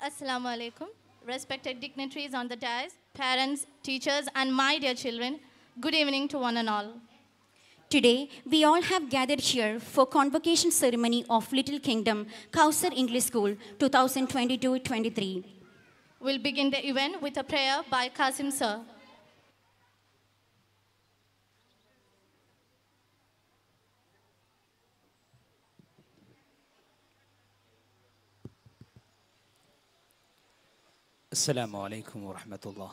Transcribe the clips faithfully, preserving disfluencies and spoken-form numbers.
Assalamu alaikum. Respected dignitaries on the dais, parents, teachers, and my dear children, good evening to one and all. Today, we all have gathered here for convocation ceremony of Little Kingdom, Kausar English School, twenty twenty-two twenty-three. We'll begin the event with a prayer by Qasim sir. السلام عليكم ورحمة الله.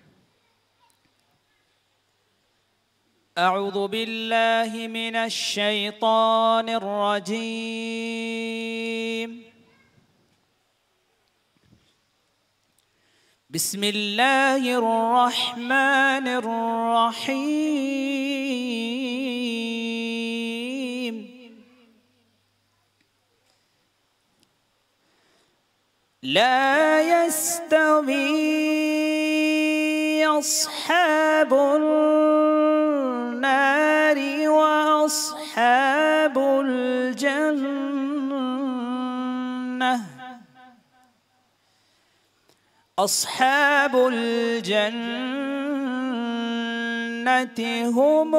أعوذ بالله من الشيطان الرجيم. بسم الله الرحمن الرحيم. لا يستوي أصحاب النار وأصحاب الجنة أصحاب الجنة هم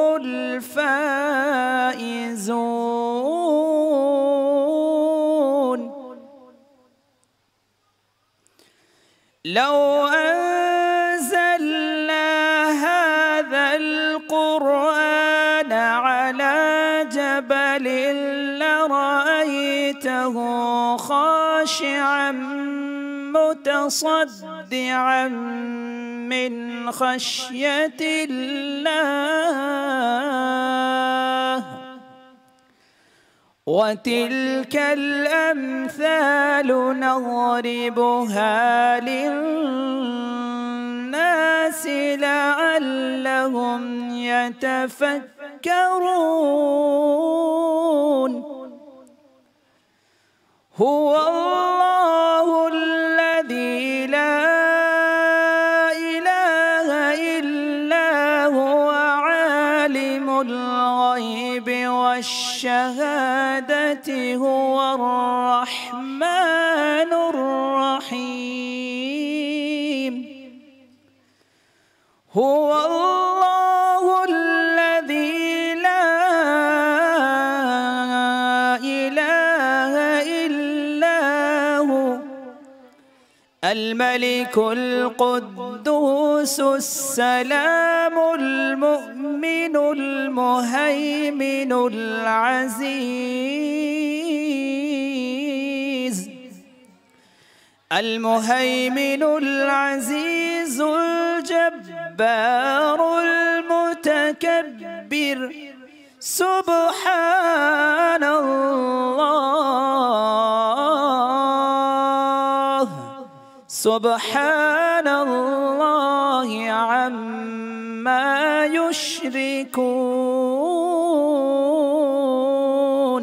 الفائزون. لو أنزلنا هذا القرآن على جبل لرأيته خاشعا متصدعا من خشية الله. وتلك الأمثال نضربها للناس لعلهم يتفكرون. هو الله الذي لا إله إلا هو عالم الغيب والشهادة هو الرحمن الرحيم. هو الله الذي لا إله إلا هو الملك القدوس السلام المؤمن المهيمن العزيز المهيمن العزيز الجبار المتكبر. سبحان الله سبحان الله عما يشركون.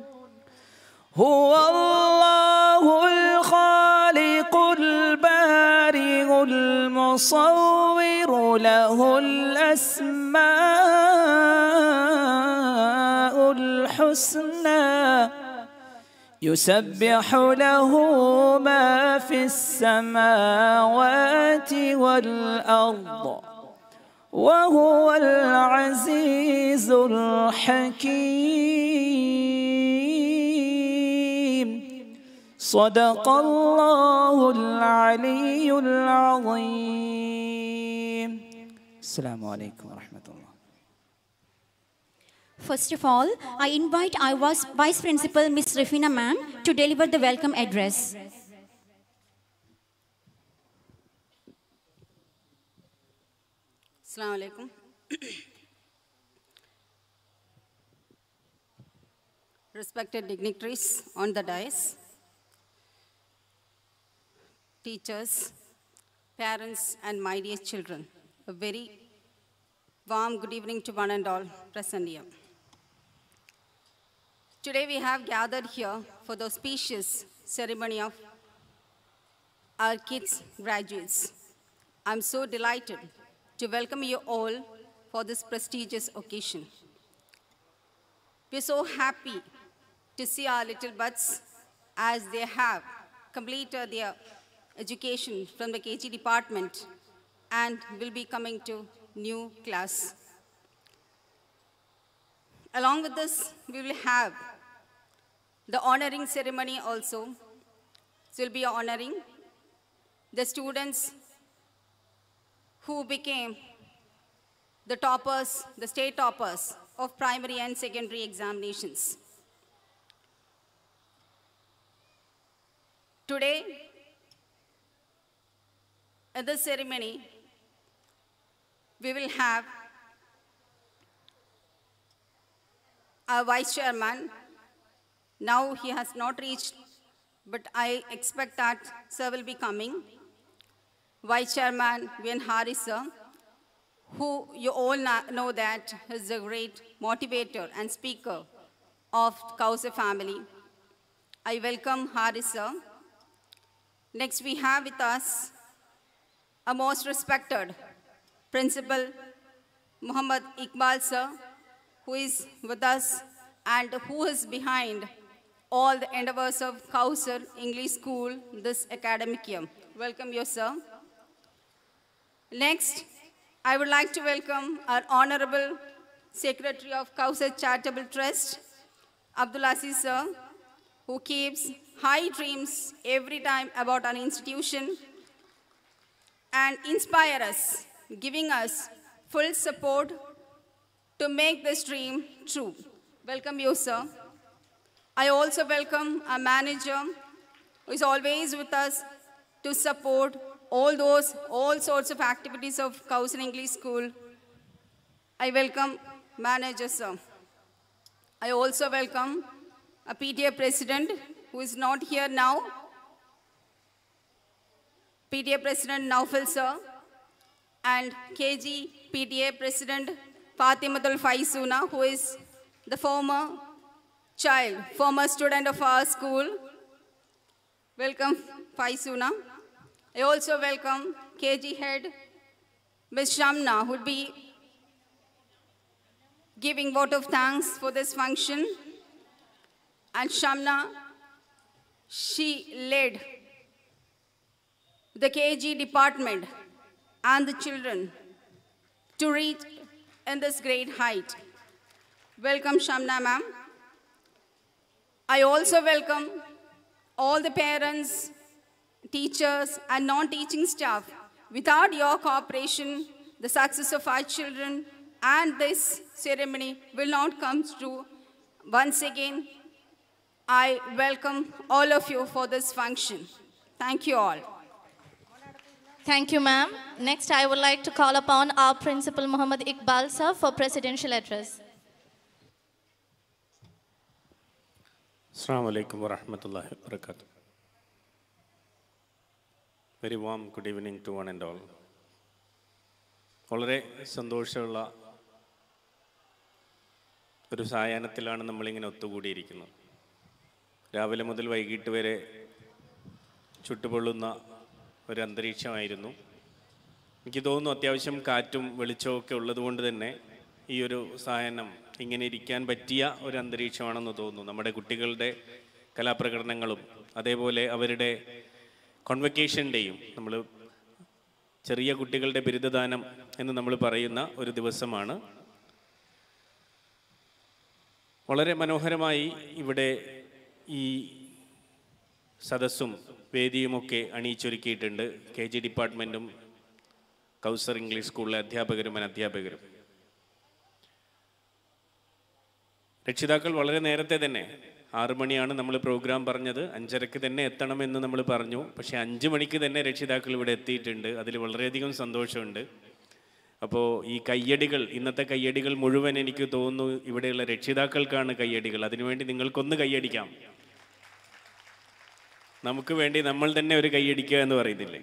هو الله الخالق البارئ المصور له الأسماء الحسنى يسبح له ما في السماوات والأرض وهو العزيز الحكيم. صدق الله العلي العظيم. السلام عليكم ورحمة الله. First of all, I invite I W A's Vice Principal Miz Rafina ma'am to deliver the welcome address. Assalamu alaikum. Respected dignitaries on the dais, teachers, parents, and my dear children, a very warm good evening to one and all present here. Today we have gathered here for the auspicious ceremony of our kids' graduates. I'm so delighted to welcome you all for this prestigious occasion. We're so happy to see our little buds as they have completed their education from the K G department and will be coming to new class. Along with this, we will have the honoring ceremony also. So we'll be honoring the students who became the toppers, the state toppers of primary and secondary examinations. Today, at this ceremony, we will have our vice chairman. Now he has not reached, but I expect that sir will be coming. Vice Chairman V N Haris sir, who you all know that is a great motivator and speaker of Kausar family. I welcome Haris sir. Next we have with us a most respected Principal Muhammad Iqbal sir, who is with us and who is behind all the endeavors of Kausar English School this academic year. Welcome you, sir. Next, I would like to welcome our Honorable Secretary of Kausar Charitable Trust, Abdul Aziz sir, who keeps high dreams every time about our institution and inspire us, giving us full support to make this dream true. Welcome you, sir. I also welcome our manager, who is always with us to support all those, all sorts of activities of Kausar English School. I welcome manager, sir. I also welcome a P T A president, who is not here now, P T A President Naufal sir, and K G P T A President Fatimatul Faisuna, who is the former child, former student of our school. Welcome, Faisuna. I also welcome K G head, Miz Shamna, who will be giving vote of thanks for this function. And Shamna, she led the K G department and the children to reach in this great height. Welcome, Shamna ma'am. I also welcome all the parents, teachers, and non-teaching staff. Without your cooperation, the success of our children and this ceremony will not come true. Once again, I welcome all of you for this function. Thank you all. Thank you, ma'am. Next, I would like to call upon our Principal Muhammad Iqbal sir for presidential address. Assalamu alaikum wa rahmatullahi wa barakatuh. Very warm good evening to one and all. വളരെ സന്തോഷമുള്ള ഒരു സായാഹ്നത്തിലാണ് നമ്മളിങ്ങനെ ഒത്തുകൂടിയിരിക്കുന്നത്. രാവിലെ മുതൽ വൈകിട്ട് വരെ ചുട്ടുപൊള്ളുന്ന ഒരു അന്തരീക്ഷമായിരുന്നു. എനിക്ക് തോന്നുന്നു അത്യാവശ്യം കാറ്റും വെളിച്ചവും ഒക്കെ ഉള്ളതുകൊണ്ട് തന്നെ ഈ ഒരു സായാഹ്നം ഇങ്ങനെ ഇരിക്കാൻ പറ്റിയ ഒരു അന്തരീക്ഷമാണെന്ന് തോന്നുന്നു. നമ്മുടെ കുട്ടികളുടെ കലാപ്രകടനങ്ങളും അതേപോലെ അവരുടെ കോൺവക്കേഷൻ്റെയും, നമ്മൾ ചെറിയ കുട്ടികളുടെ ബിരുദദാനം എന്ന് നമ്മൾ പറയുന്ന ഒരു ദിവസമാണ്. വളരെ മനോഹരമായി ഇവിടെ ഈ സദസ്സും വേദിയുമൊക്കെ അണിയിച്ചൊരുക്കിയിട്ടുണ്ട് കെ ജി ഡിപ്പാർട്ട്മെൻറ്റും കൗസർ ഇംഗ്ലീഷ് സ്കൂളിലെ അധ്യാപകരും അനധ്യാപകരും. രക്ഷിതാക്കൾ വളരെ നേരത്തെ തന്നെ, ആറു മണിയാണ് നമ്മൾ പ്രോഗ്രാം പറഞ്ഞത്, അഞ്ചരക്ക് തന്നെ എത്തണമെന്ന് നമ്മൾ പറഞ്ഞു. പക്ഷേ അഞ്ച് മണിക്ക് തന്നെ രക്ഷിതാക്കൾ ഇവിടെ എത്തിയിട്ടുണ്ട്. അതിൽ വളരെയധികം സന്തോഷമുണ്ട്. അപ്പോൾ ഈ കയ്യടികൾ, ഇന്നത്തെ കയ്യടികൾ മുഴുവൻ എനിക്ക് തോന്നുന്നു ഇവിടെയുള്ള രക്ഷിതാക്കൾക്കാണ് കയ്യടികൾ. അതിനുവേണ്ടി നിങ്ങൾക്കൊന്ന് കയ്യടിക്കാം. നമുക്ക് വേണ്ടി നമ്മൾ തന്നെ ഒരു കൈയടിക്കുക എന്ന് പറയുന്നില്ലേ?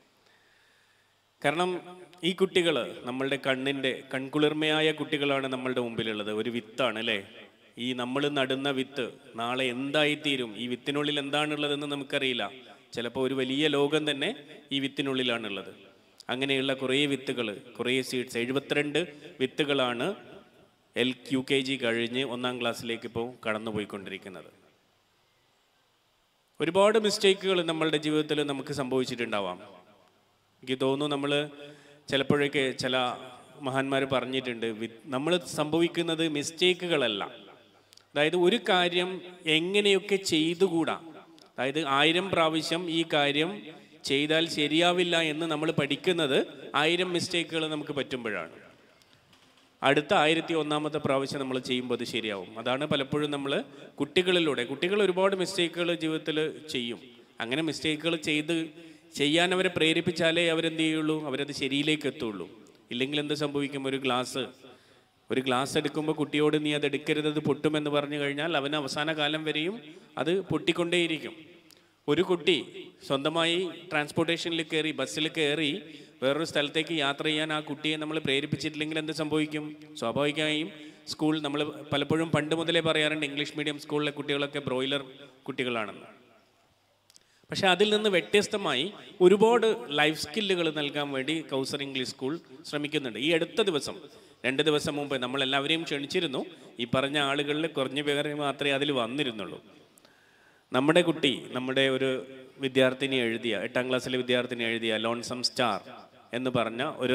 കാരണം ഈ കുട്ടികൾ നമ്മളുടെ കണ്ണിൻ്റെ കൺകുളിർമയായ കുട്ടികളാണ് നമ്മളുടെ മുമ്പിലുള്ളത്. ഒരു വിത്താണ് അല്ലേ? ഈ നമ്മൾ നടുന്ന വിത്ത് നാളെ എന്തായിത്തീരും, ഈ വിത്തിനുള്ളിൽ എന്താണുള്ളതെന്ന് നമുക്കറിയില്ല. ചിലപ്പോൾ ഒരു വലിയ ലോകം തന്നെ ഈ വിത്തിനുള്ളിലാണുള്ളത്. അങ്ങനെയുള്ള കുറേ വിത്തുകൾ, കുറേ സീഡ്സ്, എഴുപത്തിരണ്ട് വിത്തുകളാണ് എൽ യു കെ ജി കഴിഞ്ഞ് ഒന്നാം ക്ലാസ്സിലേക്ക് ഇപ്പോൾ കടന്നു പോയിക്കൊണ്ടിരിക്കുന്നത്. ഒരുപാട് മിസ്റ്റേക്കുകൾ നമ്മളുടെ ജീവിതത്തിൽ നമുക്ക് സംഭവിച്ചിട്ടുണ്ടാവാം. എനിക്ക് തോന്നുന്നു നമ്മൾ ചിലപ്പോഴൊക്കെ ചില മഹാന്മാർ പറഞ്ഞിട്ടുണ്ട്, നമ്മൾ സംഭവിക്കുന്നത് മിസ്റ്റേക്കുകളല്ല. അതായത് ഒരു കാര്യം എങ്ങനെയൊക്കെ ചെയ്തുകൂടാ, അതായത് ആയിരം പ്രാവശ്യം ഈ കാര്യം ചെയ്താൽ ശരിയാവില്ല എന്ന് നമ്മൾ പഠിക്കുന്നത് ആയിരം മിസ്റ്റേക്കുകൾ നമുക്ക് പറ്റുമ്പോഴാണ്. അടുത്ത ആയിരത്തി ഒന്നാമത്തെ പ്രാവശ്യം നമ്മൾ ചെയ്യുമ്പോൾ അത് ശരിയാവും. അതാണ് പലപ്പോഴും നമ്മൾ കുട്ടികളിലൂടെ, കുട്ടികൾ ഒരുപാട് മിസ്റ്റേക്കുകൾ ജീവിതത്തിൽ ചെയ്യും. അങ്ങനെ മിസ്റ്റേക്കുകൾ ചെയ്ത് ചെയ്യാൻ അവരെ പ്രേരിപ്പിച്ചാലേ അവരെന്ത് ചെയ്യുള്ളൂ, അവരത് ശരിയിലേക്ക് എത്തുള്ളൂ. ഇല്ലെങ്കിൽ എന്ത് സംഭവിക്കും? ഒരു ഗ്ലാസ് ഒരു ഗ്ലാസ് എടുക്കുമ്പോൾ കുട്ടിയോട് നീ അത് എടുക്കരുത്, അത് പൊട്ടുമെന്ന് പറഞ്ഞു കഴിഞ്ഞാൽ അവന് അവസാന കാലം വരെയും അത് പൊട്ടിക്കൊണ്ടേയിരിക്കും. ഒരു കുട്ടി സ്വന്തമായി ട്രാൻസ്പോർട്ടേഷനിൽ കയറി, ബസ്സിൽ കയറി വേറൊരു സ്ഥലത്തേക്ക് യാത്ര ചെയ്യാൻ ആ കുട്ടിയെ നമ്മൾ പ്രേരിപ്പിച്ചിട്ടില്ലെങ്കിൽ എന്ത് സംഭവിക്കും? സ്വാഭാവികമായും സ്കൂൾ, നമ്മൾ പലപ്പോഴും പണ്ട് മുതലേ പറയാറുണ്ട് ഇംഗ്ലീഷ് മീഡിയം സ്കൂളിലെ കുട്ടികളൊക്കെ ബ്രോയിലർ കുട്ടികളാണെന്ന്. പക്ഷെ അതിൽ നിന്ന് വ്യത്യസ്തമായി ഒരുപാട് ലൈഫ് സ്കില്ലുകൾ നൽകാൻ വേണ്ടി കൗസർ ഇംഗ്ലീഷ് സ്കൂൾ ശ്രമിക്കുന്നുണ്ട്. ഈ അടുത്ത ദിവസം, രണ്ട് ദിവസം മുമ്പ് നമ്മളെല്ലാവരെയും ക്ഷണിച്ചിരുന്നു. ഈ പറഞ്ഞ ആളുകളിൽ കുറഞ്ഞ പേരെ മാത്രമേ അതിൽ വന്നിരുന്നുള്ളൂ. നമ്മുടെ കുട്ടി, നമ്മുടെ ഒരു വിദ്യാർത്ഥിനി എഴുതിയ, എട്ടാം ക്ലാസ്സിലെ വിദ്യാർത്ഥിനി എഴുതിയ ലോൺസം സ്റ്റാർ എന്ന് പറഞ്ഞ ഒരു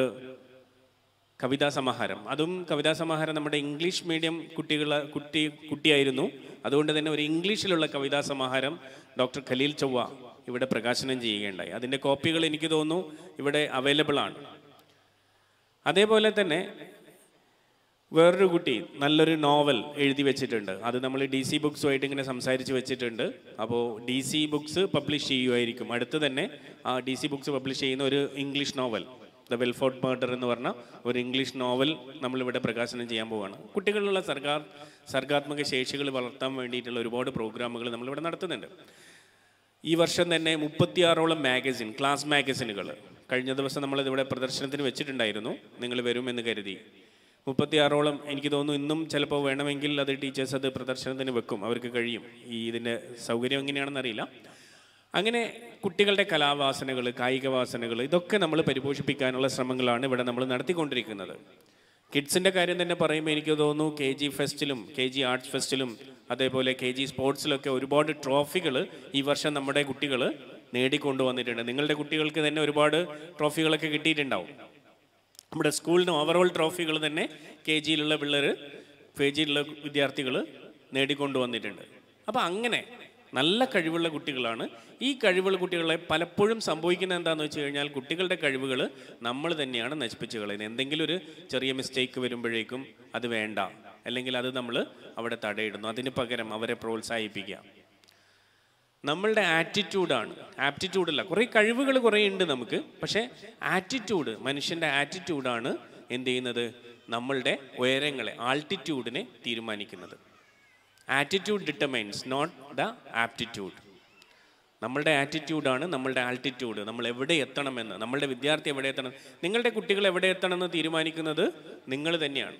കവിതാ സമാഹാരം, അതും കവിതാ സമാഹാരം നമ്മുടെ ഇംഗ്ലീഷ് മീഡിയം കുട്ടികളെ കുട്ടി കുട്ടിയായിരുന്നു. അതുകൊണ്ട് തന്നെ ഒരു ഇംഗ്ലീഷിലുള്ള കവിതാ സമാഹാരം ഡോക്ടർ ഖലീൽ ചൊവ്വ ഇവിടെ പ്രകാശനം ചെയ്യുകയുണ്ടായി. അതിൻ്റെ കോപ്പികൾ എനിക്ക് തോന്നുന്നു ഇവിടെ അവൈലബിൾ ആണ്. അതേപോലെ തന്നെ വേറൊരു കുട്ടി നല്ലൊരു നോവൽ എഴുതി വെച്ചിട്ടുണ്ട്. അത് നമ്മൾ ഡി സി ബുക്സുമായിട്ട് ഇങ്ങനെ സംസാരിച്ച് വെച്ചിട്ടുണ്ട്. അപ്പോൾ ഡി സി ബുക്സ് പബ്ലിഷ് ചെയ്യുമായിരിക്കും. അടുത്ത് തന്നെ ആ ഡി സി ബുക്സ് പബ്ലിഷ് ചെയ്യുന്ന ഒരു English novel, the Welford murder എന്ന് പറഞ്ഞ ഒരു ഇംഗ്ലീഷ് നോവൽ നമ്മളിവിടെ പ്രകാശനം ചെയ്യാൻ പോവുകയാണ്. കുട്ടികളിലുള്ള സർഗാ സർഗാത്മക ശേഷികൾ വളർത്താൻ വേണ്ടിയിട്ടുള്ള ഒരുപാട് പ്രോഗ്രാമുകൾ നമ്മളിവിടെ നടത്തുന്നുണ്ട്. ഈ വർഷം തന്നെ മുപ്പത്തിയാറോളം മാഗസിൻ, ക്ലാസ് മാഗസിനുകൾ കഴിഞ്ഞ ദിവസം നമ്മളിതിവിടെ പ്രദർശനത്തിന് വെച്ചിട്ടുണ്ടായിരുന്നു. നിങ്ങൾ വരുമെന്ന് കരുതി. മുപ്പത്തിയാറോളം, എനിക്ക് തോന്നുന്നു ഇന്നും ചിലപ്പോൾ വേണമെങ്കിൽ അത് ടീച്ചേഴ്സ് അത് പ്രദർശനത്തിന് വെക്കും, അവർക്ക് കഴിയും. ഈ ഇതിൻ്റെ സൗകര്യം എങ്ങനെയാണെന്ന് അറിയില്ല. അങ്ങനെ കുട്ടികളുടെ കലാവാസനകൾ, കായിക വാസനകൾ, ഇതൊക്കെ നമ്മൾ പരിപോഷിപ്പിക്കാനുള്ള ശ്രമങ്ങളാണ് ഇവിടെ നമ്മൾ നടത്തിക്കൊണ്ടിരിക്കുന്നത്. കിഡ്സിൻ്റെ കാര്യം തന്നെ പറയുമ്പോൾ എനിക്ക് തോന്നുന്നു കെ ജി ഫെസ്റ്റിലും കെ ജി ആർട്സ് ഫെസ്റ്റിലും അതേപോലെ കെ ജി സ്പോർട്സിലൊക്കെ ഒരുപാട് ട്രോഫികൾ ഈ വർഷം നമ്മുടെ കുട്ടികൾ നേടിക്കൊണ്ടുവന്നിട്ടുണ്ട്. നിങ്ങളുടെ കുട്ടികൾക്ക് തന്നെ ഒരുപാട് ട്രോഫികളൊക്കെ കിട്ടിയിട്ടുണ്ടാവും. നമ്മുടെ സ്കൂളിന് ഓവറോൾ ട്രോഫികൾ തന്നെ കെ ജിയിലുള്ള പിള്ളേർ, കെ ജിയിലുള്ള വിദ്യാർത്ഥികൾ നേടിക്കൊണ്ടുവന്നിട്ടുണ്ട്. അപ്പോൾ അങ്ങനെ നല്ല കഴിവുള്ള കുട്ടികളാണ്. ഈ കഴിവുള്ള കുട്ടികളെ പലപ്പോഴും സംഭവിക്കുന്നത് എന്താണെന്ന് വെച്ച് കഴിഞ്ഞാൽ കുട്ടികളുടെ കഴിവുകൾ നമ്മൾ തന്നെയാണ് നശിപ്പിച്ച് കളയുന്നത്. എന്തെങ്കിലും ഒരു ചെറിയ മിസ്റ്റേക്ക് വരുമ്പോഴേക്കും അത് വേണ്ട, അല്ലെങ്കിൽ അത് നമ്മൾ അവിടെ തടയിടുന്നു. അതിന് പകരം അവരെ പ്രോത്സാഹിപ്പിക്കുക. നമ്മളുടെ ആറ്റിറ്റ്യൂഡാണ്, ആപ്റ്റിറ്റ്യൂഡല്ല. കുറേ കഴിവുകൾ കുറേ ഉണ്ട് നമുക്ക്, പക്ഷേ ആറ്റിറ്റ്യൂഡ്, മനുഷ്യൻ്റെ ആറ്റിറ്റ്യൂഡാണ് എന്ത് ചെയ്യുന്നത്, നമ്മളുടെ ഉയരങ്ങളെ, ആൾട്ടിറ്റ്യൂഡിനെ തീരുമാനിക്കുന്നത്. Attitude determines not the aptitude. നമ്മളുടെ ആറ്റിറ്റ്യൂഡാണ് നമ്മളുടെ ആൾട്ടിറ്റ്യൂഡ്. നമ്മൾ എവിടെ എത്തണമെന്ന്, നമ്മളുടെ വിദ്യാർത്ഥി എവിടെ എത്തണം, നിങ്ങളുടെ കുട്ടികൾ എവിടെ എത്തണമെന്ന് തീരുമാനിക്കുന്നത് നിങ്ങൾ തന്നെയാണ്.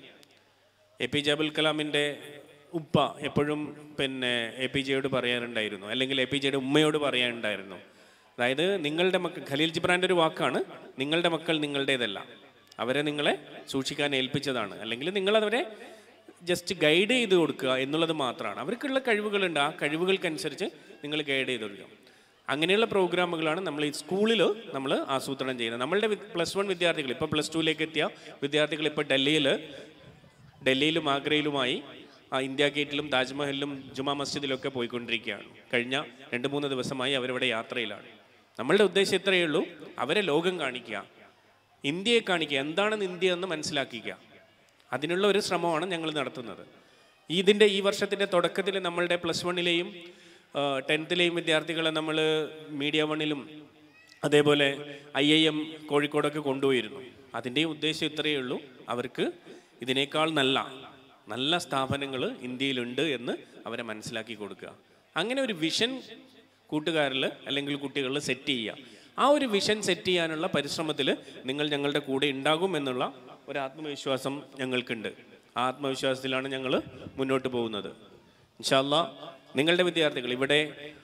എ പി ജെ അബ്ദുൽ കലാമിൻ്റെ ഉപ്പ എപ്പോഴും പിന്നെ എ പി ജെയോട് പറയാറുണ്ടായിരുന്നു, അല്ലെങ്കിൽ എ പി ജെയുടെ ഉമ്മയോട് പറയാറുണ്ടായിരുന്നു. അതായത് നിങ്ങളുടെ മക്കൾ, ഖലീൽ ജിബ്രാൻ്റെ ഒരു വാക്കാണ്, നിങ്ങളുടെ മക്കൾ നിങ്ങളുടേതല്ല, അവരെ നിങ്ങളെ സൂക്ഷിക്കാൻ ഏൽപ്പിച്ചതാണ്. അല്ലെങ്കിൽ നിങ്ങളവരെ ജസ്റ്റ് ഗൈഡ് ചെയ്ത് കൊടുക്കുക എന്നുള്ളത് മാത്രമാണ്. അവർക്കുള്ള കഴിവുകളുണ്ട്, ആ കഴിവുകൾക്കനുസരിച്ച് നിങ്ങൾ ഗൈഡ് ചെയ്ത് കൊടുക്കുക. അങ്ങനെയുള്ള പ്രോഗ്രാമുകളാണ് നമ്മൾ ഈ സ്കൂളിൽ നമ്മൾ ആസൂത്രണം ചെയ്യുന്നത്. നമ്മളുടെ പ്ലസ് വൺ വിദ്യാർത്ഥികൾ, ഇപ്പോൾ പ്ലസ് ടുവിലേക്ക് എത്തിയ വിദ്യാർത്ഥികൾ ഇപ്പോൾ ഡൽഹിയിൽ ഡൽഹിയിലും ആഗ്രയിലുമായി ഇന്ത്യ ഗേറ്റിലും താജ്മഹലിലും ജുമാ മസ്ജിദിലൊക്കെ പോയിക്കൊണ്ടിരിക്കുകയാണ്. കഴിഞ്ഞ രണ്ട് മൂന്ന് ദിവസമായി അവരവിടെ യാത്രയിലാണ്. നമ്മളുടെ ഉദ്ദേശം ഇത്രയേ ഉള്ളൂ, അവരെ ലോകം കാണിക്കുക, ഇന്ത്യയെ കാണിക്കുക, എന്താണെന്ന് ഇന്ത്യ എന്ന് മനസ്സിലാക്കിക്കുക. അതിനുള്ള ഒരു ശ്രമമാണ് ഞങ്ങൾ നടത്തുന്നത്. ഇതിൻ്റെ ഈ വർഷത്തിൻ്റെ തുടക്കത്തിൽ നമ്മളുടെ പ്ലസ് വണ്ണിലെയും ടെൻത്തിലെയും വിദ്യാർത്ഥികളെ നമ്മൾ മീഡിയ വണ്ണിലും അതേപോലെ ഐ ഐ എം കോഴിക്കോടൊക്കെ കൊണ്ടുപോയിരുന്നു. അതിൻ്റെ ഉദ്ദേശം ഇത്രയേ ഉള്ളൂ, അവർക്ക് ഇതിനേക്കാൾ നല്ല നല്ല സ്ഥാപനങ്ങൾ ഇന്ത്യയിലുണ്ട് എന്ന് അവരെ മനസ്സിലാക്കി കൊടുക്കുക. അങ്ങനെ ഒരു വിഷൻ കൂട്ടുകാരിൽ അല്ലെങ്കിൽ കുട്ടികളിൽ സെറ്റ് ചെയ്യുക. ആ ഒരു വിഷൻ സെറ്റ് ചെയ്യാനുള്ള പരിശ്രമത്തിൽ നിങ്ങൾ ഞങ്ങളുടെ കൂടെ ഉണ്ടാകും എന്നുള്ള ഒരു ആത്മവിശ്വാസം ഞങ്ങൾക്കുണ്ട്. ആ ആത്മവിശ്വാസത്തിലാണ് ഞങ്ങൾ മുന്നോട്ട് പോകുന്നത്. ഇൻഷാ അല്ലാഹ് നിങ്ങളുടെ വിദ്യാർത്ഥികൾ ഇവിടെ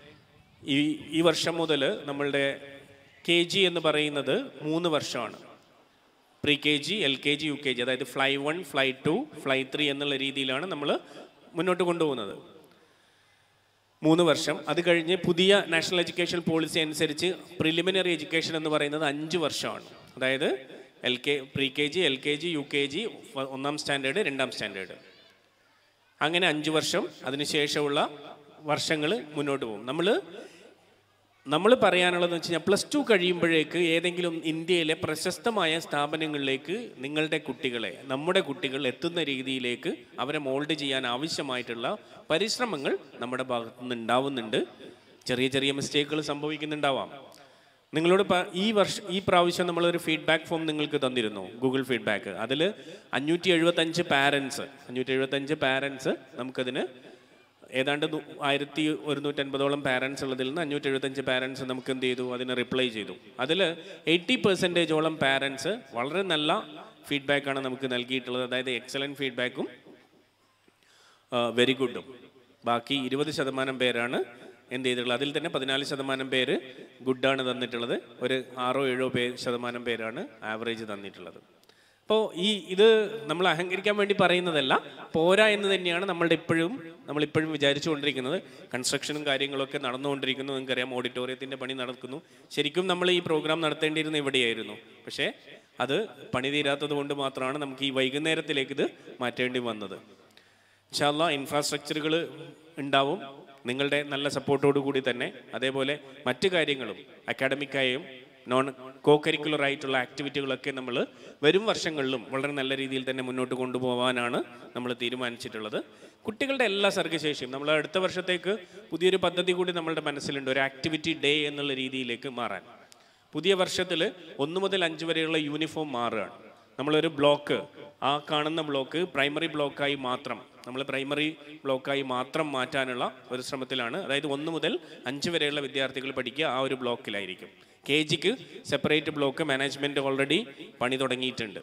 ഈ ഈ വർഷം മുതൽ നമ്മളുടെ കെ ജി എന്ന് പറയുന്നത് മൂന്ന് വർഷമാണ്. Pre K G, L K G, U K G, അതായത് fly one, fly two, fly three എന്നുള്ള രീതിയിലാണ് നമ്മൾ മുന്നോട്ട് കൊണ്ടുപോകുന്നത്. മൂന്ന് വർഷം. അത് കഴിഞ്ഞ് പുതിയ നാഷണൽ എഡ്യൂക്കേഷൻ പോളിസി അനുസരിച്ച് പ്രിലിമിനറി എഡ്യൂക്കേഷൻ എന്ന് പറയുന്നത് അഞ്ച് വർഷമാണ്. അതായത് L K pre K G, L K G, U K G, ഒന്നാം സ്റ്റാൻഡേർഡ്, രണ്ടാം സ്റ്റാൻഡേർഡ്, അങ്ങനെ അഞ്ച് വർഷം. അതിനുശേഷമുള്ള വർഷങ്ങൾ മുന്നോട്ട് പോകും. നമ്മൾ നമ്മൾ പറയാനുള്ളതെന്ന് വെച്ച് കഴിഞ്ഞാൽ പ്ലസ് ടു കഴിയുമ്പോഴേക്ക് ഏതെങ്കിലും ഇന്ത്യയിലെ പ്രശസ്തമായ സ്ഥാപനങ്ങളിലേക്ക് നിങ്ങളുടെ കുട്ടികളെ, നമ്മുടെ കുട്ടികൾ എത്തുന്ന രീതിയിലേക്ക് അവരെ മോൾഡ് ചെയ്യാൻ ആവശ്യമായിട്ടുള്ള പരിശ്രമങ്ങൾ നമ്മുടെ ഭാഗത്തു നിന്ന് ഉണ്ടാവുന്നുണ്ട്. ചെറിയ ചെറിയ മിസ്റ്റേക്കുകൾ സംഭവിക്കുന്നുണ്ടാവാം. നിങ്ങളോട് ഈ വർഷം ഈ പ്രാവശ്യം നമ്മളൊരു ഫീഡ്ബാക്ക് ഫോം നിങ്ങൾക്ക് തന്നിരുന്നു, ഗൂഗിൾ ഫീഡ്ബാക്ക്. അതിൽ അഞ്ഞൂറ്റി എഴുപത്തഞ്ച് പാരൻസ് അഞ്ഞൂറ്റി എഴുപത്തഞ്ച് പാരൻസ് നമുക്കതിന് ഏതാണ്ട് ആയിരത്തി ഒരുന്നൂറ്റൻപതോളം പാരൻസ് ഉള്ളതിൽ നിന്ന് അഞ്ഞൂറ്റി എഴുപത്തഞ്ച് പാരൻസ് നമുക്ക് എന്ത് ചെയ്തു, അതിന് റിപ്ലൈ ചെയ്തു. അതിൽ എയ്റ്റി പെർസെൻറ്റേജോളം പാരൻസ് വളരെ നല്ല ഫീഡ്ബാക്കാണ് നമുക്ക് നൽകിയിട്ടുള്ളത്. അതായത് എക്സലൻറ്റ് ഫീഡ്ബാക്കും വെരി ഗുഡും. ബാക്കി ഇരുപത് ശതമാനം പേരാണ് എന്ത് ചെയ്തിട്ടുള്ളത്. അതിൽ തന്നെ പതിനാല് ശതമാനം പേര് ഗുഡാണ് തന്നിട്ടുള്ളത്. ഒരു ആറോ ഏഴോ പേ ശതമാനം പേരാണ് ആവറേജ് തന്നിട്ടുള്ളത്. അപ്പോൾ ഈ ഇത് നമ്മൾ അഹങ്കരിക്കാൻ വേണ്ടി പറയുന്നതല്ല, പോരാ എന്ന് തന്നെയാണ് നമ്മളുടെ ഇപ്പോഴും നമ്മളിപ്പോഴും വിചാരിച്ചു കൊണ്ടിരിക്കുന്നത്. കൺസ്ട്രക്ഷനും കാര്യങ്ങളൊക്കെ നടന്നുകൊണ്ടിരിക്കുന്നു. നിങ്ങൾക്കറിയാം, ഓഡിറ്റോറിയത്തിൻ്റെ പണി നടക്കുന്നു. ശരിക്കും നമ്മൾ ഈ പ്രോഗ്രാം നടത്തേണ്ടിയിരുന്ന ഇവിടെയായിരുന്നു. പക്ഷേ അത് പണി തീരാത്തത് കൊണ്ട് മാത്രമാണ് നമുക്ക് ഈ വൈകുന്നേരത്തിലേക്ക് ഇത് മാറ്റേണ്ടി വന്നത്. ഇൻഷാ അല്ലാഹ് ഇൻഫ്രാസ്ട്രക്ചറുകൾ ഉണ്ടാവും നിങ്ങളുടെ നല്ല സപ്പോർട്ടോടു കൂടി തന്നെ. അതേപോലെ മറ്റു കാര്യങ്ങളും അക്കാഡമിക്കായും നോൺ കോ കരിക്കുലർ ആയിട്ടുള്ള ആക്ടിവിറ്റികളൊക്കെ നമ്മൾ വരും വർഷങ്ങളിലും വളരെ നല്ല രീതിയിൽ തന്നെ മുന്നോട്ട് കൊണ്ടുപോകാനാണ് നമ്മൾ തീരുമാനിച്ചിട്ടുള്ളത്. കുട്ടികളുടെ എല്ലാ സർഗശേഷിയും നമ്മൾ അടുത്ത വർഷത്തേക്ക് പുതിയൊരു പദ്ധതി കൂടി നമ്മളുടെ മനസ്സിലുണ്ട്, ഒരു ആക്ടിവിറ്റി ഡേ എന്നുള്ള രീതിയിലേക്ക് മാറാൻ. പുതിയ വർഷത്തിൽ ഒന്ന് മുതൽ അഞ്ച് വരെയുള്ള യൂണിഫോം മാറുകയാണ്. നമ്മളൊരു ബ്ലോക്ക്, ആ കാണുന്ന ബ്ലോക്ക് പ്രൈമറി ബ്ലോക്കായി മാത്രം നമ്മൾ പ്രൈമറി ബ്ലോക്കായി മാത്രം മാറ്റാനുള്ള ഒരു ശ്രമത്തിലാണ്. അതായത് ഒന്ന് മുതൽ അഞ്ച് വരെയുള്ള വിദ്യാർത്ഥികൾ പഠിക്കുക ആ ഒരു ബ്ലോക്കിലായിരിക്കും. കെ ജിക്ക് സെപ്പറേറ്റ് ബ്ലോക്ക് മാനേജ്മെൻറ്റ് ഓൾറെഡി പണി തുടങ്ങിയിട്ടുണ്ട്.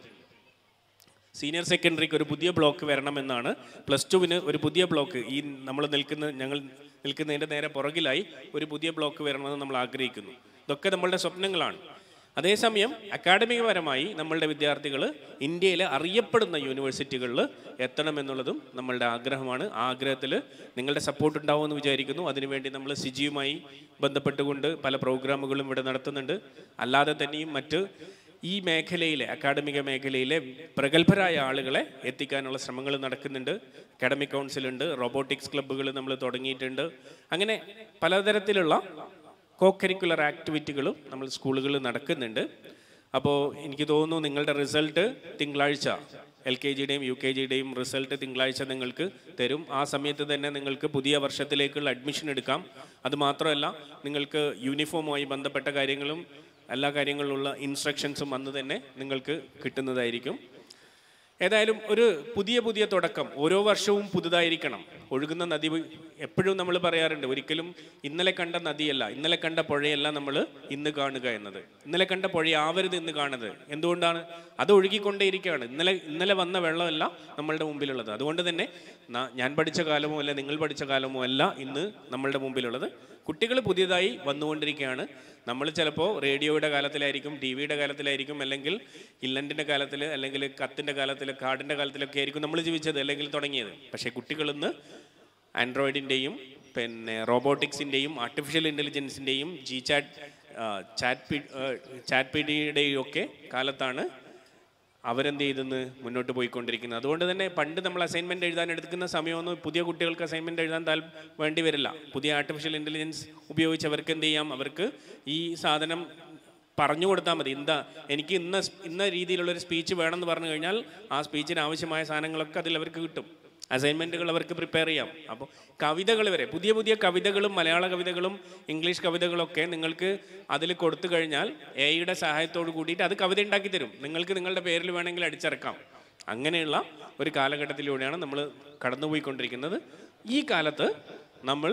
സീനിയർ സെക്കൻഡറിക്ക് ഒരു പുതിയ ബ്ലോക്ക് വരണമെന്നാണ്. പ്ലസ് ടുവിന് ഒരു പുതിയ ബ്ലോക്ക്, ഈ നമ്മൾ നിൽക്കുന്ന ഞങ്ങൾ നിൽക്കുന്നതിൻ്റെ നേരെ പുറകിലായി ഒരു പുതിയ ബ്ലോക്ക് വരണമെന്ന് നമ്മൾ ആഗ്രഹിക്കുന്നു. ഇതൊക്കെ നമ്മളുടെ സ്വപ്നങ്ങളാണ്. അതേസമയം അക്കാഡമികപരമായി നമ്മളുടെ വിദ്യാർത്ഥികൾ ഇന്ത്യയിലെ അറിയപ്പെടുന്ന യൂണിവേഴ്സിറ്റികളിൽ എത്തണമെന്നുള്ളതും നമ്മളുടെ ആഗ്രഹമാണ്. ആ ആഗ്രഹത്തിൽ നിങ്ങളുടെ സപ്പോർട്ട് ഉണ്ടാവുമെന്ന് വിചാരിക്കുന്നു. അതിനുവേണ്ടി നമ്മൾ സിജിയുമായി ബന്ധപ്പെട്ടുകൊണ്ട് പല പ്രോഗ്രാമുകളും ഇവിടെ നടത്തുന്നുണ്ട്. അല്ലാതെ തന്നെയും മറ്റ് ഈ മേഖലയിലെ അക്കാഡമിക മേഖലയിലെ പ്രഗത്ഭരായ ആളുകളെ എത്തിക്കാനുള്ള ശ്രമങ്ങൾ നടക്കുന്നുണ്ട്. അക്കാഡമിക് കൗൺസിലുണ്ട്, റോബോട്ടിക്സ് ക്ലബ്ബുകൾ നമ്മൾ തുടങ്ങിയിട്ടുണ്ട്. അങ്ങനെ പലതരത്തിലുള്ള കോ കരിക്കുലർ ആക്ടിവിറ്റികളും നമ്മൾ സ്കൂളുകളിൽ നടക്കുന്നുണ്ട്. അപ്പോൾ എനിക്ക് തോന്നുന്നു നിങ്ങളുടെ റിസൾട്ട് തിങ്കളാഴ്ച, എൽ കെ ജിയുടെയും യു കെ ജിയുടെയും റിസൾട്ട് തിങ്കളാഴ്ച നിങ്ങൾക്ക് തരും. ആ സമയത്ത് തന്നെ നിങ്ങൾക്ക് പുതിയ വർഷത്തിലേക്കുള്ള അഡ്മിഷൻ എടുക്കാം. അതുമാത്രമല്ല, നിങ്ങൾക്ക് യൂണിഫോമുമായി ബന്ധപ്പെട്ട കാര്യങ്ങളും എല്ലാ കാര്യങ്ങളിലുള്ള ഇൻസ്ട്രക്ഷൻസും അന്ന് തന്നെ നിങ്ങൾക്ക് കിട്ടുന്നതായിരിക്കും. ഏതായാലും ഒരു പുതിയ പുതിയ തുടക്കം, ഓരോ വർഷവും പുതുതായിരിക്കണം. ഒഴുകുന്ന നദി എപ്പോഴും നമ്മൾ പറയാറുണ്ട്, ഒരിക്കലും ഇന്നലെ കണ്ട നദിയല്ല, ഇന്നലെ കണ്ട പുഴയല്ല നമ്മൾ ഇന്ന് കാണുക എന്നത്. ഇന്നലെ കണ്ട പുഴയാവരുത് ഇന്ന് കാണുന്നത്. എന്തുകൊണ്ടാണ്? അത് ഒഴുകിക്കൊണ്ടേയിരിക്കുകയാണ്. ഇന്നലെ ഇന്നലെ വന്ന വെള്ളമല്ല നമ്മളുടെ മുമ്പിലുള്ളത്. അതുകൊണ്ട് തന്നെ ഞാൻ പഠിച്ച കാലമോ അല്ല നിങ്ങൾ പഠിച്ച കാലമോ അല്ല ഇന്ന് നമ്മളുടെ മുമ്പിലുള്ളത്. കുട്ടികൾ പുതിയതായി വന്നുകൊണ്ടിരിക്കുകയാണ്. നമ്മൾ ചിലപ്പോൾ റേഡിയോയുടെ കാലത്തിലായിരിക്കും, ടി വിയുടെ കാലത്തിലായിരിക്കും, അല്ലെങ്കിൽ ഇല്ലൻറ്റിൻ്റെ കാലത്തിൽ, അല്ലെങ്കിൽ കത്തിൻ്റെ കാലത്തിൽ, കാർഡിൻ്റെ കാലത്തിലൊക്കെ ആയിരിക്കും നമ്മൾ ജീവിച്ചത് അല്ലെങ്കിൽ തുടങ്ങിയത്. പക്ഷേ കുട്ടികളിന്ന് ആൻഡ്രോയിഡിൻ്റെയും പിന്നെ റോബോട്ടിക്സിൻ്റെയും ആർട്ടിഫിഷ്യൽ ഇൻ്റലിജൻസിൻ്റെയും G chat chat P chat P ഡിയുടെയും ഒക്കെ കാലത്താണ് അവരെന്ത് ചെയ്തെന്ന് മുന്നോട്ട് പോയിക്കൊണ്ടിരിക്കുന്നത്. അതുകൊണ്ട് തന്നെ പണ്ട് നമ്മൾ അസൈൻമെൻറ്റ് എഴുതാൻ എടുക്കുന്ന സമയമൊന്നും പുതിയ കുട്ടികൾക്ക് അസൈൻമെൻറ്റ് എഴുതാൻ താൽ വേണ്ടി വരില്ല. പുതിയ ആർട്ടിഫിഷ്യൽ ഇൻ്റലിജൻസ് ഉപയോഗിച്ച് അവർക്ക് എന്ത് ചെയ്യാം, അവർക്ക് ഈ സാധനം പറഞ്ഞു കൊടുത്താൽ മതി. എന്താ എനിക്ക് ഇന്ന ഇന്ന രീതിയിലുള്ളൊരു സ്പീച്ച് വേണമെന്ന് പറഞ്ഞു കഴിഞ്ഞാൽ ആ സ്പീച്ചിന് ആവശ്യമായ സാധനങ്ങളൊക്കെ അതിൽ അവർക്ക് കിട്ടും. അസൈൻമെൻറ്റുകൾ അവർക്ക് പ്രിപ്പയർ ചെയ്യാം. അപ്പോൾ കവിതകൾ വരെ, പുതിയ പുതിയ കവിതകളും മലയാള കവിതകളും ഇംഗ്ലീഷ് കവിതകളൊക്കെ നിങ്ങൾക്ക് അതിൽ കൊടുത്തു കഴിഞ്ഞാൽ എ ഐയുടെ സഹായത്തോട് കൂടിയിട്ട് അത് കവിത ഉണ്ടാക്കി തരും. നിങ്ങൾക്ക് നിങ്ങളുടെ പേരിൽ വേണമെങ്കിൽ അടിച്ചിറക്കാം. അങ്ങനെയുള്ള ഒരു കാലഘട്ടത്തിലൂടെയാണ് നമ്മൾ കടന്നുപോയിക്കൊണ്ടിരിക്കുന്നത്. ഈ കാലത്ത് നമ്മൾ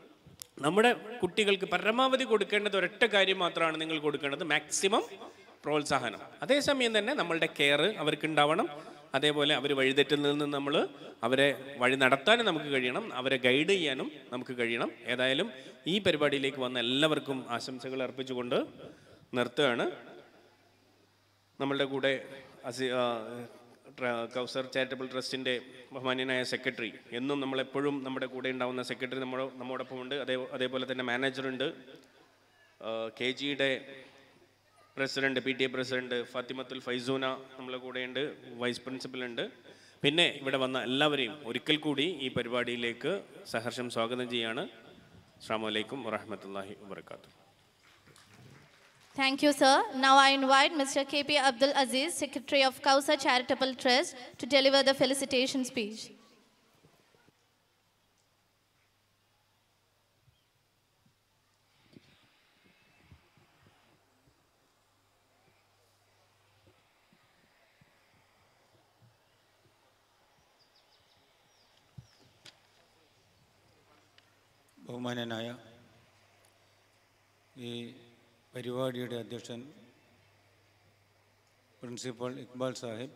നമ്മുടെ കുട്ടികൾക്ക് പരമാവധി കൊടുക്കേണ്ടത് ഒരൊറ്റ കാര്യം മാത്രമാണ് നിങ്ങൾ കൊടുക്കേണ്ടത്, മാക്സിമം പ്രോത്സാഹനം. അതേസമയം തന്നെ നമ്മളുടെ കെയർ അവർക്ക് ഉണ്ടാവണം. അതേപോലെ അവർ വഴിതെറ്റിൽ നിന്ന് നമ്മൾ അവരെ വഴി നടത്താനും നമുക്ക് കഴിയണം, അവരെ ഗൈഡ് ചെയ്യാനും നമുക്ക് കഴിയണം. ഏതായാലും ഈ പരിപാടിയിലേക്ക് വന്ന എല്ലാവർക്കും ആശംസകൾ അർപ്പിച്ചുകൊണ്ട് നിർത്തുകയാണ്. നമ്മളുടെ കൂടെ കൗസർ ചാരിറ്റബിൾ ട്രസ്റ്റിൻ്റെ ബഹുമാന്യനായ സെക്രട്ടറി, എന്നും നമ്മളെപ്പോഴും നമ്മുടെ കൂടെ ഉണ്ടാവുന്ന സെക്രട്ടറി നമ്മോ നമ്മോടൊപ്പമുണ്ട്. അതേ അതേപോലെ തന്നെ മാനേജറുണ്ട്, കെ ജിയുടെ president, P T A president Fathimathul Faizuna നമ്മളെ കൂടെയുണ്ട്, വൈസ് പ്രിൻസിപ്പലുണ്ട്. പിന്നെ ഇവിടെ വന്ന എല്ലാവരെയും ഒരിക്കൽ കൂടി ഈ പരിപാടിയിലേക്ക് സഹർഷം സ്വാഗതം ചെയ്യാണ്. അസ്സലാമു അലൈക്കും വറഹ്മത്തുള്ളാഹി വബറകാതുഹു. Thank you, sir. Now I invite Mister K P Abdul Aziz, Secretary of Kausar Charitable Trust, to deliver the felicitation speech. ബഹുമാന്യനായ ഈ പരിപാടിയുടെ അധ്യക്ഷൻ principal Iqbal Sahib,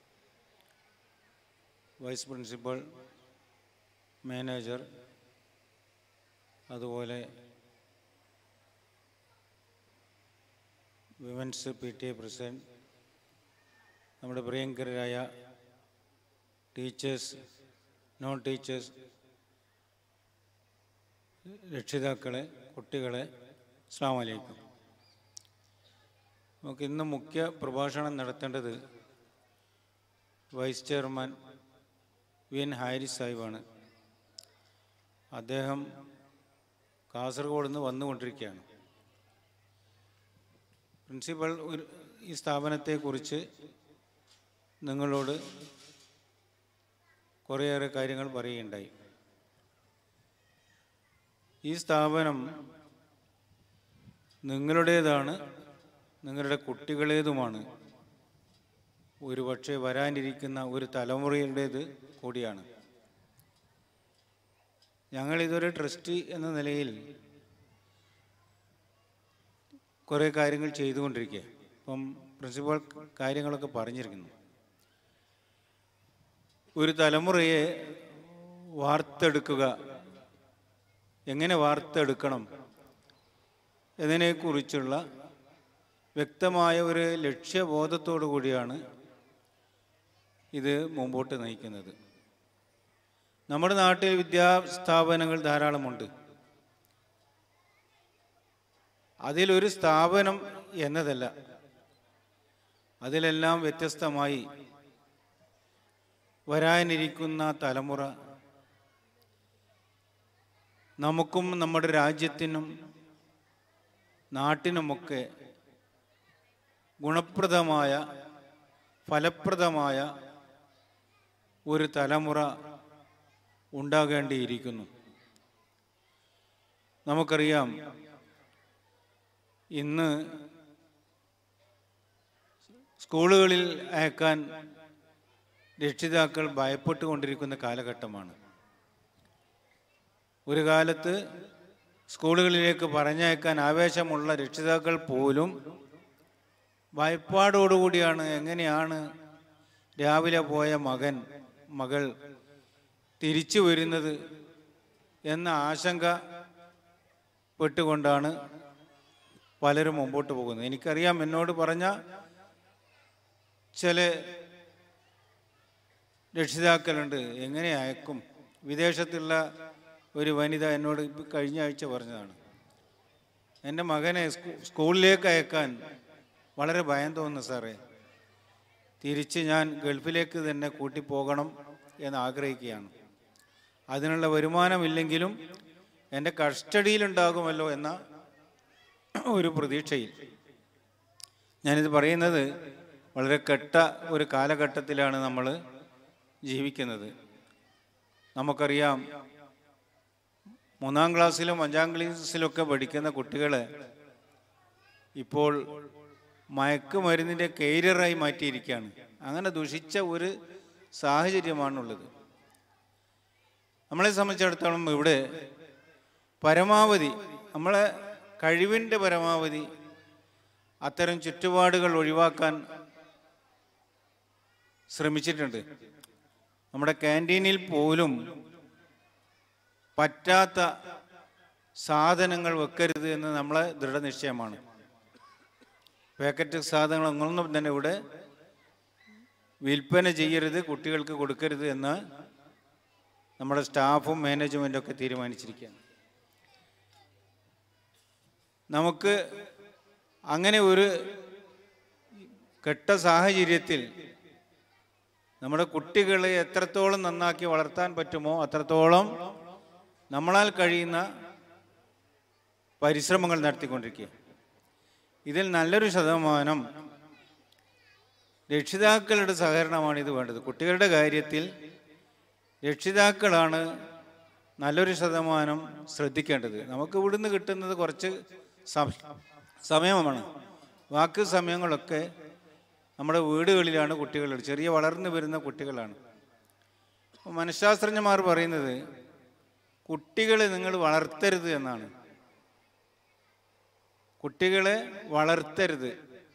vice principal, manager, അതുപോലെ women's P T A president, നമ്മുടെ പ്രിയങ്കരായ ടീച്ചേഴ്സ്, നോൺ ടീച്ചേഴ്സ്, രക്ഷിതാക്കളെ, കുട്ടികളെ, അസ്സലാമു അലൈക്കും. നമുക്ക് ഇന്ന് മുഖ്യ പ്രഭാഷണം നടത്തേണ്ടത് vice chairman V N Haris സാഹിബാണ്. അദ്ദേഹം കാസർഗോഡ് നിന്ന് വന്നുകൊണ്ടിരിക്കുകയാണ്. പ്രിൻസിപ്പൽ ഒരു ഈ സ്ഥാപനത്തെക്കുറിച്ച് നിങ്ങളോട് കുറേയേറെ കാര്യങ്ങൾ പറയുകയുണ്ടായി. ഈ സ്ഥാപനം നിങ്ങളുടേതാണ്, നിങ്ങളുടെ കുട്ടികളേതുമാണ്, ഒരു പക്ഷേ വരാനിരിക്കുന്ന ഒരു തലമുറയുടേത് കൂടിയാണ്. ഞങ്ങളിതൊരു ട്രസ്റ്റി എന്ന നിലയിൽ കുറേ കാര്യങ്ങൾ ചെയ്തുകൊണ്ടിരിക്കുക. ഇപ്പം പ്രിൻസിപ്പൽ കാര്യങ്ങളൊക്കെ പറഞ്ഞിരിക്കുന്നു. ഒരു തലമുറയെ വാർത്തെടുക്കുക, എങ്ങനെ വാർത്തെടുക്കണം എന്നതിനെക്കുറിച്ചുള്ള വ്യക്തമായ ഒരു ലക്ഷ്യബോധത്തോടു കൂടിയാണ് ഇത് മുമ്പോട്ട് നയിക്കുന്നത്. നമ്മുടെ നാട്ടിൽ വിദ്യാസ്ഥാപനങ്ങൾ ധാരാളമുണ്ട്. അതിലൊരു സ്ഥാപനം എന്നതല്ല, അതിലെല്ലാം വ്യത്യസ്തമായി വരാനിരിക്കുന്ന തലമുറ നമുക്കും നമ്മുടെ രാജ്യത്തിനും നാട്ടിനുമൊക്കെ ഗുണപ്രദമായ ഫലപ്രദമായ ഒരു തലമുറ ഉണ്ടാകേണ്ടിയിരിക്കുന്നു. നമുക്കറിയാം, ഇന്ന് സ്കൂളുകളിൽ അയക്കാൻ രക്ഷിതാക്കൾ ഭയപ്പെട്ടുകൊണ്ടിരിക്കുന്ന കാലഘട്ടമാണ്. ഒരു കാലത്ത് സ്കൂളുകളിലേക്ക് പറഞ്ഞയക്കാൻ ആവേശമുള്ള രക്ഷിതാക്കൾ പോലും ഭയപ്പാടോടുകൂടിയാണ് എങ്ങനെയാണ് രാവിലെ പോയ മകൻ മകൾ തിരിച്ചു വരുന്നത് എന്ന ആശങ്ക പെട്ടുകൊണ്ടാണ് പലരും മുമ്പോട്ട് പോകുന്നത്. എനിക്കറിയാം, എന്നോട് പറഞ്ഞ ചില രക്ഷിതാക്കളുണ്ട്, എങ്ങനെ അയക്കും. വിദേശത്തുള്ള ഒരു വനിത എന്നോട് ഇപ്പം കഴിഞ്ഞ ആഴ്ച പറഞ്ഞതാണ്, എൻ്റെ മകനെ സ്കൂളിലേക്ക് അയക്കാൻ വളരെ ഭയം തോന്നുന്നു സാറേ, തിരിച്ച് ഞാൻ ഗൾഫിലേക്ക് തന്നെ കൂട്ടിപ്പോകണം എന്ന് ആഗ്രഹിക്കുകയാണ്. അതിനുള്ള വരുമാനമില്ലെങ്കിലും എൻ്റെ കസ്റ്റഡിയിലുണ്ടാകുമല്ലോ എന്ന ഒരു പ്രതീക്ഷയിൽ. ഞാനിത് പറയുന്നത് വളരെ കെട്ട ഒരു കാലഘട്ടത്തിലാണ് നമ്മൾ ജീവിക്കുന്നത്. നമുക്കറിയാം, മൂന്നാം ക്ലാസ്സിലും അഞ്ചാം ക്ലാസ്സിലൊക്കെ പഠിക്കുന്ന കുട്ടികളെ ഇപ്പോൾ മയക്കുമരുന്നിൻ്റെ കരിയറായി മാറ്റിയിരിക്കുകയാണ്. അങ്ങനെ ദുഷിച്ച ഒരു സാഹചര്യമാണുള്ളത്. നമ്മളെ സംബന്ധിച്ചിടത്തോളം ഇവിടെ പരമാവധി നമ്മളെ കഴിവിൻ്റെ പരമാവധി അത്തരം ചുറ്റുപാടുകൾ ഒഴിവാക്കാൻ ശ്രമിച്ചിട്ടുണ്ട്. നമ്മുടെ ക്യാൻറ്റീനിൽ പോലും പറ്റാത്ത സാധനങ്ങൾ വെക്കരുത് എന്ന് നമ്മളെ ദൃഢനിശ്ചയമാണ്. പാക്കറ്റ് സാധനങ്ങളൊന്നും തന്നെ ഇവിടെ വിൽപ്പന ചെയ്യരുത്, കുട്ടികൾക്ക് കൊടുക്കരുത് എന്ന് നമ്മുടെ സ്റ്റാഫും മാനേജ്മെൻറ്റും ഒക്കെ തീരുമാനിച്ചിരിക്കുകയാണ്. നമുക്ക് അങ്ങനെ ഒരു കെട്ട സാഹചര്യത്തിൽ നമ്മുടെ കുട്ടികളെ എത്രത്തോളം നന്നാക്കി വളർത്താൻ പറ്റുമോ അത്രത്തോളം നമ്മളാൽ കഴിയുന്ന പരിശ്രമങ്ങൾ നടത്തിക്കൊണ്ടിരിക്കുക. ഇതിൽ നല്ലൊരു ശതമാനം രക്ഷിതാക്കളുടെ സഹകരണമാണ് ഇത് വേണ്ടത്. കുട്ടികളുടെ കാര്യത്തിൽ രക്ഷിതാക്കളാണ് നല്ലൊരു ശതമാനം ശ്രദ്ധിക്കേണ്ടത്. നമുക്ക് ഇവിടുന്ന് കിട്ടുന്നത് കുറച്ച് സമയമാണ്. ബാക്കി സമയങ്ങളൊക്കെ നമ്മുടെ വീടുകളിലാണ് കുട്ടികൾ, ചെറിയ വളർന്നു വരുന്ന കുട്ടികളാണ്. മനഃശാസ്ത്രജ്ഞന്മാർ പറയുന്നത് കുട്ടികളെ നിങ്ങൾ വളർത്തരുത് എന്നാണ്. കുട്ടികളെ വളർത്തരുത്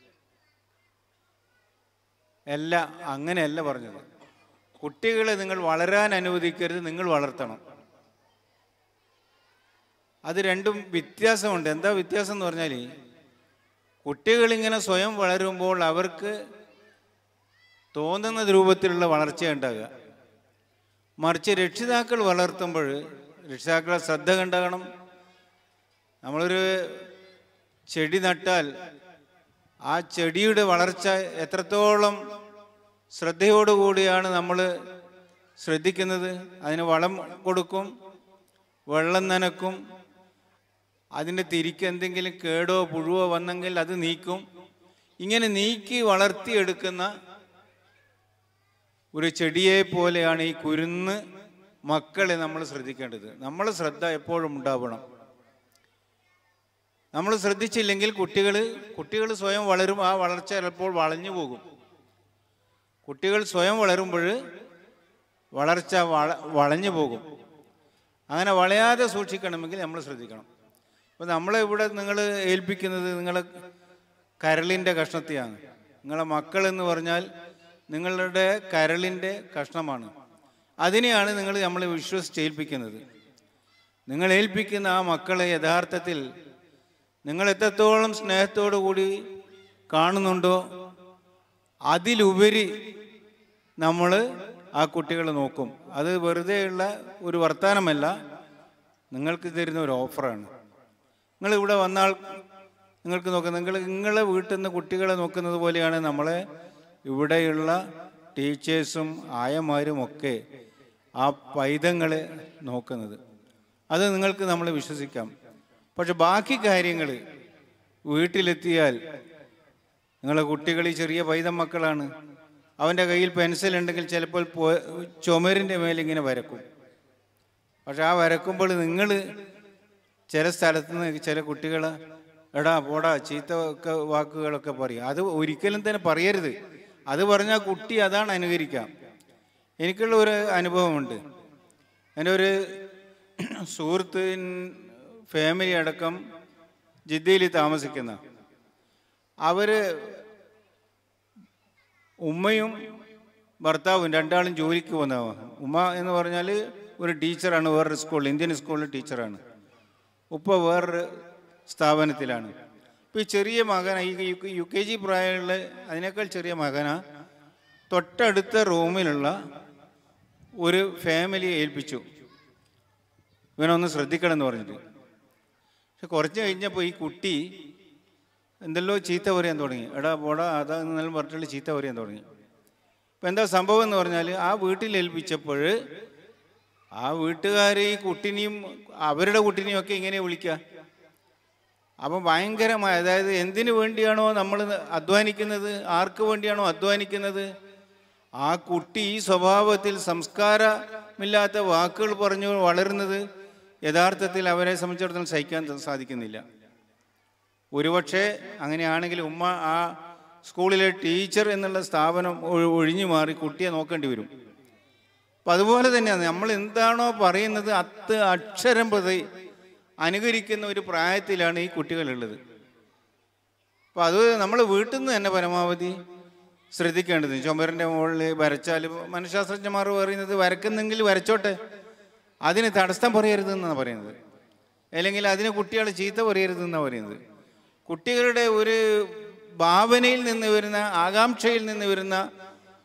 അല്ല, അങ്ങനെയല്ല പറഞ്ഞത്. കുട്ടികളെ നിങ്ങൾ വളരാൻ അനുവദിക്കരുത്, നിങ്ങൾ വളർത്തണം. അത് രണ്ടും വ്യത്യാസമുണ്ട്. എന്താ വ്യത്യാസം എന്ന് പറഞ്ഞാൽ, കുട്ടികളിങ്ങനെ സ്വയം വളരുമ്പോൾ അവർക്ക് തോന്നുന്ന രൂപത്തിലുള്ള വളർച്ച ഉണ്ടാകുക. മറിച്ച് രക്ഷിതാക്കൾ വളർത്തുമ്പോൾ രക്ഷിതാക്കളെ ശ്രദ്ധ കണ്ടാകണം. നമ്മളൊരു ചെടി നട്ടാൽ ആ ചെടിയുടെ വളർച്ച എത്രത്തോളം ശ്രദ്ധയോടുകൂടിയാണ് നമ്മൾ ശ്രദ്ധിക്കുന്നത്. അതിന് വളം കൊടുക്കും, വെള്ളം നനക്കും, അതിൻ്റെ തിരിക്ക് എന്തെങ്കിലും കേടോ പുഴുവോ വന്നെങ്കിൽ അത് നീക്കും. ഇങ്ങനെ നീക്കി വളർത്തിയെടുക്കുന്ന ഒരു ചെടിയെ പോലെയാണ് ഈ കുരുന്ന് മക്കളെ നമ്മൾ ശ്രദ്ധിക്കേണ്ടത്. നമ്മളെ ശ്രദ്ധ എപ്പോഴും ഉണ്ടാവണം. നമ്മൾ ശ്രദ്ധിച്ചില്ലെങ്കിൽ കുട്ടികൾ കുട്ടികൾ സ്വയം വളരും. ആ വളർച്ച ചിലപ്പോൾ വളഞ്ഞു പോകും. കുട്ടികൾ സ്വയം വളരുമ്പോൾ വളർച്ച വള വളഞ്ഞു പോകും. അങ്ങനെ വളയാതെ സൂക്ഷിക്കണമെങ്കിൽ നമ്മൾ ശ്രദ്ധിക്കണം. അപ്പോൾ നമ്മളെ ഇവിടെ നിങ്ങൾ ഏൽപ്പിക്കുന്നത് നിങ്ങളെ കരളിൻ്റെ കഷ്ണത്തെയാണ്. നിങ്ങളെ മക്കളെന്ന് പറഞ്ഞാൽ നിങ്ങളുടെ കരളിൻ്റെ കഷ്ണമാണ്. അതിനെയാണ് നിങ്ങൾ നമ്മൾ വിശ്വസിച്ച് ഏൽപ്പിക്കുന്നത്. നിങ്ങൾ ഏൽപ്പിക്കുന്ന ആ മക്കളെ യഥാർത്ഥത്തിൽ നിങ്ങൾ എത്രത്തോളം സ്നേഹത്തോടു കൂടി കാണുന്നുണ്ടോ അതിലുപരി നമ്മൾ ആ കുട്ടികളെ നോക്കും. അത് വെറുതെയുള്ള ഒരു വർത്തമാനമല്ല, നിങ്ങൾക്ക് തരുന്ന ഒരു ഓഫറാണ്. നിങ്ങളിവിടെ വന്നാൽ നിങ്ങൾക്ക് നോക്കാം, നിങ്ങൾ നിങ്ങളെ വീട്ടിൽ നിന്ന് കുട്ടികളെ നോക്കുന്നത് പോലെയാണ് നമ്മളെ ഇവിടെയുള്ള ടീച്ചേഴ്സും ആയമാരും ഒക്കെ ആ പൈതങ്ങളെ നോക്കുന്നത്. അത് നിങ്ങൾക്ക് നമ്മൾ വിശ്വസിക്കാം. പക്ഷെ ബാക്കി കാര്യങ്ങൾ വീട്ടിലെത്തിയാൽ നിങ്ങളെ കുട്ടികൾ ഈ ചെറിയ പൈതം മക്കളാണ്. അവൻ്റെ കയ്യിൽ പെൻസിലുണ്ടെങ്കിൽ ചിലപ്പോൾ ചുമരിൻ്റെ മേലിങ്ങനെ വരക്കും. പക്ഷെ ആ വരക്കുമ്പോൾ നിങ്ങൾ ചില സ്ഥലത്ത് നിന്ന് ചില കുട്ടികൾ എടാ പോടാ ചീത്ത ഒക്കെ വാക്കുകളൊക്കെ പറയും. അത് ഒരിക്കലും തന്നെ പറയരുത്. അത് പറഞ്ഞാൽ കുട്ടി അതാണ് അനുകരിക്കാം. എനിക്കുള്ള ഒരു അനുഭവമുണ്ട്. എൻ്റെ ഒരു സുഹൃത്തിൻ ഫാമിലി അടക്കം ജിദ്ദയിൽ താമസിക്കുന്ന അവർ ഉമ്മയും ഭർത്താവും രണ്ടാളും ജോലിക്ക് പോകുന്നതാണ്. ഉമ്മ എന്ന് പറഞ്ഞാൽ ഒരു ടീച്ചറാണ്, വേറൊരു സ്കൂളിൽ, ഇന്ത്യൻ സ്കൂളിൽ ടീച്ചറാണ്. ഉപ്പ വേറൊരു സ്ഥാപനത്തിലാണ്. ഇപ്പോൾ ഈ ചെറിയ മകന ഈ യു കെ ജി പ്രായമുള്ള അതിനേക്കാൾ ചെറിയ മകനാ തൊട്ടടുത്ത റൂമിലുള്ള ഒരു ഫാമിലിയെ ഏൽപ്പിച്ചു, ഇവനൊന്ന് ശ്രദ്ധിക്കണം എന്ന് പറഞ്ഞിട്ട്. പക്ഷെ കുറച്ച് കഴിഞ്ഞപ്പോൾ ഈ കുട്ടി എന്തെല്ലോ ചീത്ത പറയാൻ തുടങ്ങി. എടാ പോടാ അതാ എന്നാലും പറഞ്ഞിട്ടുള്ള ചീത്ത പറയാൻ തുടങ്ങി. ഇപ്പം എന്താ സംഭവം എന്ന് പറഞ്ഞാൽ, ആ വീട്ടിൽ ഏൽപ്പിച്ചപ്പോൾ ആ വീട്ടുകാർ ഈ കുട്ടിനെയും അവരുടെ കുട്ടിനെയും ഒക്കെ ഇങ്ങനെ വിളിക്കുക. അപ്പം ഭയങ്കരമായ, അതായത് എന്തിനു വേണ്ടിയാണോ നമ്മൾ അധ്വാനിക്കുന്നത്, ആർക്ക് വേണ്ടിയാണോ അധ്വാനിക്കുന്നത്, ആ കുട്ടി ഈ സ്വഭാവത്തിൽ സംസ്കാരമില്ലാത്ത വാക്കുകൾ പറഞ്ഞു വളരുന്നത് യഥാർത്ഥത്തിൽ അവരെ സംബന്ധിച്ചിടത്തോളം സഹിക്കാൻ സാധിക്കുന്നില്ല. ഒരുപക്ഷെ അങ്ങനെയാണെങ്കിൽ ഉമ്മ ആ സ്കൂളിലെ ടീച്ചർ എന്നുള്ള സ്ഥാപനം ഒഴിഞ്ഞു മാറി കുട്ടിയെ നോക്കേണ്ടി വരും. അപ്പം അതുപോലെ തന്നെയാണ് നമ്മൾ എന്താണോ പറയുന്നത് അത് അക്ഷരം പ്രതി അനുകരിക്കുന്ന ഒരു പ്രായത്തിലാണ് ഈ കുട്ടികളുള്ളത്. അപ്പം അത് നമ്മൾ വീട്ടിൽ നിന്ന് തന്നെ പരമാവധി ശ്രദ്ധിക്കേണ്ടത്. ചുമരിൻ്റെ മുകളിൽ വരച്ചാൽ മനഃശാസ്ത്രജ്ഞന്മാർ പറയുന്നത് വരക്കുന്നെങ്കിൽ വരച്ചോട്ടെ, അതിന് തടസ്സം പറയരുതെന്നാണ് പറയുന്നത്. അല്ലെങ്കിൽ അതിന് കുട്ടികളെ ചീത്ത പറയരുതെന്നാണ് പറയുന്നത്. കുട്ടികളുടെ ഒരു ഭാവനയിൽ നിന്ന് വരുന്ന, ആകാംക്ഷയിൽ നിന്ന് വരുന്ന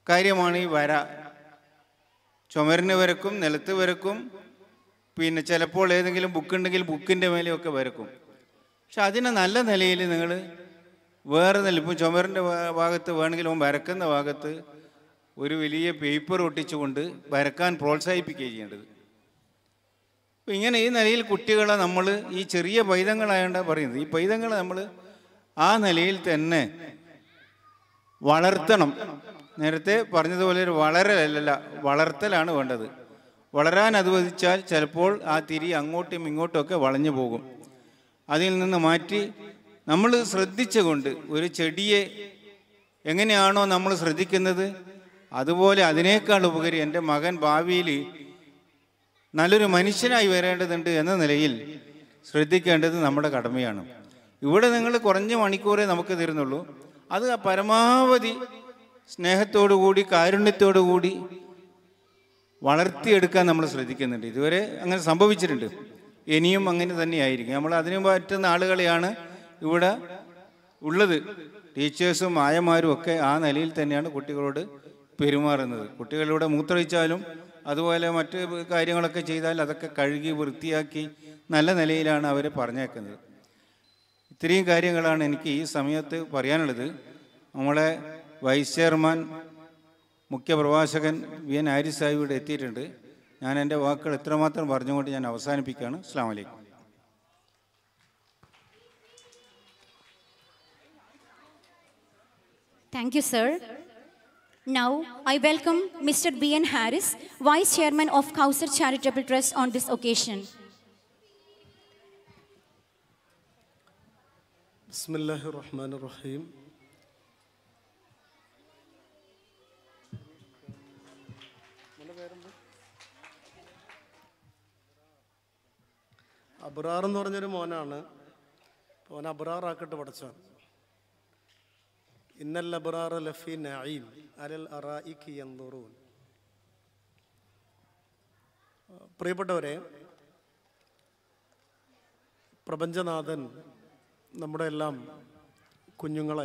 കാര്യമാണ് ഈ വര. ചുമരിന് വരക്കും, നിലത്ത് വരക്കും, പിന്നെ ചിലപ്പോൾ ഏതെങ്കിലും ബുക്കുണ്ടെങ്കിൽ ബുക്കിൻ്റെ മേലെയൊക്കെ വരക്കും. പക്ഷെ അതിനെ നല്ല നിലയിൽ നിങ്ങൾ വേറെ നില, ഇപ്പം ചുമരിൻ്റെ ഭാഗത്ത് വേണമെങ്കിൽ വരക്കുന്ന ഭാഗത്ത് ഒരു വലിയ പേപ്പർ ഒട്ടിച്ചുകൊണ്ട് വരക്കാൻ പ്രോത്സാഹിപ്പിക്കുകയാണ് ചെയ്യേണ്ടത്. അപ്പം ഇങ്ങനെ ഈ നിലയിൽ കുട്ടികളെ നമ്മൾ ഈ ചെറിയ പൈതങ്ങളായതുകൊണ്ടാണ് പറയുന്നത്, ഈ പൈതങ്ങളെ നമ്മൾ ആ നിലയിൽ തന്നെ വളർത്തണം. നേരത്തെ പറഞ്ഞതുപോലെ ഒരു വളരലല്ല, വളർത്തലാണ് വേണ്ടത്. വളരാൻ അനുവദിച്ചാൽ ചിലപ്പോൾ ആ തിരി അങ്ങോട്ടും ഇങ്ങോട്ടും ഒക്കെ വളഞ്ഞു പോകും. അതിൽ നിന്ന് മാറ്റി നമ്മൾ ശ്രദ്ധിച്ചുകൊണ്ട് ഒരു ചെടിയെ എങ്ങനെയാണോ നമ്മൾ ശ്രദ്ധിക്കുന്നത് അതുപോലെ അതിനേക്കാൾ ഉപരി എൻ്റെ മകൻ ഭാവിയിൽ നല്ലൊരു മനുഷ്യനായി വരേണ്ടതുണ്ട് എന്ന നിലയിൽ ശ്രദ്ധിക്കേണ്ടത് നമ്മുടെ കടമയാണ്. ഇവിടെ നിങ്ങൾ കുറഞ്ഞ മണിക്കൂറേ നമുക്ക് തരുന്നുള്ളൂ. അത് പരമാവധി സ്നേഹത്തോടു കൂടി കാരുണ്യത്തോടു കൂടി വളർത്തിയെടുക്കാൻ നമ്മൾ ശ്രദ്ധിക്കുന്നുണ്ട്. ഇതുവരെ അങ്ങനെ സംഭവിച്ചിട്ടുണ്ട്, ഇനിയും അങ്ങനെ തന്നെയായിരിക്കും. നമ്മൾ അതിന് പറ്റുന്ന ആളുകളെയാണ് ഇവിടെ ഉള്ളത്. ടീച്ചേഴ്സും ആയമാരും ഒക്കെ ആ നിലയിൽ തന്നെയാണ് കുട്ടികളോട് പെരുമാറുന്നത്. കുട്ടികളിലൂടെ മൂത്രയിച്ചാലും അതുപോലെ മറ്റ് കാര്യങ്ങളൊക്കെ ചെയ്താൽ അതൊക്കെ കഴുകി വൃത്തിയാക്കി നല്ല നിലയിലാണ് അവരെ പറഞ്ഞേക്കുന്നത്. ഇത്രയും കാര്യങ്ങളാണ് എനിക്ക് ഈ സമയത്ത് പറയാനുള്ളത്. നമ്മളെ വൈസ് ചെയർമാൻ മുഖ്യപ്രഭാഷകൻ വി എൻ ആരിസ് സാഹിബ് ഇവിടെ എത്തിയിട്ടുണ്ട്. ഞാൻ എൻ്റെ വാക്കുകൾ എത്രമാത്രം പറഞ്ഞുകൊണ്ട് ഞാൻ അവസാനിപ്പിക്കുകയാണ്. അസ്സലാമു അലൈക്കും. Thank you, sir. Now, I welcome Mister B N Harris, Vice Chairman of Kausar Charitable Trust on this occasion. Bismillahir Rahmanir Rahim. Abrar എന്ന് പറഞ്ഞൊരു മോനാണ്. മോൻ അബ്രാറാക്കട്ടെ പഠിച്ചോൻ. ഇന്നൽ അബ്റാറ ലഫീ നഈം അലൽ അറായികി യൻദുറൂൻ. പ്രിയപ്പെട്ടവരെ, പ്രപഞ്ചനാഥൻ നമ്മുടെ എല്ലാം കുഞ്ഞുങ്ങളെ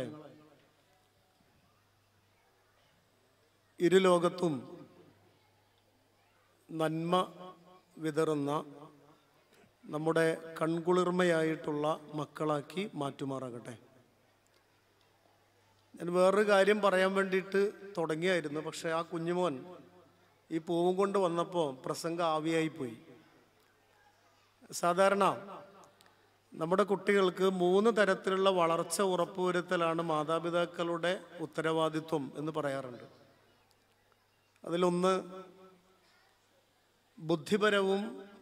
ഇരുലോകത്തും നന്മ വിതറുന്ന നമ്മുടെ കൺകുളിർമയായിട്ടുള്ള മക്കളാക്കി മാറ്റുമാറാകട്ടെ. ഞാൻ വേറൊരു കാര്യം പറയാൻ വേണ്ടിയിട്ട് തുടങ്ങിയായിരുന്നു, പക്ഷെ ആ കുഞ്ഞുമോൻ ഈ പൂവും കൊണ്ട് വന്നപ്പോൾ പ്രസംഗം ആവിയായിപ്പോയി. സാധാരണ നമ്മുടെ കുട്ടികൾക്ക് മൂന്ന് തരത്തിലുള്ള വളർച്ച ഉറപ്പുവരുത്തലാണ് മാതാപിതാക്കളുടെ ഉത്തരവാദിത്വം എന്ന് പറയാറുണ്ട്. അതിലൊന്ന് ബുദ്ധിപരവും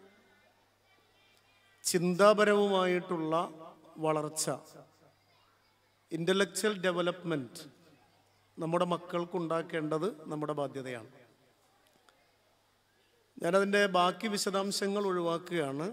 ചിന്താപരവുമായിട്ടുള്ള വളർച്ച, ഇൻ്റലക്ച്വൽ ഡെവലപ്മെൻറ്റ് നമ്മുടെ മക്കൾക്കുണ്ടാക്കേണ്ടത് നമ്മുടെ ബാധ്യതയാണ്. ഞാനതിൻ്റെ ബാക്കി വിശദാംശങ്ങൾ ഒഴിവാക്കുകയാണ്.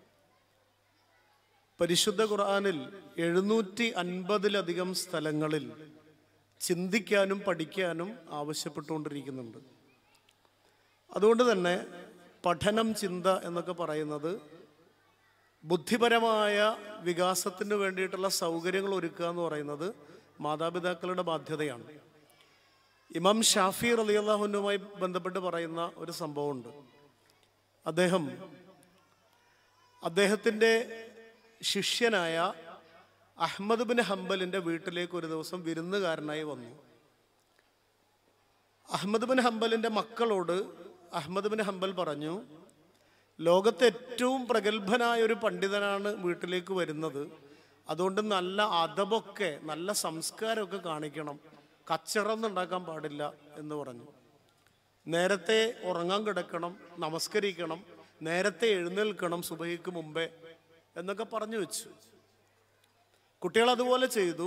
പരിശുദ്ധ ഖുർആനിൽ എഴുന്നൂറ്റി അൻപതിലധികം സ്ഥലങ്ങളിൽ ചിന്തിക്കാനും പഠിക്കാനും ആവശ്യപ്പെട്ടുകൊണ്ടിരിക്കുന്നുണ്ട്. അതുകൊണ്ട് തന്നെ പഠനം, ചിന്ത എന്നൊക്കെ പറയുന്നത് ബുദ്ധിപരമായ വികാസത്തിന് വേണ്ടിയിട്ടുള്ള സൗകര്യങ്ങൾ ഒരുക്കുക എന്ന് പറയുന്നത് മാതാപിതാക്കളുടെ ബാധ്യതയാണ്. ഇമാം ഷാഫി റളിയല്ലാഹു അൻഹുമായി ബന്ധപ്പെട്ട് പറയുന്ന ഒരു സംഭവമുണ്ട്. അദ്ദേഹം അദ്ദേഹത്തിൻ്റെ ശിഷ്യനായ അഹ്മദ് ബിൻ ഹംബലിൻ്റെ വീട്ടിലേക്ക് ഒരു ദിവസം വിരുന്നുകാരനായി വന്നു. അഹ്മദ് ബിൻ ഹംബലിൻ്റെ മക്കളോട് അഹ്മദ് ബിൻ ഹംബൽ പറഞ്ഞു, ലോകത്തെ ഏറ്റവും പ്രഗത്ഭനായ ഒരു പണ്ഡിതനാണ് വീട്ടിലേക്ക് വരുന്നത്, അതുകൊണ്ട് നല്ല അദബൊക്കെ നല്ല സംസ്കാരമൊക്കെ കാണിക്കണം, കച്ചറൊന്നും ഉണ്ടാക്കാൻ പാടില്ല എന്ന് പറഞ്ഞു. നേരത്തെ ഉറങ്ങാൻ കിടക്കണം, നമസ്കരിക്കണം, നേരത്തെ എഴുന്നേൽക്കണം സുബഹിക്ക് മുമ്പേ എന്നൊക്കെ പറഞ്ഞു വെച്ചു. കുട്ടികൾ അതുപോലെ ചെയ്തു.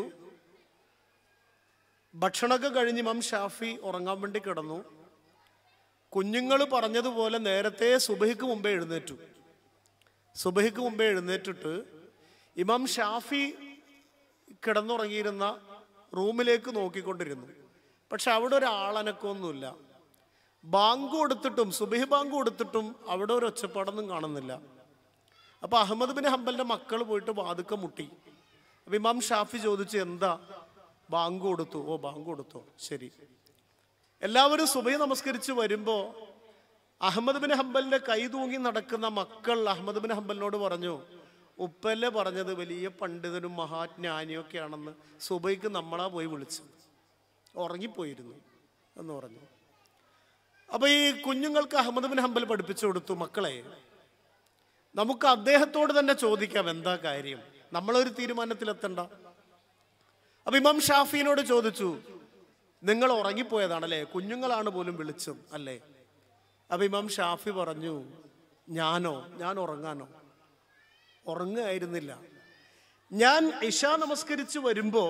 ഭക്ഷണമൊക്കെ കഴിഞ്ഞ് ഇമാം ഷാഫി ഉറങ്ങാൻ വേണ്ടി കിടന്നു. കുഞ്ഞുങ്ങൾ പറഞ്ഞതുപോലെ നേരത്തെ സുബഹിക്ക് മുമ്പേ എഴുന്നേറ്റു. സുബഹിക്ക് മുമ്പേ എഴുന്നേറ്റിട്ട് ഇമാം ഷാഫി കിടന്നുറങ്ങിയിരുന്ന റൂമിലേക്ക് നോക്കിക്കൊണ്ടിരുന്നു. പക്ഷെ അവിടെ ഒരാളനക്കൊന്നുമില്ല. ബാങ്ക് കൊടുത്തിട്ടും സുബഹി ബാങ്ക് കൊടുത്തിട്ടും അവിടെ ഒരു ഒച്ചപ്പാടൊന്നും കാണുന്നില്ല. അപ്പോൾ അഹ്മദ് ബിൻ ഹംബലിൻ്റെ മക്കൾ പോയിട്ട് വാതുക്ക മുട്ടി. അപ്പം ഇമാം ഷാഫി ചോദിച്ചു, എന്താ? ബാങ്ക് കൊടുത്തു. ഓ ബാങ്ക് കൊടുത്തോ, ശരി. എല്ലാവരും സുബഹി നമസ്കരിച്ച് വരുമ്പോൾ അഹമ്മദ് ബിൻ ഹംബലിന്റെ കൈ തൂങ്ങി നടക്കുന്ന മക്കൾ അഹമ്മദ് ബിൻ ഹംബലിനോട് പറഞ്ഞു, ഉപ്പല്ലേ പറഞ്ഞത് വലിയ പണ്ഡിതനും മഹാജ്ഞാനിയൊക്കെയാണെന്ന്, സുബഹിക്ക് നമ്മളാ പോയി വിളിച്ചു, ഉറങ്ങിപ്പോയിരുന്നു എന്ന് പറഞ്ഞു. അപ്പൊ ഈ കുഞ്ഞുങ്ങൾക്ക് അഹമ്മദ് ബിൻ ഹംബൽ പഠിപ്പിച്ചു കൊടുത്തു, മക്കളെ നമുക്ക് അദ്ദേഹത്തോട് തന്നെ ചോദിക്കാം എന്താ കാര്യം, നമ്മളൊരു തീരുമാനത്തിലെത്തണ്ട. അപ്പൊ ഇമാം ഷാഫിനോട് ചോദിച്ചു, നിങ്ങൾ ഉറങ്ങിപ്പോയതാണല്ലേ, കുഞ്ഞുങ്ങളാണ് പോലും വിളിച്ചത് അല്ലേ? അപ്പൊ ഇമാം ഷാഫി പറഞ്ഞു, ഞാനോ ഞാൻ ഉറങ്ങാനോ ഉറങ്ങുകയായിരുന്നില്ല. ഞാൻ ഇശാ നമസ്കരിച്ച് വരുമ്പോ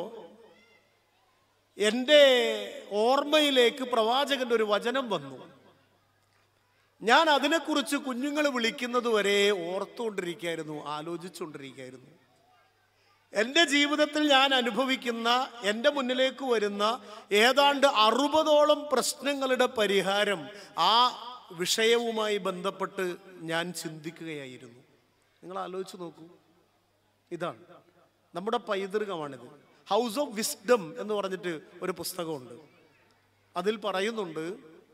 എൻ്റെ ഓർമ്മയിലേക്ക് പ്രവാചകന്റെ ഒരു വചനം വന്നു. ഞാൻ അതിനെക്കുറിച്ച് കുഞ്ഞുങ്ങൾ വിളിക്കുന്നത് വരെ ഓർത്തുകൊണ്ടിരിക്കുകയായിരുന്നു, ആലോചിച്ചുകൊണ്ടിരിക്കുകയായിരുന്നു. എൻ്റെ ജീവിതത്തിൽ ഞാൻ അനുഭവിക്കുന്ന, എൻ്റെ മുന്നിലേക്ക് വരുന്ന ഏതാണ്ട് അറുപതോളം പ്രശ്നങ്ങളുടെ പരിഹാരം ആ വിഷയവുമായി ബന്ധപ്പെട്ട് ഞാൻ ചിന്തിക്കുകയായിരുന്നു. നിങ്ങൾ ആലോചിച്ച് നോക്കൂ, ഇതാണ് നമ്മുടെ പൈതൃകമാണിത്. ഹൗസ് ഓഫ് വിസ്ഡം എന്ന് പറഞ്ഞിട്ട് ഒരു പുസ്തകമുണ്ട്. അതിൽ പറയുന്നുണ്ട്,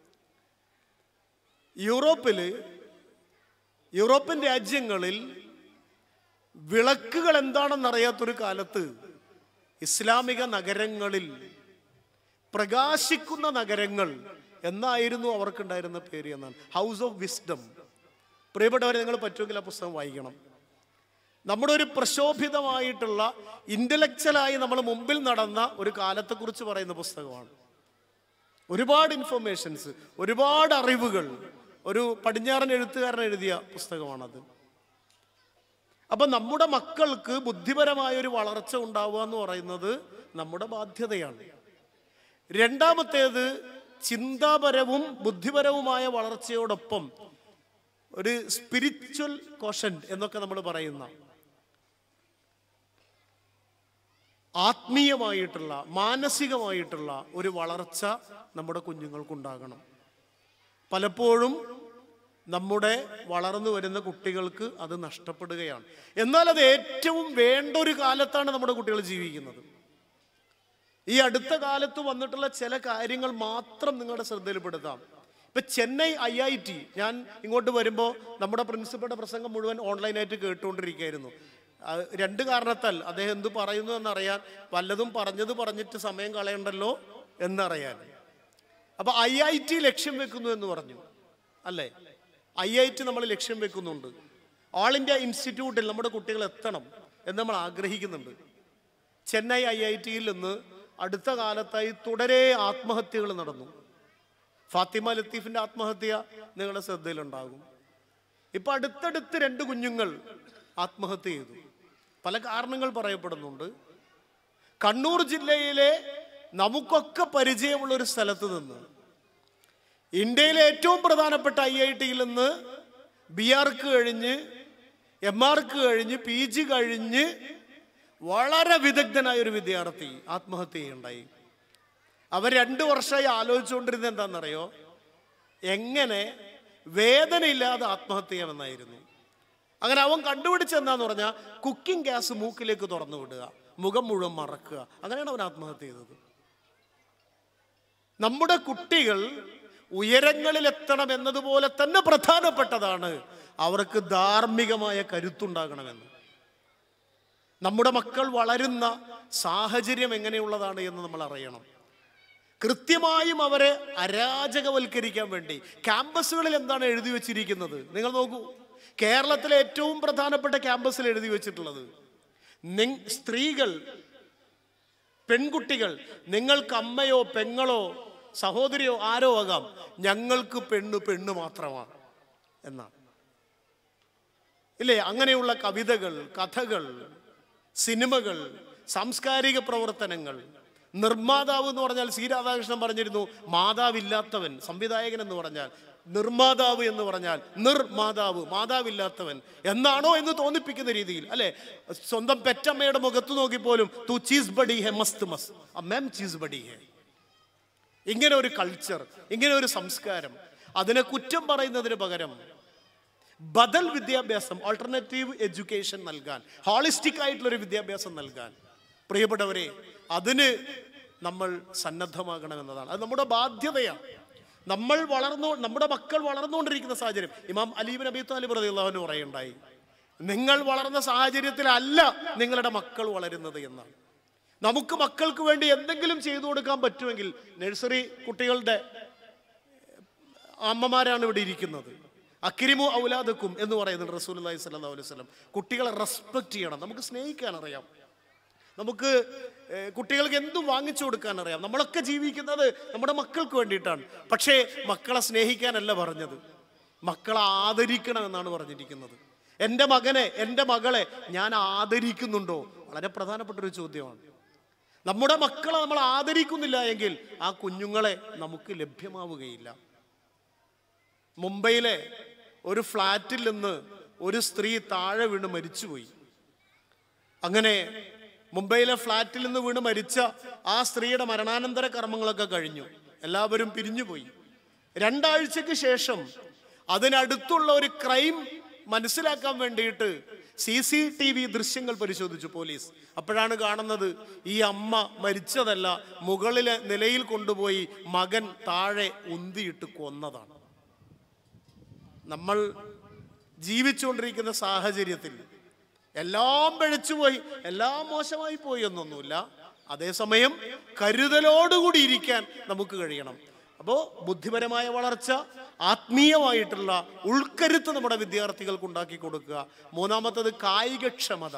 യൂറോപ്പില് യൂറോപ്യൻ രാജ്യങ്ങളിൽ വിളക്കുകൾ എന്താണെന്നറിയാത്തൊരു കാലത്ത് ഇസ്ലാമിക നഗരങ്ങളിൽ പ്രകാശിക്കുന്ന നഗരങ്ങൾ എന്നായിരുന്നു അവർക്കുണ്ടായിരുന്ന പേര് എന്നാണ്. House of wisdom. പ്രിയപ്പെട്ടവരെ, നിങ്ങൾ പറ്റുമെങ്കിൽ ആ പുസ്തകം വായിക്കണം. നമ്മുടെ ഒരു പ്രശോഭിതമായിട്ടുള്ള ഇന്റലക്ച്വലായി നമ്മൾ മുമ്പിൽ നടന്ന ഒരു കാലത്തെക്കുറിച്ച് പറയുന്ന പുസ്തകമാണ്. ഒരുപാട് ഇൻഫർമേഷൻസ്, ഒരുപാട് അറിവുകൾ ഒരു പടിഞ്ഞാറൻ എഴുത്തുകാരൻ എഴുതിയ പുസ്തകമാണത്. അപ്പൊ നമ്മുടെ മക്കൾക്ക് ബുദ്ധിപരമായ ഒരു വളർച്ച ഉണ്ടാവുക എന്ന് പറയുന്നത് നമ്മുടെ ബാധ്യതയാണ്. രണ്ടാമത്തേത്, ചിന്താപരവും ബുദ്ധിപരവുമായ വളർച്ചയോടൊപ്പം ഒരു സ്പിരിച്വൽ കോഷന്റ് എന്നൊക്കെ നമ്മൾ പറയുന്ന ആത്മീയമായിട്ടുള്ള, മാനസികമായിട്ടുള്ള ഒരു വളർച്ച നമ്മുടെ കുഞ്ഞുങ്ങൾക്കുണ്ടാകണം. പലപ്പോഴും നമ്മുടെ വളർന്നു വരുന്ന കുട്ടികൾക്ക് അത് നഷ്ടപ്പെടുകയാണ്. എന്നാൽ അത് ഏറ്റവും വേണ്ട ഒരു കാലത്താണ് നമ്മുടെ കുട്ടികൾ ജീവിക്കുന്നത്. ഈ അടുത്ത കാലത്ത് വന്നിട്ടുള്ള ചില കാര്യങ്ങൾ മാത്രം നിങ്ങളുടെ ശ്രദ്ധയിൽപ്പെടുത്താം. ഇപ്പൊ ചെന്നൈ ഐ ഐ ടി, ഞാൻ ഇങ്ങോട്ട് വരുമ്പോൾ നമ്മുടെ പ്രിൻസിപ്പളുടെ പ്രസംഗം മുഴുവൻ ഓൺലൈനായിട്ട് കേട്ടുകൊണ്ടിരിക്കുകയായിരുന്നു. രണ്ട് കാരണത്താൽ, അദ്ദേഹം എന്ത് പറയുന്നു എന്നറിയാൻ, വല്ലതും പറഞ്ഞത് പറഞ്ഞിട്ട് സമയം കളയണ്ടല്ലോ എന്നറിയാൻ. അപ്പൊ ഐ ഐ ടി ലക്ഷ്യം വെക്കുന്നു എന്ന് പറഞ്ഞു അല്ലേ? ഐ ഐ ടി നമ്മൾ ലക്ഷ്യം വെക്കുന്നുണ്ട്. ഓൾ ഇന്ത്യ ഇൻസ്റ്റിറ്റ്യൂട്ടിൽ നമ്മുടെ കുട്ടികൾ എത്തണം എന്ന് നമ്മൾ ആഗ്രഹിക്കുന്നുണ്ട്. ചെന്നൈ ഐ ഐ ടിയിൽ നിന്ന് അടുത്ത കാലത്തായി തുടരെ ആത്മഹത്യകൾ നടന്നു. ഫാത്തിമ ലത്തീഫിന്റെ ആത്മഹത്യ നിങ്ങളുടെ ശ്രദ്ധയിലുണ്ടാകും. ഇപ്പൊ അടുത്തടുത്ത് രണ്ട് കുഞ്ഞുങ്ങൾ ആത്മഹത്യ ചെയ്തു. പല കാരണങ്ങൾ പറയപ്പെടുന്നുണ്ട്. കണ്ണൂർ ജില്ലയിലെ നമുക്കൊക്കെ പരിചയമുള്ള ഒരു സ്ഥലത്ത് നിന്ന്, ഇന്ത്യയിലെ ഏറ്റവും പ്രധാനപ്പെട്ട ഐ ഐ ടിയിൽ നിന്ന് ബി ആർക്ക് കഴിഞ്ഞ്, എം ആർക്ക് കഴിഞ്ഞ്, പി ജി കഴിഞ്ഞ് വളരെ വിദഗ്ധനായ ഒരു വിദ്യാർത്ഥി ആത്മഹത്യ ചെയ്യുണ്ടായി. അവർ രണ്ടു വർഷമായി ആലോചിച്ചുകൊണ്ടിരുന്നത് എന്താണെന്നറിയോ? എങ്ങനെ വേദനയില്ലാതെ ആത്മഹത്യ ചെയ്യാമെന്നായിരുന്നു. അങ്ങനെ അവൻ കണ്ടുപിടിച്ചെന്താന്ന് പറഞ്ഞാൽ കുക്കിംഗ് ഗ്യാസ് മൂക്കിലേക്ക് തുറന്നു വിടുക, മുഖം മുഴുവൻ മറക്കുക. അങ്ങനെയാണ് അവൻ ആത്മഹത്യ ചെയ്തത്. നമ്മുടെ കുട്ടികൾ ഉയരങ്ങളിൽ എത്തണം എന്നതുപോലെ തന്നെ പ്രധാനപ്പെട്ടതാണ് അവർക്ക് ധാർമ്മികമായ കരുത്തുണ്ടാകണമെന്ന്. നമ്മുടെ മക്കൾ വളരുന്ന സാഹചര്യം എങ്ങനെയുള്ളതാണ് എന്ന് നമ്മൾ അറിയണം. കൃത്യമായും അവരെ അരാജകവൽക്കരിക്കാൻ വേണ്ടി ക്യാമ്പസുകളിൽ എന്താണ് എഴുതി വെച്ചിരിക്കുന്നത് നിങ്ങൾ നോക്കൂ. കേരളത്തിലെ ഏറ്റവും പ്രധാനപ്പെട്ട ക്യാമ്പസിൽ എഴുതി വെച്ചിട്ടുള്ളത്, സ്ത്രീകൾ, പെൺകുട്ടികൾ, നിങ്ങൾക്ക് അമ്മയോ പെങ്ങളോ സഹോദരിയോ ആരോ ആകാം, ഞങ്ങൾക്ക് പെണ്ണ് പെണ്ണ് മാത്രമാണ് എന്നാണ്. ഇല്ലേ? അങ്ങനെയുള്ള കവിതകൾ, കഥകൾ, സിനിമകൾ, സാംസ്കാരിക പ്രവർത്തനങ്ങൾ. നിർമ്മാതാവ് എന്ന് പറഞ്ഞാൽ സി രാധാകൃഷ്ണൻ പറഞ്ഞിരുന്നു, മാതാവില്ലാത്തവൻ. സംവിധായകൻ എന്ന് പറഞ്ഞാൽ, നിർമ്മാതാവ് എന്ന് പറഞ്ഞാൽ നിർമാതാവ്, മാതാവില്ലാത്തവൻ എന്നാണോ എന്ന് തോന്നിപ്പിക്കുന്ന രീതിയിൽ അല്ലെ? സ്വന്തം പെറ്റമ്മയുടെ മുഖത്ത് നോക്കിപ്പോലും തു ചീസ് ബഡി ഹെ മസ്ത് മസ്, അമ്മേം ചീസ് ബഡി ഹെ. ഇങ്ങനെ ഒരു കൾച്ചർ, ഇങ്ങനെ ഒരു സംസ്കാരം, അതിനെ കുറ്റം പറയുന്നതിന് പകരം ബദൽ വിദ്യാഭ്യാസം, ഓൾട്ടർനേറ്റീവ് എഡ്യൂക്കേഷൻ നൽകാൻ, ഹോളിസ്റ്റിക് ആയിട്ടുള്ളൊരു വിദ്യാഭ്യാസം നൽകാൻ. പ്രിയപ്പെട്ടവരെ, അതിന് നമ്മൾ സന്നദ്ധമാകണമെന്നതാണ്. അത് നമ്മുടെ ബാധ്യതയാണ്. നമ്മൾ വളർന്നു നമ്മുടെ മക്കൾ വളർന്നുകൊണ്ടിരിക്കുന്ന സാഹചര്യം, ഇമാം അലി ഇബ്നു അബീ താലിബ് റളിയല്ലാഹു അൻഹു പറയുണ്ടായി, നിങ്ങൾ വളർന്ന സാഹചര്യത്തിലല്ല നിങ്ങളുടെ മക്കൾ വളരുന്നത് എന്നാണ്. നമുക്ക് മക്കൾക്ക് വേണ്ടി എന്തെങ്കിലും ചെയ്തു കൊടുക്കാൻ പറ്റുമെങ്കിൽ, നഴ്സറി കുട്ടികളുടെ അമ്മമാരാണ് ഇവിടെ ഇരിക്കുന്നത്, അക്രിമു ഔലാദക്കും എന്ന് പറയുന്നത് റസൂലുള്ളാഹി സ്വല്ലല്ലാഹു അലൈഹി വസല്ലം. കുട്ടികളെ റെസ്പെക്ട് ചെയ്യണം. നമുക്ക് സ്നേഹിക്കാൻ അറിയാം, നമുക്ക് കുട്ടികൾക്ക് എന്തും വാങ്ങിച്ചു കൊടുക്കാൻ അറിയാം. നമ്മളൊക്കെ ജീവിക്കുന്നത് നമ്മുടെ മക്കൾക്ക് വേണ്ടിയിട്ടാണ്. പക്ഷേ മക്കളെ സ്നേഹിക്കാനല്ല പറഞ്ഞത്, മക്കളെ ആദരിക്കണമെന്നാണ് പറഞ്ഞിരിക്കുന്നത്. എൻ്റെ മകനെ, എൻ്റെ മകളെ ഞാൻ ആദരിക്കുന്നുണ്ടോ? വളരെ പ്രധാനപ്പെട്ട ഒരു ചോദ്യമാണ്. നമ്മുടെ മക്കളെ നമ്മൾ ആദരിക്കുന്നില്ല എങ്കിൽ ആ കുഞ്ഞുങ്ങളെ നമുക്ക് ലഭ്യമാവുകയില്ല. മുംബൈയിലെ ഒരു ഫ്ലാറ്റിൽ നിന്ന് ഒരു സ്ത്രീ താഴെ വീണ് മരിച്ചുപോയി. അങ്ങനെ മുംബൈയിലെ ഫ്ലാറ്റിൽ നിന്ന് വീണ് മരിച്ച ആ സ്ത്രീയുടെ മരണാനന്തര കർമ്മങ്ങളൊക്കെ കഴിഞ്ഞു, എല്ലാവരും പിരിഞ്ഞുപോയി. രണ്ടാഴ്ചക്ക് ശേഷം അതിനടുത്തുള്ള ഒരു ക്രൈം മനസ്സിലാക്കാൻ വേണ്ടിയിട്ട് സി സി ടി വി ദൃശ്യങ്ങൾ പരിശോധിച്ചു പോലീസ്. അപ്പോഴാണ് കാണുന്നത് ഈ അമ്മ മരിച്ചതല്ല, മുകളിലെ നിലയിൽ കൊണ്ടുപോയി മകൻ താഴെ ഉന്തിയിട്ട് കൊന്നതാണ്. നമ്മൾ ജീവിച്ചുകൊണ്ടിരിക്കുന്ന സാഹചര്യത്തിൽ എല്ലാം പിഴച്ചുപോയി, എല്ലാം മോശമായി പോയി എന്നൊന്നുമില്ല. അതേസമയം കരുതലോടുകൂടി ഇരിക്കാൻ നമുക്ക് കഴിയണം. അപ്പോൾ ബുദ്ധിപരമായ വളർച്ച, ആത്മീയമായിട്ടുള്ള ഉൾക്കരുത്ത് നമ്മുടെ വിദ്യാർത്ഥികൾക്ക് ഉണ്ടാക്കി കൊടുക്കുക. മൂന്നാമത്തത് കായികക്ഷമത,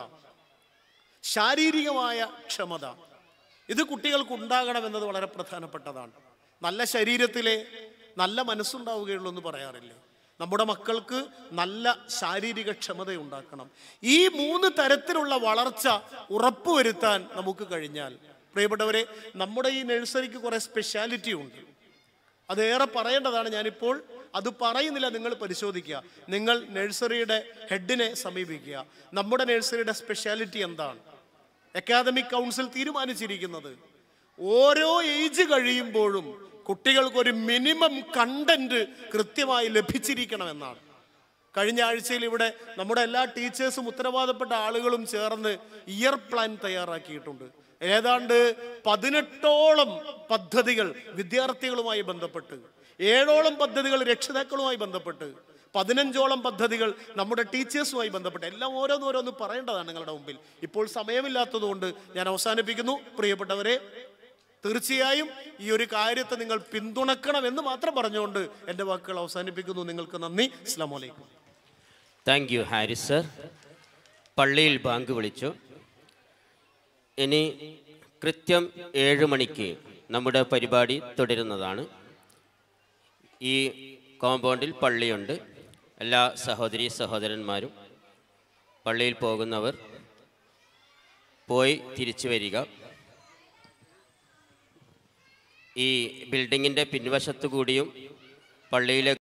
ശാരീരികമായ ക്ഷമത. ഇത് കുട്ടികൾക്ക് ഉണ്ടാകണമെന്നത് വളരെ പ്രധാനപ്പെട്ടതാണ്. നല്ല ശരീരത്തിലെ നല്ല മനസ്സുണ്ടാവുകയുള്ളൂ എന്ന് പറയാറില്ലേ? നമ്മുടെ മക്കൾക്ക് നല്ല ശാരീരിക ക്ഷമത ഉണ്ടാക്കണം. ഈ മൂന്ന് തരത്തിലുള്ള വളർച്ച ഉറപ്പുവരുത്താൻ നമുക്ക് കഴിഞ്ഞാൽ, പ്രിയപ്പെട്ടവരെ, നമ്മുടെ ഈ നഴ്സറിക്ക് കുറേ സ്പെഷ്യാലിറ്റി ഉണ്ട്. അതേറെ പറയേണ്ടതാണ്. ഞാനിപ്പോൾ അത് പറയുന്നില്ല, നിങ്ങൾ പരിശോധിക്കുക. നിങ്ങൾ നഴ്സറിയുടെ ഹെഡിനെ സമീപിക്കുക. നമ്മുടെ നഴ്സറിയുടെ സ്പെഷ്യാലിറ്റി എന്താണ്? അക്കാദമിക് കൗൺസിൽ തീരുമാനിച്ചിരിക്കുന്നത് ഓരോ ഏജ് കഴിയുമ്പോഴും കുട്ടികൾക്കൊരു മിനിമം കണ്ടന്റ് കൃത്യമായി ലഭിച്ചിരിക്കണമെന്നാണ്. കഴിഞ്ഞ ആഴ്ചയിൽ ഇവിടെ നമ്മുടെ എല്ലാ ടീച്ചേഴ്സും ഉത്തരവാദപ്പെട്ട ആളുകളും ചേർന്ന് ഇയർ പ്ലാൻ തയ്യാറാക്കിയിട്ടുണ്ട്. ഏതാണ്ട് പതിനെട്ടോളം പദ്ധതികൾ വിദ്യാർത്ഥികളുമായി ബന്ധപ്പെട്ട്, ഏഴോളം പദ്ധതികൾ രക്ഷിതാക്കളുമായി ബന്ധപ്പെട്ട്, പതിനഞ്ചോളം പദ്ധതികൾ നമ്മുടെ ടീച്ചേഴ്സുമായി ബന്ധപ്പെട്ട്, എല്ലാം ഓരോന്നോരോന്ന് പറയേണ്ടതാണ് നിങ്ങളുടെ മുമ്പിൽ. ഇപ്പോൾ സമയമില്ലാത്തതുകൊണ്ട് ഞാൻ അവസാനിപ്പിക്കുന്നു. പ്രിയപ്പെട്ടവരെ, തീർച്ചയായും ഈ ഒരു കാര്യത്തെ നിങ്ങൾ പിന്തുണക്കണം എന്ന് മാത്രം പറഞ്ഞുകൊണ്ട് എൻ്റെ വാക്കുകൾ അവസാനിപ്പിക്കുന്നു. നിങ്ങൾക്ക് നന്ദി. അസ്സലാമു അലൈക്കും. Thank you Haris sir. പള്ളിയിൽ ബാങ്ക് വിളിച്ചു. ഇനി കൃത്യം ഏഴ് മണിക്ക് നമ്മുടെ പരിപാടി തുടരുന്നതാണ്. ഈ കോമ്പൗണ്ടിൽ പള്ളിയുണ്ട്. എല്ലാ സഹോദരി സഹോദരന്മാരും പള്ളിയിൽ പോകുന്നവർ പോയി തിരിച്ചു വരിക. ഈ ബിൽഡിങ്ങിൻ്റെ പിൻവശത്തു കൂടിയും പള്ളിയിലെ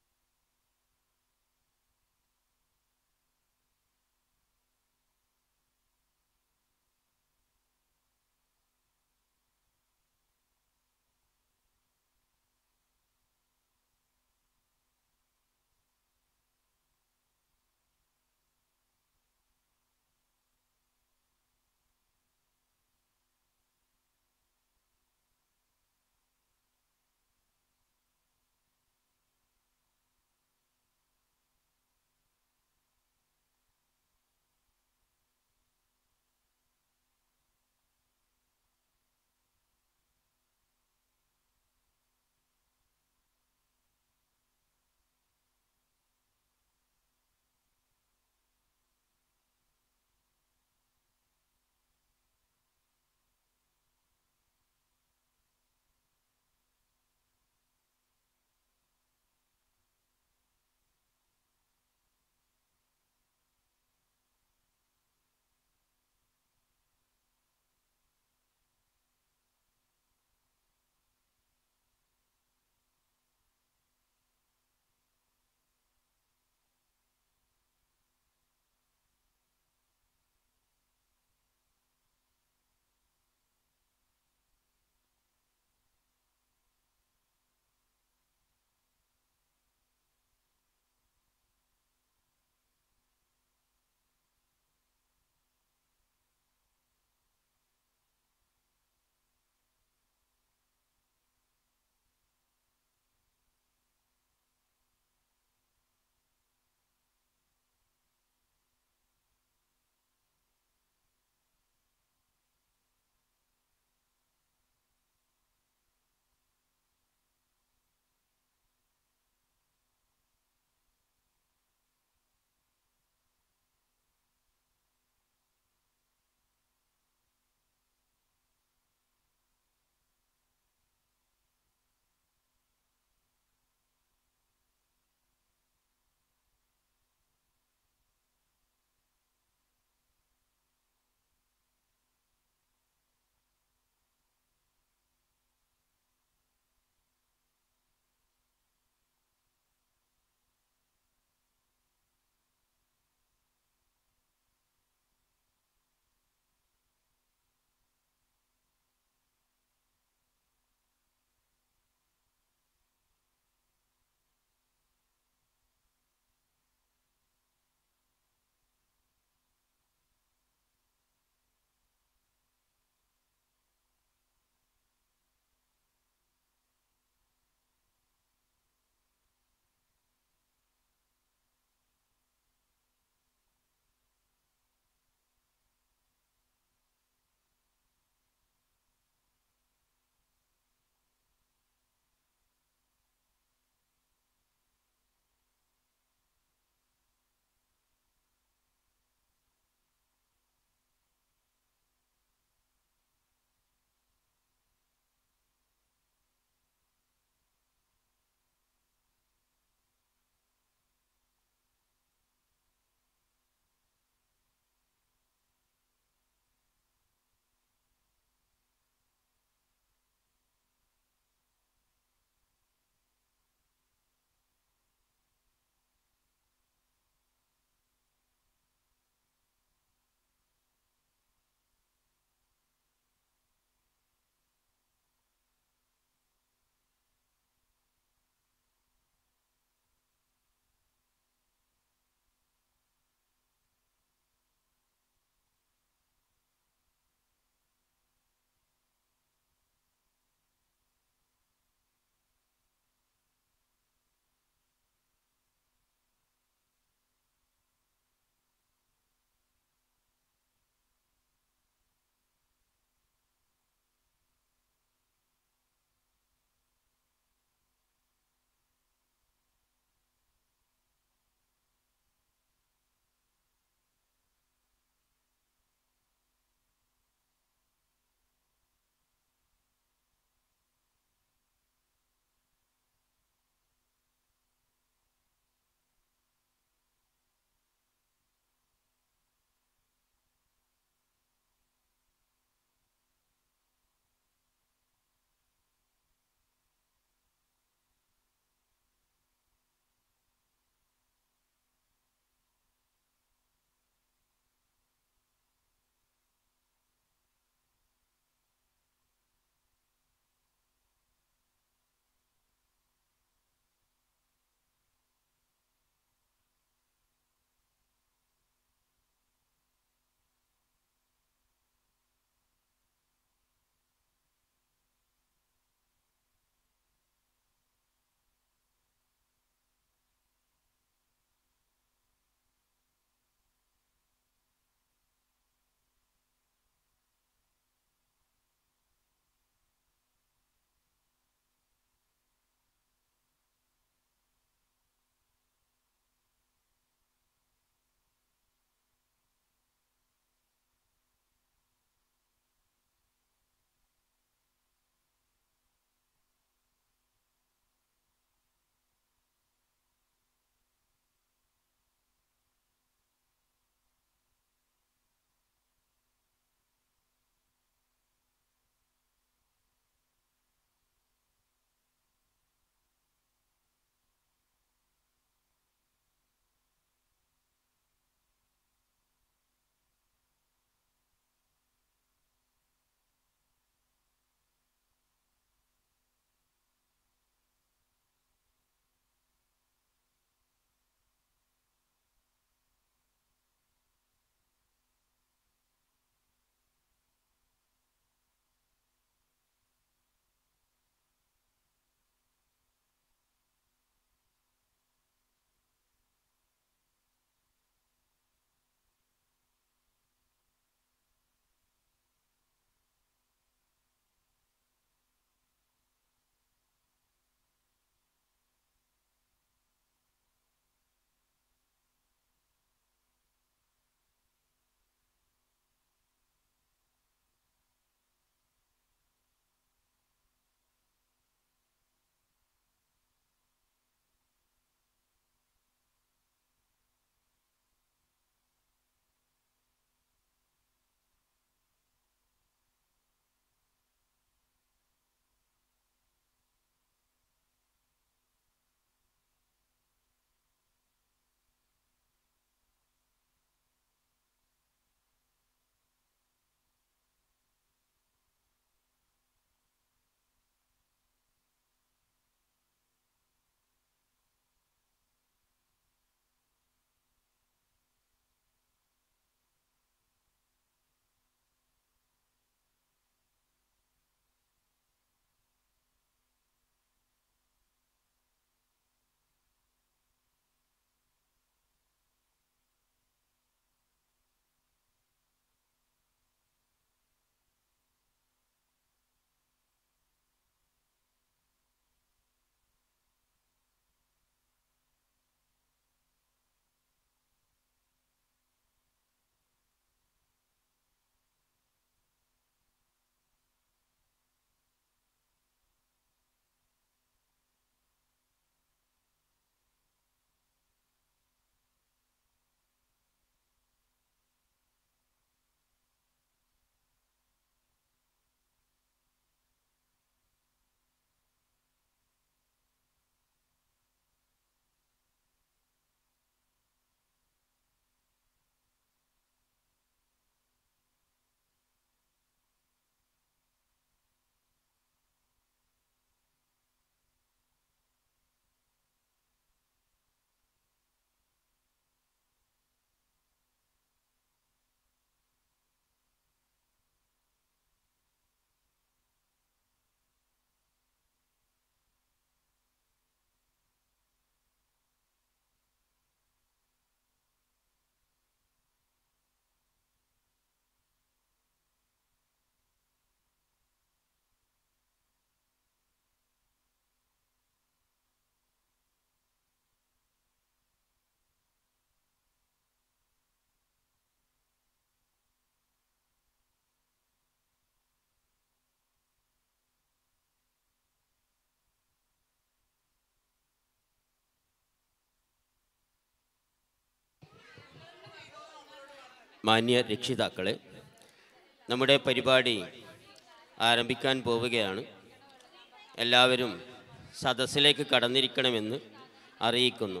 മാന്യ രക്ഷിതാക്കളെ, നമ്മുടെ പരിപാടി ആരംഭിക്കാൻ പോവുകയാണ്. എല്ലാവരും സദസ്സിലേക്ക് കടന്നിരിക്കണമെന്ന് അറിയിക്കുന്നു.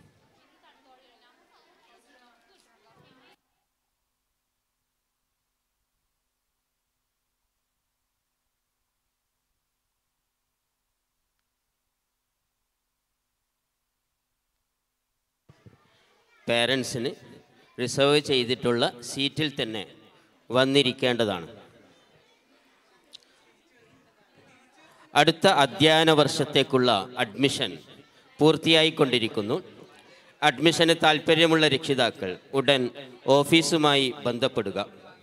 പേരൻസിന് റിസർവ് ചെയ്തിട്ടുള്ള സീറ്റിൽ തന്നെ വന്നിരിക്കേണ്ടതാണ്. അടുത്ത അധ്യയന വർഷത്തേക്കുള്ള അഡ്മിഷൻ പൂർത്തിയായിക്കൊണ്ടിരിക്കുന്നു. അഡ്മിഷന് താൽപ്പര്യമുള്ള രക്ഷിതാക്കൾ ഉടൻ ഓഫീസുമായി ബന്ധപ്പെടുക.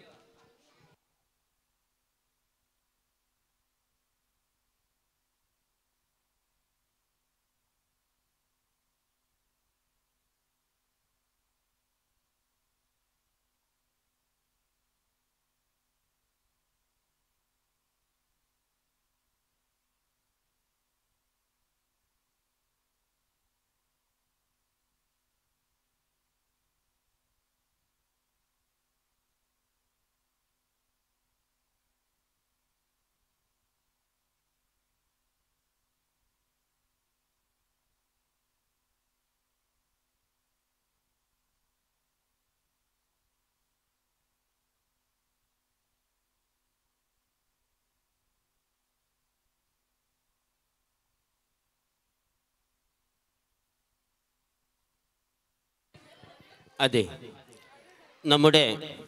അതെ, നമ്മുടെ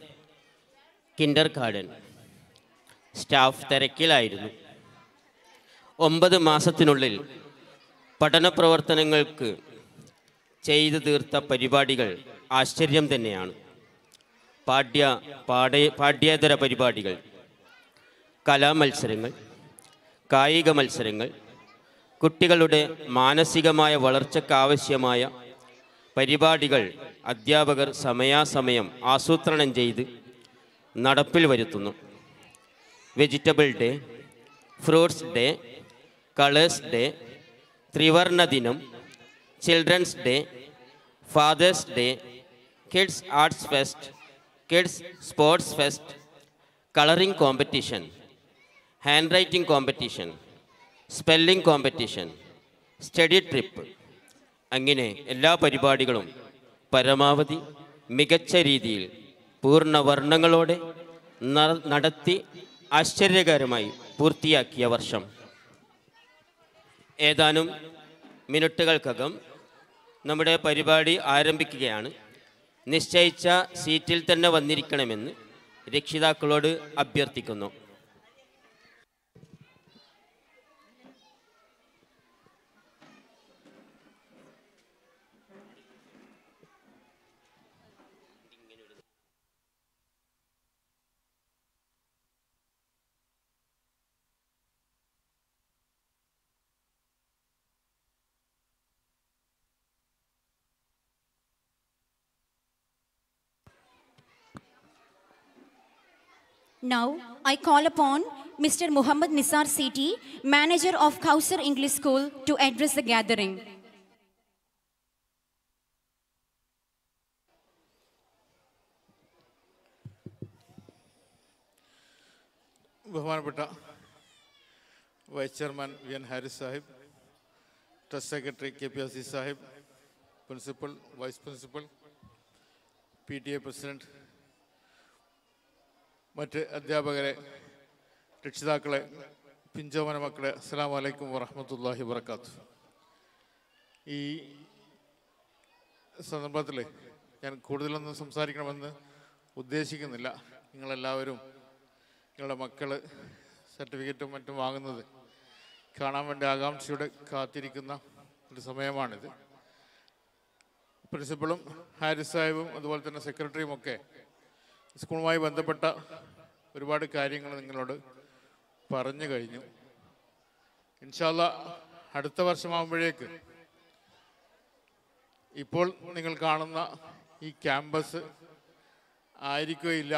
കിൻഡർ ഗാർഡൻ സ്റ്റാഫ് തിരക്കിലായിരുന്നു. ഒമ്പത് മാസത്തിനുള്ളിൽ പഠന പ്രവർത്തനങ്ങൾക്ക് ചെയ്തു തീർത്ത പരിപാടികൾ ആശ്ചര്യം തന്നെയാണ്. പാഠ്യ പാഠ്യ പാഠ്യേതര പരിപാടികൾ, കലാമത്സരങ്ങൾ, കായിക മത്സരങ്ങൾ, കുട്ടികളുടെ മാനസികമായ വളർച്ചയ്ക്കാവശ്യമായ പരിപാടികൾ അധ്യാപകർ സമയാസമയം ആസൂത്രണം ചെയ്ത് നടപ്പിൽ വരുത്തുന്നു. Vegetable day, fruits day, colours day, ത്രിവർണ്ണ ദിനം, children's day, father's day, kids arts fest, kids sports fest, colouring competition, handwriting competition, spelling competition, study trip, അങ്ങനെ എല്ലാ പരിപാടികളും പരമാവധി മികച്ച രീതിയിൽ പൂർണ്ണവർണ്ണങ്ങളോടെ നടത്തി ആശ്ചര്യകരമായി പൂർത്തിയാക്കിയ വർഷം. ഏതാനും മിനിറ്റുകൾക്കകം നമ്മുടെ പരിപാടി ആരംഭിക്കുകയാണ്. നിശ്ചയിച്ച സീറ്റിൽ തന്നെ വന്നിരിക്കണമെന്ന് രക്ഷിതാക്കളോട് അഭ്യർത്ഥിക്കുന്നു. Now, I call upon Mister Muhammad Nisar Siti, manager of Kausar English School, to address the gathering. ബഹുമാനപ്പെട്ട vice chairman V N Haris Sahib, trust secretary K P Aziz Sahib, principal, vice principal, P T A president, മറ്റ് അധ്യാപകരെ, രക്ഷിതാക്കളെ, പിഞ്ചോമന മക്കളെ, അസ്സലാമു അലൈക്കും വറഹ്മത്തുള്ളാഹി വബറകാതുഹു. ഈ സന്ദർഭത്തിൽ ഞാൻ കൂടുതലൊന്നും സംസാരിക്കണമെന്ന് ഉദ്ദേശിക്കുന്നില്ല. നിങ്ങളെല്ലാവരും നിങ്ങളുടെ മക്കൾ സർട്ടിഫിക്കറ്റും മറ്റും വാങ്ങുന്നത് കാണാൻ വേണ്ടി ആകാംക്ഷയോടെ കാത്തിരിക്കുന്ന ഒരു സമയമാണിത്. പ്രിൻസിപ്പളും ഹാരിസ് സാഹിബും അതുപോലെ തന്നെ സെക്രട്ടറിയും ഒക്കെ സ്കൂളുമായി ബന്ധപ്പെട്ട ഒരുപാട് കാര്യങ്ങൾ നിങ്ങളോട് പറഞ്ഞു കഴിഞ്ഞു. ഇൻഷാ അല്ലാഹ് അടുത്ത വർഷമാകുമ്പോഴേക്ക് ഇപ്പോൾ നിങ്ങൾ കാണുന്ന ഈ ക്യാമ്പസ് ആയിരിക്കുകയില്ല.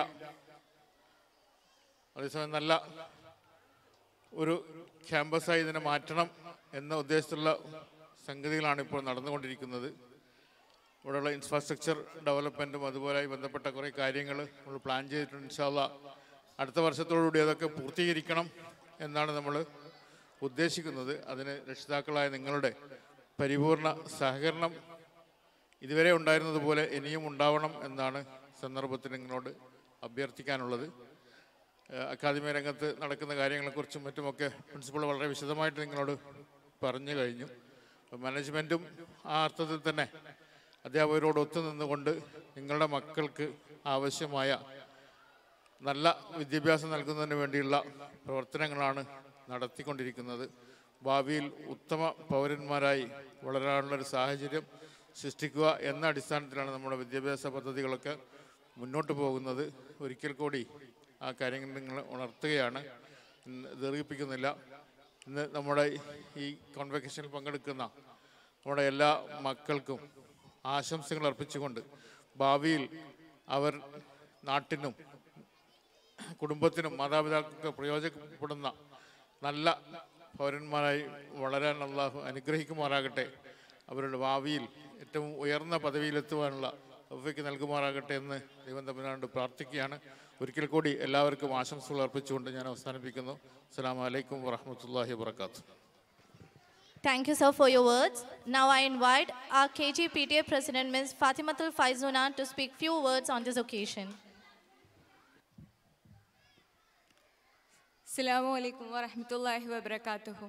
അതേസമയം നല്ല ഒരു ക്യാമ്പസായി ഇതിനെ മാറ്റണം എന്ന ഉദ്ദേശത്തിലുള്ള സംഗതികളാണ് ഇപ്പോൾ നടന്നുകൊണ്ടിരിക്കുന്നത്. ഇവിടെയുള്ള ഇൻഫ്രാസ്ട്രക്ചർ ഡെവലപ്മെൻറ്റും അതുപോലെ ബന്ധപ്പെട്ട കുറേ കാര്യങ്ങൾ നമ്മൾ പ്ലാൻ ചെയ്തിട്ടുണ്ട്. ഇൻഷാ അല്ലാഹ് അടുത്ത വർഷത്തോടുകൂടി അതൊക്കെ പൂർത്തീകരിക്കണം എന്നാണ് നമ്മൾ ഉദ്ദേശിക്കുന്നത്. അതിന് രക്ഷിതാക്കളായ നിങ്ങളുടെ പരിപൂർണ സഹകരണം ഇതുവരെ ഉണ്ടായിരുന്നതുപോലെ ഇനിയും ഉണ്ടാവണം എന്നാണ് സന്ദർഭത്തിൽ നിങ്ങളോട് അഭ്യർത്ഥിക്കാനുള്ളത്. അക്കാദമി രംഗത്ത് നടക്കുന്ന കാര്യങ്ങളെക്കുറിച്ചും മറ്റുമൊക്കെ പ്രിൻസിപ്പൾ വളരെ വിശദമായിട്ട് നിങ്ങളോട് പറഞ്ഞു കഴിഞ്ഞു. മാനേജ്മെൻറ്റും ആ അർത്ഥത്തിൽ തന്നെ അധ്യാപകരോട് ഒത്തുനിന്നുകൊണ്ട് നിങ്ങളുടെ മക്കൾക്ക് ആവശ്യമായ നല്ല വിദ്യാഭ്യാസം നൽകുന്നതിന് വേണ്ടിയുള്ള പ്രവർത്തനങ്ങളാണ് നടത്തിക്കൊണ്ടിരിക്കുന്നത്. ഭാവിയിൽ ഉത്തമ പൗരന്മാരായി വളരാനുള്ളൊരു സാഹചര്യം സൃഷ്ടിക്കുക എന്ന അടിസ്ഥാനത്തിലാണ് നമ്മുടെ വിദ്യാഭ്യാസ പദ്ധതികളൊക്കെ മുന്നോട്ട് പോകുന്നത്. ഒരിക്കൽ കൂടി ആ കാര്യങ്ങൾ നിങ്ങൾ ഉണർത്തുകയാണ്, ദീർഘിപ്പിക്കുന്നില്ല. ഇന്ന് നമ്മുടെ ഈ കോൺവെക്കേഷനിൽ പങ്കെടുക്കുന്ന നമ്മുടെ എല്ലാ മക്കൾക്കും ആശംസകൾ അർപ്പിച്ചുകൊണ്ട് ഭാവിയിൽ അവർ നാട്ടിനും കുടുംബത്തിനും മാതാപിതാക്കൾക്ക് പ്രയോജനപ്പെടുന്ന നല്ല പൗരന്മാരായി വളരാൻ അല്ലാഹു അനുഗ്രഹിക്കുമാറാകട്ടെ. അവരുടെ ഭാവിയിൽ ഏറ്റവും ഉയർന്ന പദവിയിലെത്തുവാനുള്ള തൗഫീഖ് നൽകുമാറാകട്ടെ എന്ന് ദൈവം തമ്പുരാനോട് പ്രാർത്ഥിക്കുകയാണ്. ഒരിക്കൽ കൂടി എല്ലാവർക്കും ആശംസകൾ അർപ്പിച്ചുകൊണ്ട് ഞാൻ അവസാനിപ്പിക്കുന്നു. അസ്സലാമു അലൈക്കും വറഹ്മത്തുള്ളാഹി വബറകാതുഹു. Thank you, sir, for your words. Now I invite our K G P T A President, Miz Fatimatul Faizuna, to speak few words on this occasion. Assalamu alaikum warahmatullahi wabarakatuh.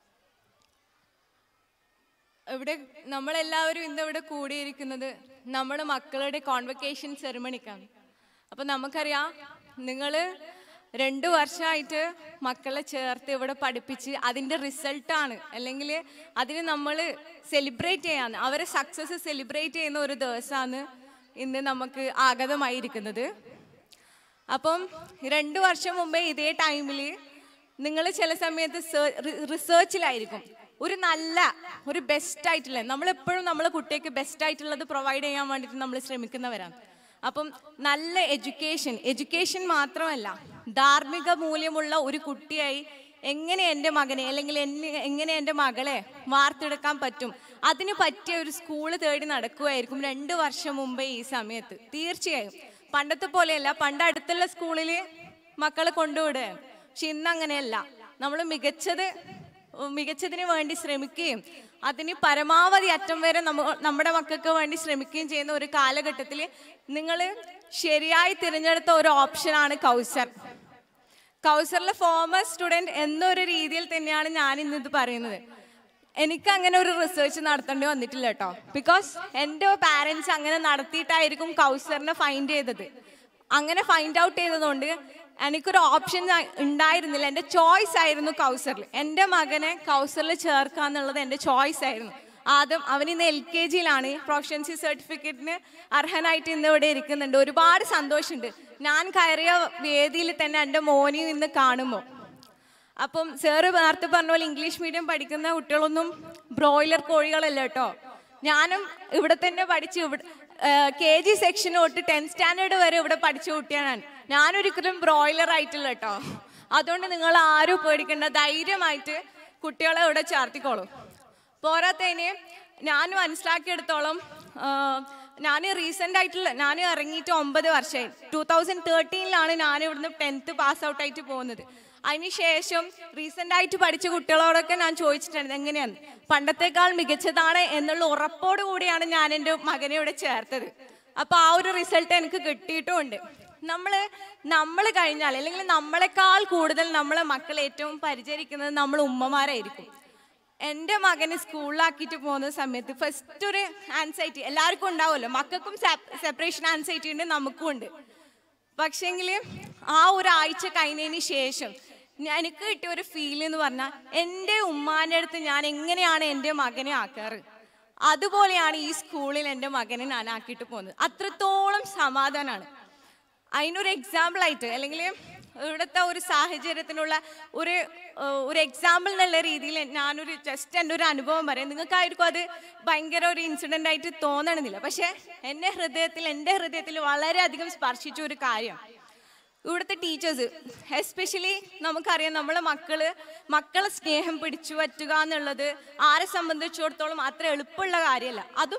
ഇവിടെ നമ്മളെല്ലാവരും ഇന്ന് ഇവിടെ കൂടിയിരിക്കുന്നത് നമ്മുടെ മക്കളുടെ കോൺവക്കേഷൻ സെറിമണിക്കാണ്. അപ്പോൾ നമുക്കറിയാം, നിങ്ങൾ രണ്ട് വർഷമായിട്ട് മക്കളെ ചേർത്ത് ഇവിടെ പഠിപ്പിച്ച് അതിൻ്റെ റിസൾട്ടാണ്, അല്ലെങ്കിൽ അതിന് നമ്മൾ സെലിബ്രേറ്റ് ചെയ്യാൻ, അവരെ സക്സസ് സെലിബ്രേറ്റ് ചെയ്യുന്ന ഒരു ദിവസമാണ് ഇന്ന് നമുക്ക് ആഗതമായിരിക്കുന്നത്. അപ്പം രണ്ട് വർഷം മുമ്പേ ഇതേ ടൈമിൽ നിങ്ങൾ ചില സമയത്ത് റിസർച്ചിലായിരിക്കും. ഒരു നല്ല ഒരു ബെസ്റ്റ് ആയിട്ടുള്ള, നമ്മളെപ്പോഴും നമ്മളെ കുട്ടിക്ക് ബെസ്റ്റ് ആയിട്ടുള്ളത് പ്രൊവൈഡ് ചെയ്യാൻ വേണ്ടിയിട്ട് നമ്മൾ ശ്രമിക്കുന്നവരാണ്. അപ്പം നല്ല എഡ്യൂക്കേഷൻ എഡ്യൂക്കേഷൻ മാത്രമല്ല, ധാർമ്മിക മൂല്യമുള്ള ഒരു കുട്ടിയായി എങ്ങനെ എൻ്റെ മകനെ അല്ലെങ്കിൽ എന്നെ എങ്ങനെ എൻ്റെ മകളെ വാർത്തെടുക്കാൻ പറ്റും, അതിന് പറ്റിയ ഒരു സ്കൂൾ തേടി നടക്കുകയായിരിക്കും രണ്ട് വർഷം മുമ്പേ ഈ സമയത്ത്. തീർച്ചയായും പണ്ടത്തെ പോലെയല്ല, പണ്ട് അടുത്തുള്ള സ്കൂളിൽ മക്കളെ കൊണ്ടുവിടുകയാണ്. പക്ഷെ ഇന്ന് അങ്ങനെയല്ല. നമ്മൾ മികച്ചത് മികച്ചതിന് വേണ്ടി ശ്രമിക്കുകയും അതിന് പരമാവധി അറ്റം വരെ നമ്മ നമ്മുടെ മക്കൾക്ക് വേണ്ടി ശ്രമിക്കുകയും ചെയ്യുന്ന ഒരു കാലഘട്ടത്തിൽ നിങ്ങൾ ശരിയായി തിരഞ്ഞെടുത്ത ഒരു ഓപ്ഷനാണ് കൗസർ. കൗസറിലെ ഫോമർ സ്റ്റുഡൻറ് എന്നൊരു രീതിയിൽ തന്നെയാണ് ഞാൻ ഇന്നിത് പറയുന്നത്. എനിക്ക് അങ്ങനെ ഒരു റിസർച്ച് നടത്തേണ്ടി വന്നിട്ടില്ല കേട്ടോ. ബിക്കോസ് എൻ്റെ പാരൻസ് അങ്ങനെ നടത്തിയിട്ടായിരിക്കും കൗസറിനെ ഫൈൻഡ് ചെയ്തത്. അങ്ങനെ ഫൈൻഡ് ഔട്ട് ചെയ്തതുകൊണ്ട് എനിക്കൊരു ഓപ്ഷൻ ഉണ്ടായിരുന്നില്ല. എൻ്റെ ചോയ്സ് ആയിരുന്നു കൗസറിൽ. എൻ്റെ മകനെ കൗസറിൽ ചേർക്കുക എന്നുള്ളത് എൻ്റെ ചോയ്സ് ആയിരുന്നു. ആദ്യം അവനിന്ന് എൽ കെ ജിയിലാണ്. പ്രൊഫഷൻസി സർട്ടിഫിക്കറ്റിന് അർഹനായിട്ട് ഇന്ന് ഇവിടെ ഇരിക്കുന്നുണ്ട്. ഒരുപാട് സന്തോഷമുണ്ട് ഞാൻ കയറിയ വേദിയിൽ തന്നെ എൻ്റെ മോനെയും ഇന്ന് കാണുമ്പോൾ. അപ്പം സാറ് നേരത്തെ പറഞ്ഞ പോലെ ഇംഗ്ലീഷ് മീഡിയം പഠിക്കുന്ന കുട്ടികളൊന്നും ബ്രോയിലർ കോഴികളല്ല കേട്ടോ. ഞാനും ഇവിടെ തന്നെ പഠിച്ച് ഇവിടെ കെ ജി സെക്ഷൻ തൊട്ട് ടെൻത്ത് സ്റ്റാൻഡേർഡ് വരെ ഇവിടെ പഠിച്ച കുട്ടിയാണ്. ഞാനൊരിക്കലും ബ്രോയിലർ ആയിട്ടില്ല കേട്ടോ. അതുകൊണ്ട് നിങ്ങൾ ആരും പേടിക്കേണ്ട, ധൈര്യമായിട്ട് കുട്ടികളെ ഇവിടെ ചേർത്തിക്കോളും. പോരാത്തതിന് ഞാൻ മനസ്സിലാക്കിയെടുത്തോളം ഞാൻ റീസെൻ്റ് ആയിട്ടുള്ള ഞാൻ ഇറങ്ങിയിട്ട് ഒമ്പത് വർഷമായി. ടൂ തൗസൻഡ് തേർട്ടീനിലാണ് ഞാൻ ഇവിടുന്ന് ടെൻത്ത് പാസ് ഔട്ട് ആയിട്ട് പോകുന്നത്. അതിനുശേഷം റീസെൻ്റ് ആയിട്ട് പഠിച്ച കുട്ടികളോടൊക്കെ ഞാൻ ചോദിച്ചിട്ടുണ്ട് എങ്ങനെയാണ്, പണ്ടത്തേക്കാൾ മികച്ചതാണ് എന്നുള്ള ഉറപ്പോടു കൂടിയാണ് ഞാൻ എൻ്റെ മകനെ ഇവിടെ ചേർത്തത്. അപ്പോൾ ആ ഒരു റിസൾട്ട് എനിക്ക് കിട്ടിയിട്ടുമുണ്ട്. നമ്മൾ നമ്മൾ കഴിഞ്ഞാൽ അല്ലെങ്കിൽ നമ്മളെക്കാൾ കൂടുതൽ നമ്മളെ മക്കളെ ഏറ്റവും പരിചരിക്കുന്നത് നമ്മൾ ഉമ്മമാരായിരിക്കും. എൻ്റെ മകനെ സ്കൂളിലാക്കിയിട്ട് പോകുന്ന സമയത്ത് ഫസ്റ്റ് ഒരു ആൻസൈറ്റി എല്ലാവർക്കും ഉണ്ടാവുമല്ലോ. മക്കൾക്കും സെപ്പറേഷൻ ആൻസൈറ്റി ഉണ്ട്, നമുക്കും ഉണ്ട്. പക്ഷേങ്കിൽ ആ ഒരാഴ്ച കഴിഞ്ഞതിന് ശേഷം എനിക്ക് കിട്ടിയ ഒരു ഫീൽ എന്ന് പറഞ്ഞാൽ, എൻ്റെ ഉമ്മാൻ്റെ അടുത്ത് ഞാൻ എങ്ങനെയാണ് എൻ്റെ മകനെ ആക്കാറ് അതുപോലെയാണ് ഈ സ്കൂളിൽ എൻ്റെ മകനെ ഞാൻ ആക്കിയിട്ട് പോകുന്നത്. അത്രത്തോളം സമാധാനമാണ്. അതിനൊരു എക്സാമ്പിളായിട്ട് അല്ലെങ്കിൽ ഇവിടുത്തെ ഒരു സാഹചര്യത്തിനുള്ള ഒരു ഒരു എക്സാമ്പിൾ എന്നുള്ള രീതിയിൽ ഞാനൊരു ജസ്റ്റ് എൻ്റെ ഒരു അനുഭവം പറയാം. നിങ്ങൾക്കായിരിക്കും അത് ഭയങ്കര ഒരു ഇൻസിഡൻ്റ് ആയിട്ട് തോന്നണമെന്നില്ല. പക്ഷേ എൻ്റെ ഹൃദയത്തിൽ എൻ്റെ ഹൃദയത്തിൽ വളരെയധികം സ്പർശിച്ച ഒരു കാര്യം, ഇവിടുത്തെ ടീച്ചേഴ്സ് എസ്പെഷ്യലി നമുക്കറിയാം, നമ്മളെ മക്കള് മക്കളെ സ്നേഹം പിടിച്ചു പറ്റുക എന്നുള്ളത് ആരെ സംബന്ധിച്ചിടത്തോളം അത്ര എളുപ്പമുള്ള കാര്യമല്ല. അതും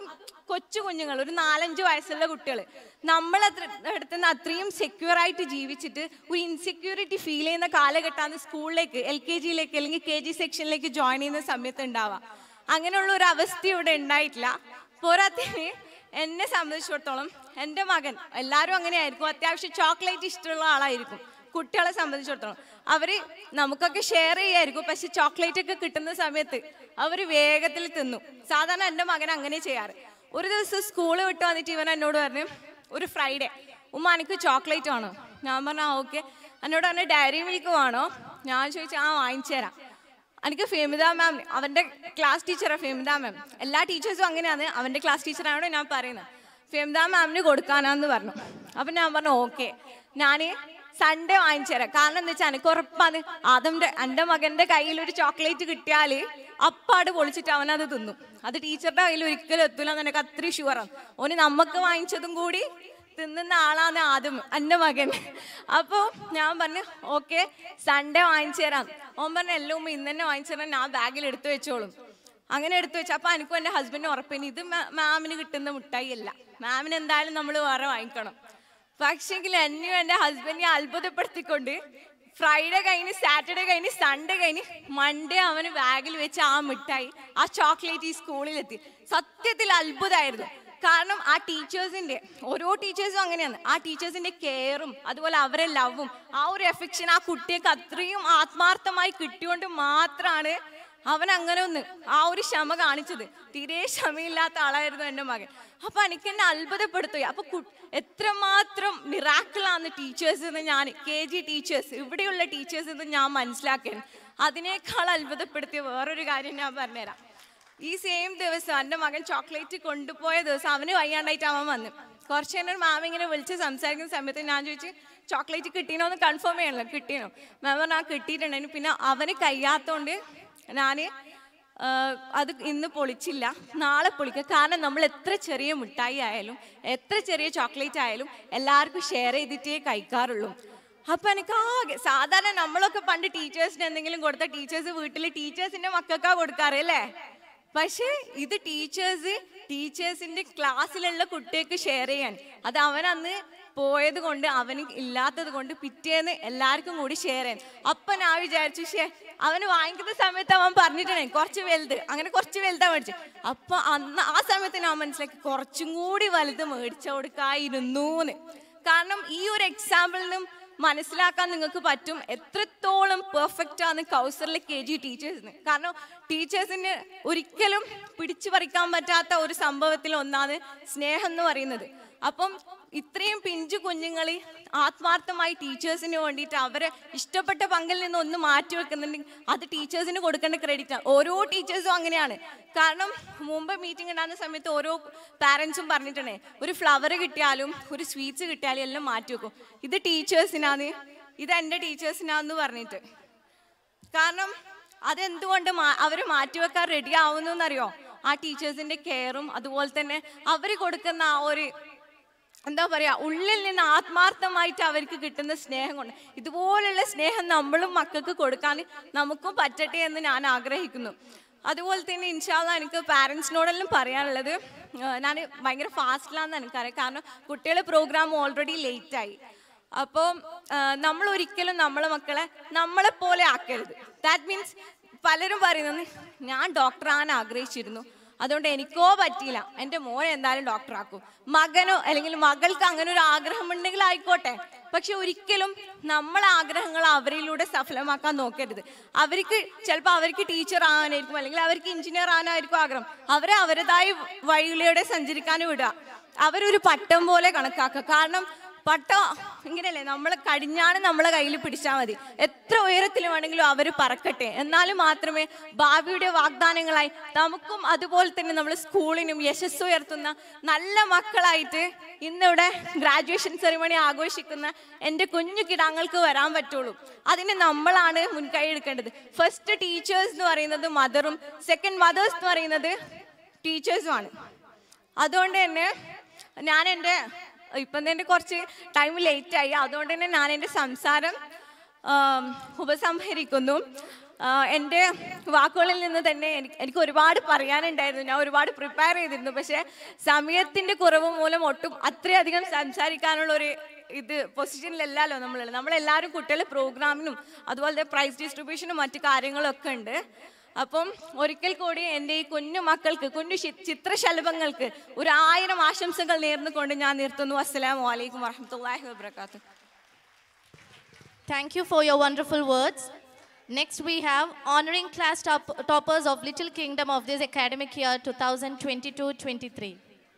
കൊച്ചു കുഞ്ഞുങ്ങൾ, ഒരു നാലഞ്ച് വയസ്സുള്ള കുട്ടികൾ നമ്മളെ അടുത്ത് നിന്ന് അത്രയും സെക്യൂർ ആയിട്ട് ജീവിച്ചിട്ട് ഒരു ഇൻസെക്യൂരിറ്റി ഫീൽ ചെയ്യുന്ന കാലഘട്ടമാണ് സ്കൂളിലേക്ക്, എൽ കെ ജിയിലേക്ക് അല്ലെങ്കിൽ കെ ജി സെക്ഷനിലേക്ക് ജോയിൻ ചെയ്യുന്ന സമയത്ത് ഉണ്ടാവാം. അങ്ങനെയുള്ള ഒരു അവസ്ഥ ഇവിടെ ഉണ്ടായിട്ടില്ല. പോരാത്തതിന് എന്നെ സംബന്ധിച്ചിടത്തോളം എൻ്റെ മകൻ, എല്ലാവരും അങ്ങനെയായിരിക്കും, അത്യാവശ്യം ചോക്ലേറ്റ് ഇഷ്ടമുള്ള ആളായിരിക്കും. കുട്ടികളെ സംബന്ധിച്ചിടത്തോളം അവർ നമുക്കൊക്കെ ഷെയർ ചെയ്യായിരിക്കും, പക്ഷെ ചോക്ലേറ്റ് ഒക്കെ കിട്ടുന്ന സമയത്ത് അവർ വേഗത്തിൽ തിന്നു. സാധാരണ എൻ്റെ മകൻ അങ്ങനെ ചെയ്യാറ്. ഒരു ദിവസം സ്കൂൾ വിട്ട് വന്നിട്ട് ഇവൻ എന്നോട് പറഞ്ഞു, ഒരു ഫ്രൈഡേ ഉമ്മ എനിക്ക് ചോക്ലേറ്റ് വേണോ? ഞാൻ പറഞ്ഞു ആ ഓക്കെ. എന്നോട് പറഞ്ഞു ഡയറി മിൽക്ക് വേണോ? ഞാൻ ചോദിച്ചു ആ വാങ്ങിച്ചു തരാം. എനിക്ക് ഫെമിത മാം, അവൻ്റെ ക്ലാസ് ടീച്ചറാണ് ഫെമിത മാം. എല്ലാ ടീച്ചേഴ്സും അങ്ങനെയാണ്, അവൻ്റെ ക്ലാസ് ടീച്ചറാണോ ഞാൻ പറയുന്നത്. ഫെമിത മാമിന് കൊടുക്കാനാന്ന് പറഞ്ഞു. അപ്പം ഞാൻ പറഞ്ഞു ഓക്കെ, ഞാൻ സൺഡേ വാങ്ങിച്ചു തരാം. കാരണം എന്താ വെച്ചാൽ എനിക്ക് ഉറപ്പാണ് അതിൻ്റെ എൻ്റെ മകൻ്റെ കയ്യിൽ ഒരു ചോക്ലേറ്റ് കിട്ടിയാൽ അപ്പാട് പൊളിച്ചിട്ട് അവനത് തിന്നും. അത് ടീച്ചറുടെ കയ്യിൽ ഒരിക്കലും എത്തൂല എന്ന് എനിക്ക് അത്രയും ഷുവറാണ്. ഓന് നമുക്ക് വാങ്ങിച്ചതും കൂടി തിന്നുന്ന ആളാണ് ആദ്യം എൻ്റെ മകൻ. അപ്പോൾ ഞാൻ പറഞ്ഞു ഓക്കെ സൺഡേ വാങ്ങിച്ചു തരാം. ഓൻ പറഞ്ഞു എല്ലാം ഉമ്മ ഇന്ന് തന്നെ വാങ്ങിച്ചു തരാം, ഞാൻ ബാഗിൽ എടുത്തു വെച്ചോളും. അങ്ങനെ എടുത്തു വെച്ചു. അപ്പോൾ എനിക്കും എൻ്റെ ഹസ്ബൻഡിന് ഉറപ്പിന് ഇത് മാമിന് കിട്ടുന്ന മിഠായി അല്ല, മാമിന് എന്തായാലും നമ്മൾ വേറെ വാങ്ങിക്കണം. പക്ഷെങ്കിൽ എന്നെയും എൻ്റെ ഹസ്ബൻഡിനെ അത്ഭുതപ്പെടുത്തിക്കൊണ്ട് ഫ്രൈഡേ കഴിഞ്ഞ് സാറ്റർഡേ കഴിഞ്ഞ് സൺഡേ കഴിഞ്ഞ് മൺഡേ അവന് ബാഗിൽ വെച്ച് ആ മിഠായി ആ ചോക്ലേറ്റ് ഈ സ്കൂളിലെത്തി. സത്യത്തിൽ അത്ഭുതമായിരുന്നു. കാരണം ആ ടീച്ചേഴ്സിൻ്റെ, ഓരോ ടീച്ചേഴ്സും അങ്ങനെയാണ്, ആ ടീച്ചേഴ്സിൻ്റെ കെയറും അതുപോലെ അവരെ ലവും ആ ഒരു എഫെക്ഷൻ ആ കുട്ടിക്ക് അത്രയും ആത്മാർത്ഥമായി കിട്ടിയോണ്ട് മാത്രമാണ് അവൻ അങ്ങനെ ഒന്ന് ആ ഒരു ക്ഷമ കാണിച്ചത്. തീരെ ക്ഷമയില്ലാത്ത ആളായിരുന്നു എൻ്റെ മകൻ. അപ്പൊ എനിക്ക് എന്നെ അത്ഭുതപ്പെടുത്തുക. അപ്പൊ എത്രമാത്രം മിറാക്കിളാണ് ടീച്ചേഴ്സ് എന്ന് ഞാൻ, കെ ജി ടീച്ചേഴ്സ്, ഇവിടെയുള്ള ടീച്ചേഴ്സ് എന്ന് ഞാൻ മനസ്സിലാക്കിയത്. അതിനേക്കാൾ അത്ഭുതപ്പെടുത്തിയ വേറൊരു കാര്യം ഞാൻ പറഞ്ഞുതരാം. ഈ സെയിം ദിവസം എൻ്റെ മകൻ ചോക്ലേറ്റ് കൊണ്ടുപോയ ദിവസം അവന് വയ്യാണ്ടായിട്ട് അവൻ വന്നു. കുറച്ച് നേരം മാം ഇങ്ങനെ വിളിച്ച് സംസാരിക്കുന്ന സമയത്ത് ഞാൻ ചോദിച്ചു ചോക്ലേറ്റ് കിട്ടീനോ എന്ന് കൺഫേം ചെയ്യണല്ലോ. കിട്ടീനോ? മാം പറഞ്ഞു ആ കിട്ടിയിട്ടുണ്ടായിരുന്നു. പിന്നെ അവന് കഴിയാത്തതുകൊണ്ട് ഞാൻ അത് ഇന്ന് പൊളിച്ചില്ല, നാളെ പൊളിക്കുക. കാരണം നമ്മൾ എത്ര ചെറിയ മിഠായി ആയാലും എത്ര ചെറിയ ചോക്ലേറ്റ് ആയാലും എല്ലാവർക്കും ഷെയർ ചെയ്തിട്ടേ കഴിക്കാറുള്ളൂ. അപ്പം എനിക്ക് ആകെ, സാധാരണ നമ്മളൊക്കെ പണ്ട് ടീച്ചേഴ്സിന് എന്തെങ്കിലും കൊടുത്ത ടീച്ചേഴ്സ് വീട്ടിൽ ടീച്ചേഴ്സിൻ്റെ മക്കൾക്കാണ് കൊടുക്കാറ് അല്ലേ? പക്ഷേ ഇത് ടീച്ചേഴ്സ് ടീച്ചേഴ്സിൻ്റെ ക്ലാസ്സിലുള്ള കുട്ടികൾക്ക് ഷെയർ ചെയ്യാൻ, അത് അവനന്ന് പോയത് കൊണ്ട് അവന് ഇല്ലാത്തത് കൊണ്ട് പിറ്റേന്ന് എല്ലാവർക്കും കൂടി ഷെയർ ചെയ്യാൻ. അപ്പം ഞാൻ വിചാരിച്ചു ഷേ അവന് വാങ്ങിക്കുന്ന സമയത്ത് അവൻ പറഞ്ഞിട്ടുണ്ടേ കുറച്ച് വലുത്, അങ്ങനെ കുറച്ച് വലുതാ മേടിച്ചു. അപ്പം അന്ന് ആ സമയത്ത് ഞാൻ മനസ്സിലാക്കി കുറച്ചും കൂടി വലുത് മേടിച്ചു കൊടുക്കായിരുന്നൂന്ന്. കാരണം ഈ ഒരു എക്സാമ്പിളിനും മനസ്സിലാക്കാൻ നിങ്ങൾക്ക് പറ്റും എത്രത്തോളം പെർഫെക്റ്റ് ആണ് കൗസറിലെ കെ ജി ടീച്ചേഴ്സിന്. കാരണം ടീച്ചേഴ്സിന് ഒരിക്കലും പിടിച്ചു പറിക്കാൻ പറ്റാത്ത ഒരു സംഭവത്തിൽ ഒന്നാണ് സ്നേഹം എന്ന് പറയുന്നത്. അപ്പം ഇത്രയും പിഞ്ചു കുഞ്ഞുങ്ങൾ ആത്മാർത്ഥമായി ടീച്ചേഴ്സിന് വേണ്ടിയിട്ട് അവരെ ഇഷ്ടപ്പെട്ട പങ്കിൽ നിന്ന് ഒന്ന് മാറ്റി വെക്കുന്നുണ്ടെങ്കിൽ അത് ടീച്ചേഴ്സിന് കൊടുക്കേണ്ട ക്രെഡിറ്റ് ആണ്. ഓരോ ടീച്ചേഴ്സും അങ്ങനെയാണ്. കാരണം മുമ്പ് മീറ്റിംഗ് ഉണ്ടാകുന്ന സമയത്ത് ഓരോ പാരൻസും പറഞ്ഞിട്ടുണ്ടേ ഒരു ഫ്ലവർ കിട്ടിയാലും ഒരു സ്വീറ്റ്സ് കിട്ടിയാലും എല്ലാം മാറ്റി വെക്കും. ഇത് ടീച്ചേഴ്സിനാണ്, ഇത് എൻ്റെ ടീച്ചേഴ്സിനാന്ന് പറഞ്ഞിട്ട്. കാരണം അതെന്തുകൊണ്ട് മാ അവർ മാറ്റിവെക്കാൻ റെഡി ആവുന്നു എന്നറിയോ? ആ ടീച്ചേഴ്സിൻ്റെ കെയറും അതുപോലെ തന്നെ അവർ കൊടുക്കുന്ന ആ ഒരു എന്താ പറയുക ഉള്ളിൽ നിന്ന് ആത്മാർത്ഥമായിട്ട് അവർക്ക് കിട്ടുന്ന സ്നേഹം കൊണ്ട്. ഇതുപോലുള്ള സ്നേഹം നമ്മളും മക്കൾക്ക് കൊടുക്കാൻ നമുക്കും പറ്റട്ടെ എന്ന് ഞാൻ ആഗ്രഹിക്കുന്നു. അതുപോലെ തന്നെ ഇൻഷാ അല്ലാഹ് എനിക്ക് പാരൻസിനോടെല്ലാം പറയാനുള്ളത്, ഞാൻ ഭയങ്കര ഫാസ്റ്റിലാണെന്ന് എനിക്കറിയാം. കാരണം കുട്ടികളുടെ പ്രോഗ്രാം ഓൾറെഡി ലേറ്റായി. അപ്പോൾ നമ്മൾ ഒരിക്കലും നമ്മളെ മക്കളെ നമ്മളെപ്പോലെ ആക്കരുത്. ദാറ്റ് മീൻസ് പലരും പറയുന്നത് ഞാൻ ഡോക്ടറാകാൻ ആഗ്രഹിച്ചിരുന്നു, അതുകൊണ്ട് എനിക്കോ പറ്റിയില്ല, എൻ്റെ മോനെ എന്തായാലും ഡോക്ടറാക്കും. മകനോ അല്ലെങ്കിൽ മകൾക്ക് അങ്ങനെ ഒരു ആഗ്രഹം ഉണ്ടെങ്കിൽ ആയിക്കോട്ടെ, പക്ഷെ ഒരിക്കലും നമ്മളെ ആഗ്രഹങ്ങൾ അവരിലൂടെ സഫലമാക്കാൻ നോക്കരുത്. അവർക്ക് ചിലപ്പോൾ അവർക്ക് ടീച്ചർ ആവാനായിരിക്കും അല്ലെങ്കിൽ അവർക്ക് എഞ്ചിനീയർ ആവാനായിരിക്കും ആഗ്രഹം. അവരെ അവരുടേതായ വഴിയിലൂടെ സഞ്ചരിക്കാൻ വിടുക. അവരൊരു പട്ടം പോലെ കണക്കാക്കുക. കാരണം പട്ടം ഇങ്ങനെയല്ലേ, നമ്മൾ കടിഞ്ഞാണ് നമ്മളെ കയ്യിൽ പിടിച്ചാൽ മതി. എത്ര ഉയരത്തിൽ വേണമെങ്കിലും അവർ പറക്കട്ടെ, എന്നാലും മാത്രമേ ഭാവിയുടെ വാഗ്ദാനങ്ങളായി നമുക്കും അതുപോലെ തന്നെ നമ്മൾ സ്കൂളിനും യശസ് ഉയർത്തുന്ന നല്ല മക്കളായിട്ട് ഇന്നിവിടെ ഗ്രാജുവേഷൻ സെറിമണി ആഘോഷിക്കുന്ന എൻ്റെ കുഞ്ഞു കിടാങ്ങൾക്ക് വരാൻ പറ്റുള്ളൂ. അതിന് നമ്മളാണ് മുൻകൈ എടുക്കേണ്ടത്. ഫസ്റ്റ് ടീച്ചേഴ്സ് എന്ന് പറയുന്നത് മദറും സെക്കൻഡ് മദേഴ്സ് എന്ന് പറയുന്നത് ടീച്ചേഴ്സുമാണ്. അതുകൊണ്ട് തന്നെ ഞാൻ എൻ്റെ ഇപ്പം തന്നെ കുറച്ച് ടൈം ലേറ്റായി, അതുകൊണ്ട് തന്നെ ഞാൻ എൻ്റെ സംസാരം ഉപസംഹരിക്കുന്നു. എൻ്റെ വാക്കുകളിൽ നിന്ന് തന്നെ എനിക്ക് എനിക്ക് ഒരുപാട് പറയാനുണ്ടായിരുന്നു. ഞാൻ ഒരുപാട് പ്രിപ്പയർ ചെയ്തിരുന്നു. പക്ഷേ സമയത്തിൻ്റെ കുറവ് മൂലം ഒട്ടും അത്രയധികം സംസാരിക്കാനുള്ളൊരു ഇത് പൊസിഷനിലല്ലല്ലോ നമ്മളുള്ളത്. നമ്മളെല്ലാവരും കുട്ടികളെ പ്രോഗ്രാമിനും അതുപോലെ പ്രൈസ് ഡിസ്ട്രിബ്യൂഷനും മറ്റു കാര്യങ്ങളൊക്കെ ഉണ്ട്. അപ്പം ഒരിക്കൽ കൂടി എൻ്റെ ഈ കുഞ്ഞു മക്കൾക്ക്, കുഞ്ഞു ചിത്രശലഭങ്ങൾക്ക് ഒരു ആയിരം ആശംസകൾ നേർന്നുകൊണ്ട് ഞാൻ നിർത്തുന്നു. അസ്സലാമു അലൈക്കും വറഹ്മത്തുള്ളാഹി വബറകാതുഹു. Thank you for your wonderful words. Next, we have honoring class top toppers of Little Kingdom of this academic year twenty twenty-two twenty-three.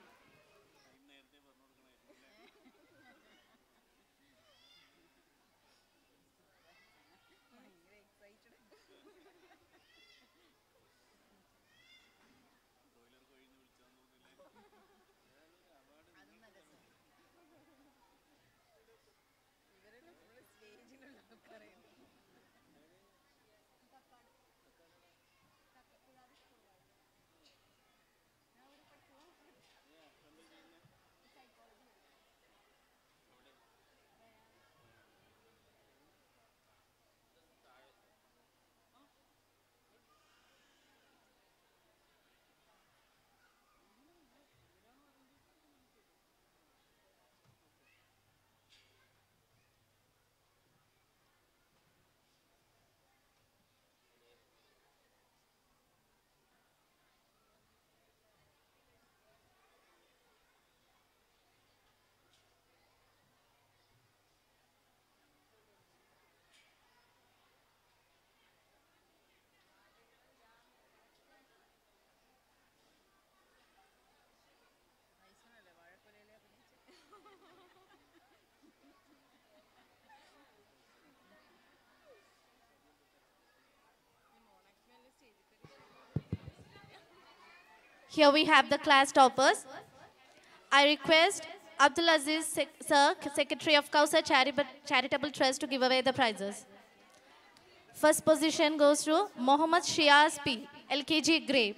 Here we have the class toppers. I request Abdul Aziz Sir, Secretary of Kausar Charitable Trust, to give away the prizes. First position goes to Mohammad Shiaz P, L K G Grape.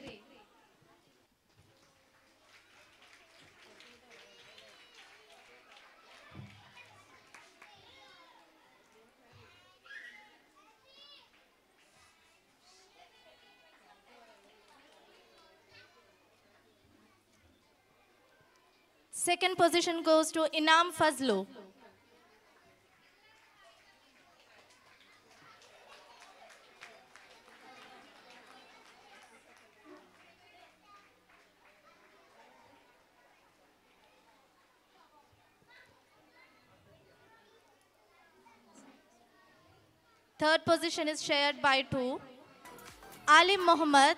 Second position goes to Inam Fazlu. Third position is shared by two. Alim Mohammed.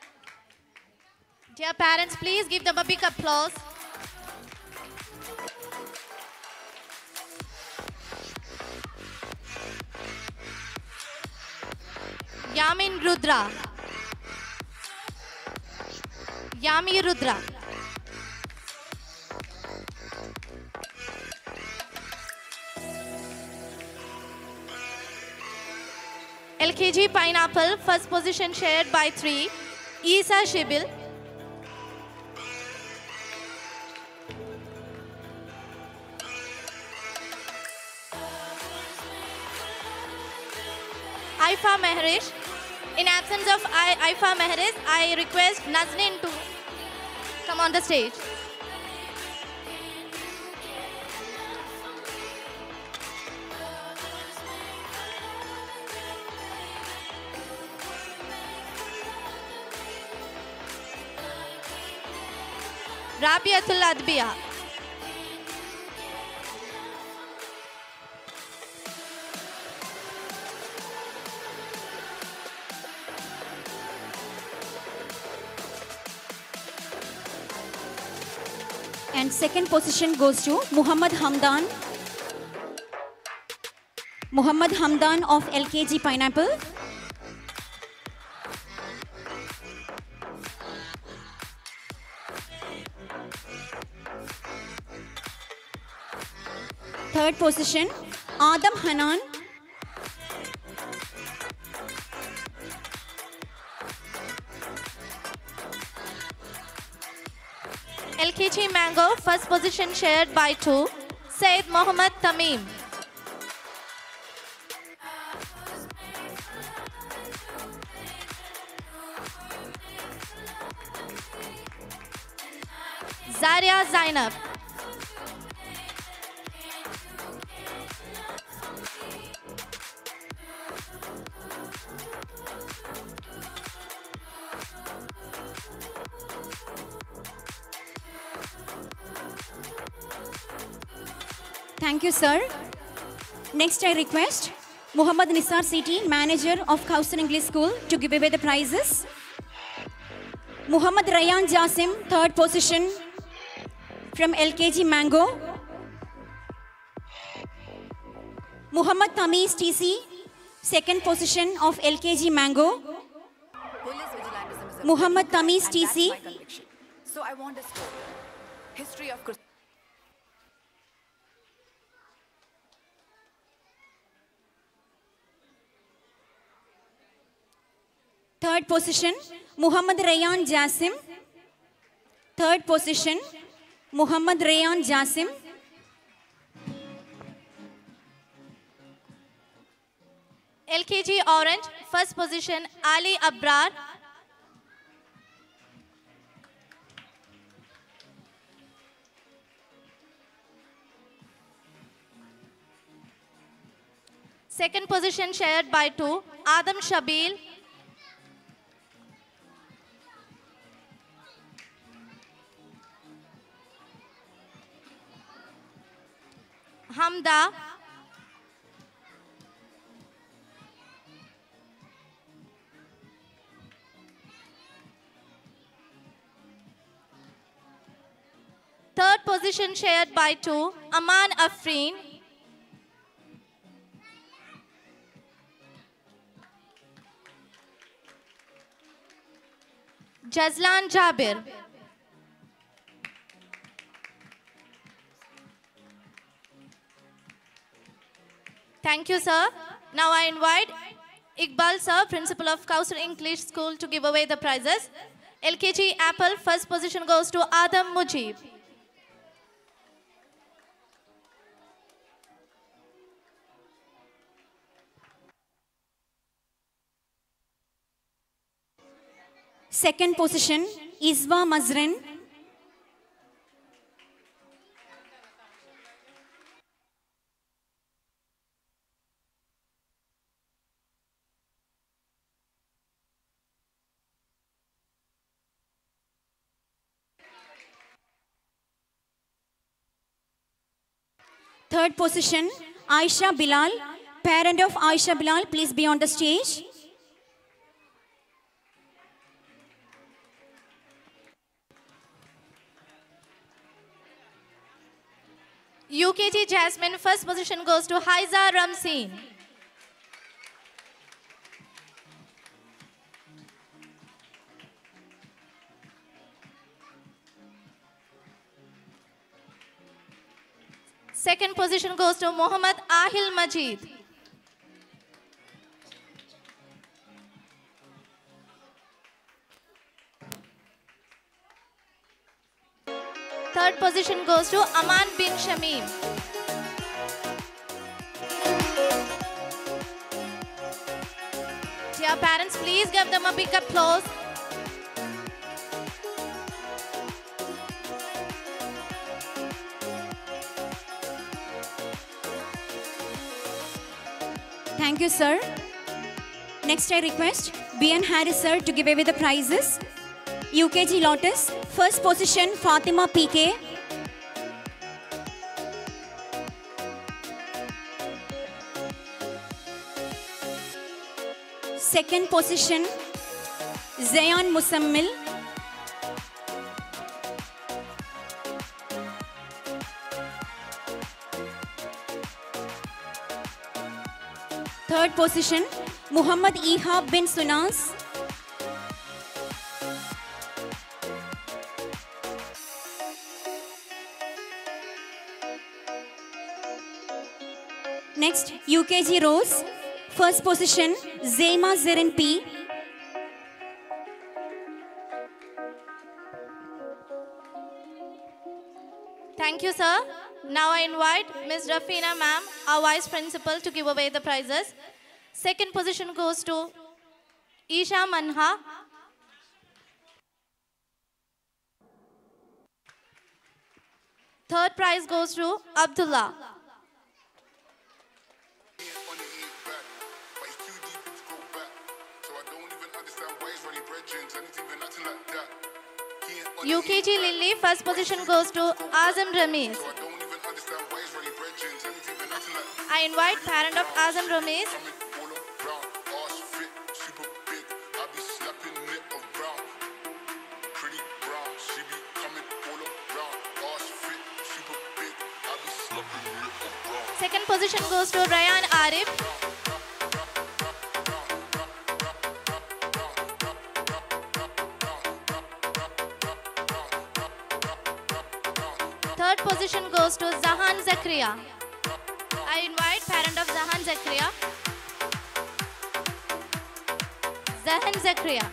Dear parents, please give them a big applause. Yamin Rudra. Yami Rudra. L K G Pineapple, first position shared by three. Isa Shibil. Aifa Mehrish. In absence of I Aifa Mehrish, I request Nazneen to come on the stage. Rabiatul Adbiya. And second position goes to Muhammad Hamdan. Muhammad Hamdan of L K G Pineapple. Third position, Adam Hanan. L K G Mango, first position shared by two. Said Mohammad Tamim. Zaria Zainab. Thank you, sir. Next, I request Muhammad Nisar Siti, manager of Kausar English School, to give away the prizes. Muhammad Rayan Jasim, third position from L K G Mango. Muhammad Tamiz T C, second position of L K G Mango. Muhammad Tamiz T C. So I want a score. History of Christianity. Third position, Muhammad Rayan Jasim. Third position, Muhammad Rayan Jasim. L K G Orange, first position, Ali Abrar. Second position shared by two, Adam Shabil. Hamda. Third position shared by two, Aman Afreen. Jazlan Jabir. Thank you, sir. Now I invite Iqbal, sir, principal of Kausar English School, to give away the prizes. L K G Apple, first position goes to Adam Mujib. Second position, Iswa Mazrin. Third position, Aisha Bilal. Parent of Aisha Bilal, please be on the stage. U K G Jasmine, first position goes to Haiza Ramseen. Second position goes to Muhammad Ahil Majid. Third position goes to Aman bin Shamim. Dear parents, please give them a big applause. Thank you, sir. Next, I request B N Harris, sir, to give away the prizes. U K G Lotus, first position, Fatima P K. Second position, Zayan Musammil. Third position, Muhammad Ihab bin Sunas. Next, U K G Rose. First position, Zema Zerin P. Thank you, sir. Now I invite Miz Rafina ma'am, our vice principal, to give away the prizes. Second position goes to Isha Manha. Third prize goes to Abdullah. U K G Lily, first position goes to Azam Ramiz. I invite parent of Azam Ramiz. Second position goes to Ryan Arif. Third position goes to Zahan Zakria. I invite parent of Zahan Zakria. Zahan Zakria.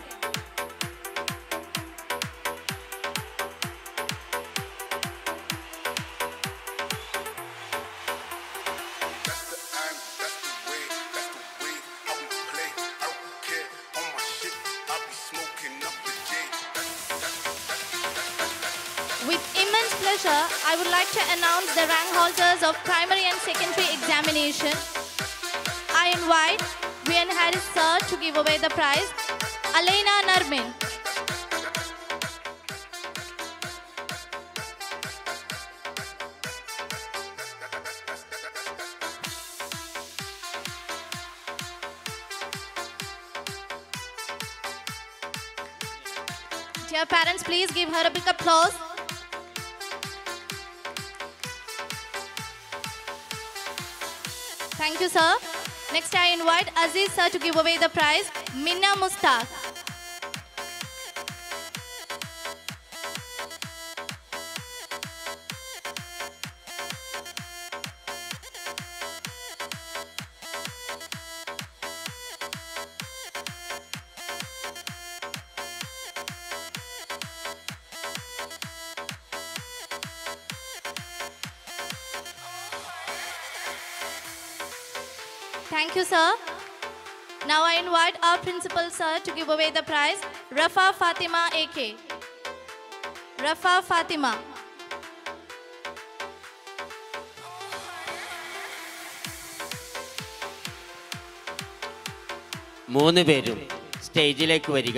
I would like to announce the rank holders of primary and secondary examination. I invite V N Harris sir to give away the prize. Alaina Narmin. Dear parents, please give her a big applause. Thank you, sir. Next, I invite Aziz sir to give away the prize. Minna Mustaq. Thank you, sir. Now I invite our principal, sir, to give away the prize. Rafa Fatima A K. Rafa Fatima. മൂന്ന് പേരും സ്റ്റേജിലേക്ക് വരിക.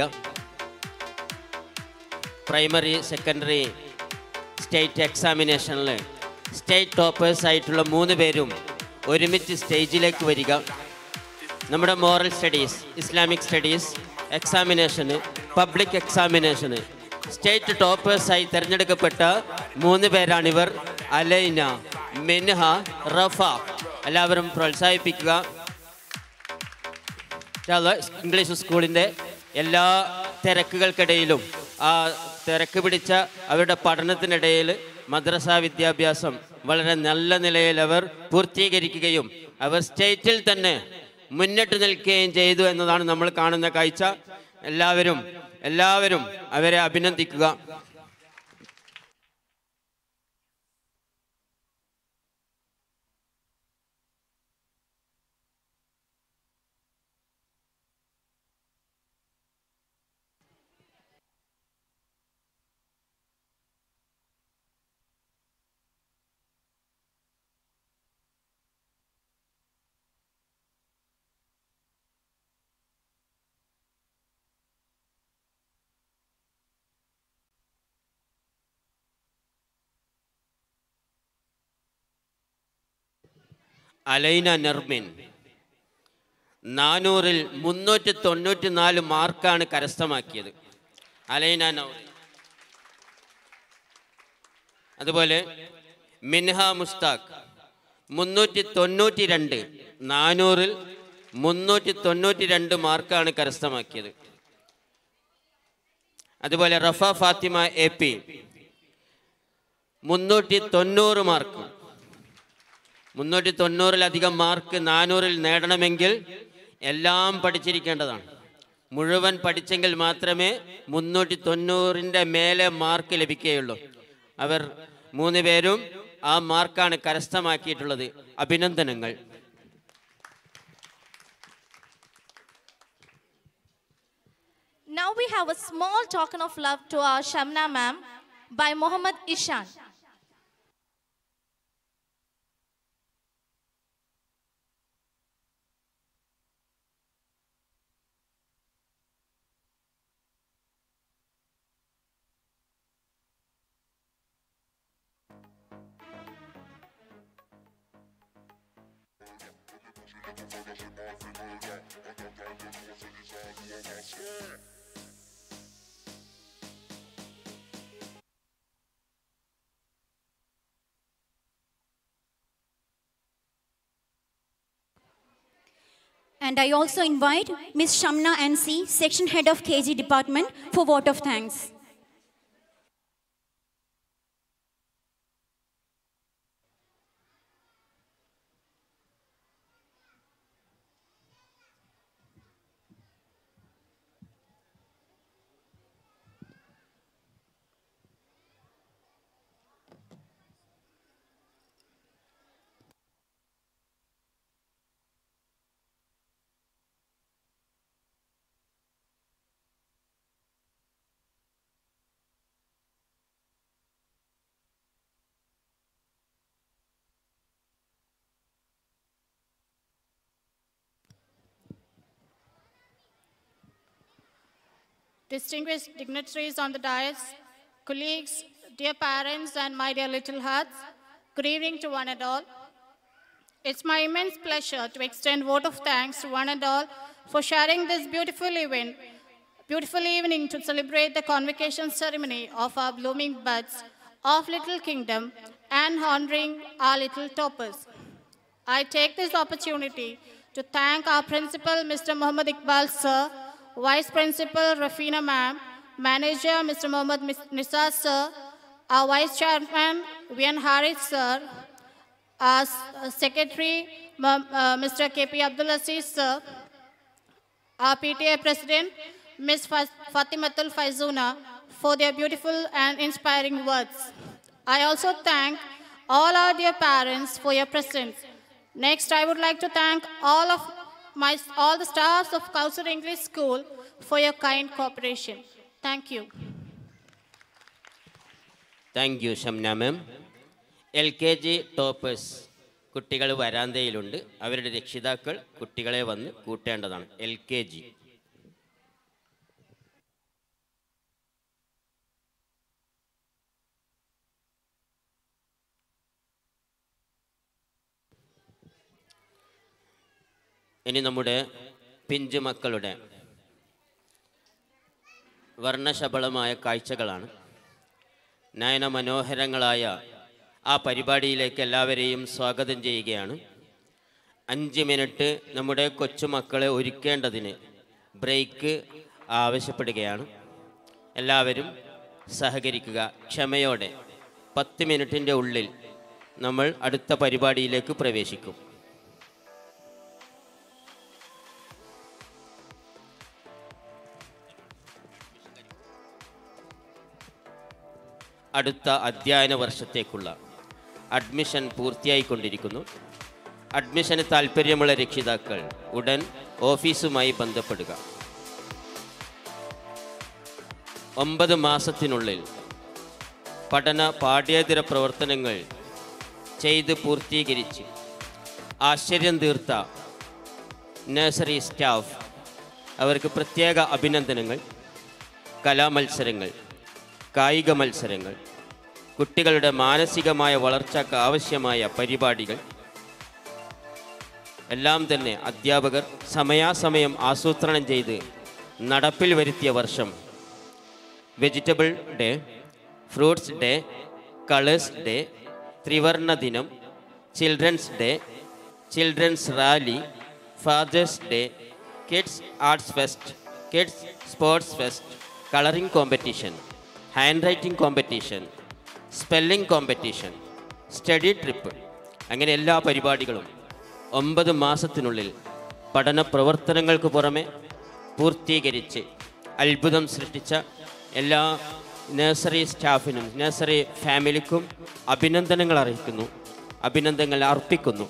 Primary secondary state എക്സാമിനേഷനിൽ state toppers ആയിട്ടുള്ള മൂന്ന് പേരും ഒരുമിച്ച് സ്റ്റേജിലേക്ക് വരിക. നമ്മുടെ മോറൽ സ്റ്റഡീസ്, ഇസ്ലാമിക് സ്റ്റഡീസ് എക്സാമിനേഷന്, പബ്ലിക് എക്സാമിനേഷന് സ്റ്റേറ്റ് ടോപ്പേഴ്സായി തിരഞ്ഞെടുക്കപ്പെട്ട മൂന്ന് പേരാണിവർ. അലൈന, മിൻഹ, റഫ. എല്ലാവരും പ്രോത്സാഹിപ്പിക്കുക. ഇംഗ്ലീഷ് സ്കൂളിൻ്റെ എല്ലാ തിരക്കുകൾക്കിടയിലും ആ തിരക്ക് പിടിച്ച അവരുടെ പഠനത്തിനിടയിൽ മദ്രസ വിദ്യാഭ്യാസം വളരെ നല്ല നിലയിൽ അവർ പൂർത്തീകരിക്കുകയും അവർ സ്റ്റേറ്റിൽ തന്നെ മുന്നിട്ട് നിൽക്കുകയും ചെയ്തു എന്നതാണ് നമ്മൾ കാണുന്ന കാഴ്ച. എല്ലാവരും എല്ലാവരും അവരെ അഭിനന്ദിക്കുക. അലൈന നർമിൻ നാനൂറിൽ മുന്നൂറ്റി തൊണ്ണൂറ്റി നാല് മാർക്കാണ് കരസ്ഥമാക്കിയത്. അലൈന നൗറിൻ. അതുപോലെ മിൻഹ മുസ്താഖ് മുന്നൂറ്റി തൊണ്ണൂറ്റി രണ്ട് നാനൂറിൽ മുന്നൂറ്റി തൊണ്ണൂറ്റി രണ്ട് മാർക്കാണ് കരസ്ഥമാക്കിയത്. അതുപോലെ റഫ ഫാത്തിമ എ പി മുന്നൂറ്റി തൊണ്ണൂറ് മാർക്ക്. മുന്നൂറ്റി തൊണ്ണൂറിലധികം മാർക്ക് നാനൂറിൽ നേടണമെങ്കിൽ എല്ലാം പഠിച്ചിരിക്കേണ്ടതാണ്. മുഴുവൻ പഠിച്ചെങ്കിൽ മാത്രമേ മുന്നൂറ്റി തൊണ്ണൂറിൻ്റെ മേലെ മാർക്ക് ലഭിക്കുകയുള്ളൂ. അവർ മൂന്ന് പേരും ആ മാർക്കാണ് കരസ്ഥമാക്കിയിട്ടുള്ളത്. അഭിനന്ദനങ്ങൾ. Now we have a small token of love to our Shamna ma'am by Muhammad Ishan. And I also invite Miz Shamna Ansi, Section Head of K G Department, for vote of thanks. Distinguished dignitaries on the dais, colleagues, dear parents, and my dear little hearts, good evening to one and all. It's my immense pleasure to extend vote of thanks to one and all for sharing this beautiful event, beautiful evening to celebrate the convocation ceremony of our blooming buds of Little Kingdom and honoring our little toppers. I take this opportunity to thank our principal, Mister Muhammad Iqbal sir, Vice Principal Rafina ma'am, Manager Mister Muhammad Nisar sir, our Vice Chairman V N Harith sir, our Secretary uh, Mister K P Abdul Aziz sir, our P T A President Miz Fatimatul Faizuna for their beautiful and inspiring words. I also thank all our dear parents for your presence. Next, I would like to thank all of my, all the staffs of Kausar English School for your kind cooperation. Thank you. Thank you, Shamna ma'am. L K G toppers കുട്ടികൾ വരാന്തയിലുണ്ട്. അവരുടെ രക്ഷിതാക്കൾ കുട്ടികളെ വന്ന് കൂട്ടേണ്ടതാണ്. L K G. ഇനി നമ്മുടെ പിഞ്ചു മക്കളുടെ വർണ്ണശബളമായ കാഴ്ചകളാണ്. നയന മനോഹരങ്ങളായ ആ പരിപാടിയിലേക്ക് എല്ലാവരെയും സ്വാഗതം ചെയ്യുകയാണ്. അഞ്ച് മിനിറ്റ് നമ്മുടെ കൊച്ചുമക്കളെ ഒരുക്കേണ്ടതിന് ബ്രേക്ക് ആവശ്യപ്പെടുകയാണ്. എല്ലാവരും സഹകരിക്കുക ക്ഷമയോടെ. പത്ത് മിനിറ്റിൻ്റെ ഉള്ളിൽ നമ്മൾ അടുത്ത പരിപാടിയിലേക്ക് പ്രവേശിക്കും. അടുത്ത അധ്യയന വർഷത്തേക്കുള്ള അഡ്മിഷൻ പൂർത്തിയായിക്കൊണ്ടിരിക്കുന്നു. അഡ്മിഷന് താൽപ്പര്യമുള്ള രക്ഷിതാക്കൾ ഉടൻ ഓഫീസുമായി ബന്ധപ്പെടുക. ഒമ്പത് മാസത്തിനുള്ളിൽ പഠന പാഠ്യേതര പ്രവർത്തനങ്ങൾ ചെയ്ത് പൂർത്തീകരിച്ച് ആശ്ചര്യം തീർത്ത നഴ്സറി സ്റ്റാഫ് അവർക്ക് പ്രത്യേക അഭിനന്ദനങ്ങൾ. കലാമത്സരങ്ങൾ, കായിക മത്സരങ്ങൾ, കുട്ടികളുടെ മാനസികമായ വളർച്ചയ്ക്ക് ആവശ്യമായ പരിപാടികൾ എല്ലാം തന്നെ അധ്യാപകർ സമയാസമയം ആസൂത്രണം ചെയ്ത് നടപ്പിൽ വരുത്തിയ വർഷം vegetable day, fruits day, colours day, ത്രിവർണ്ണ ദിനം, children's day, children's rally, father's day, kids arts fest, kids sports fest, colouring competition, handwriting competition, spelling competition, study trip, അങ്ങനെ എല്ലാ പരിപാടികളും ഒമ്പത് മാസത്തിനുള്ളിൽ പഠന പ്രവർത്തനങ്ങൾക്ക് പുറമെ പൂർത്തീകരിച്ച് അത്ഭുതം സൃഷ്ടിച്ച എല്ലാ നഴ്സറി സ്റ്റാഫിനും നഴ്സറി ഫാമിലിക്കും അഭിനന്ദനങ്ങൾ അറിയിക്കുന്നു, അഭിനന്ദനങ്ങൾ അർപ്പിക്കുന്നു.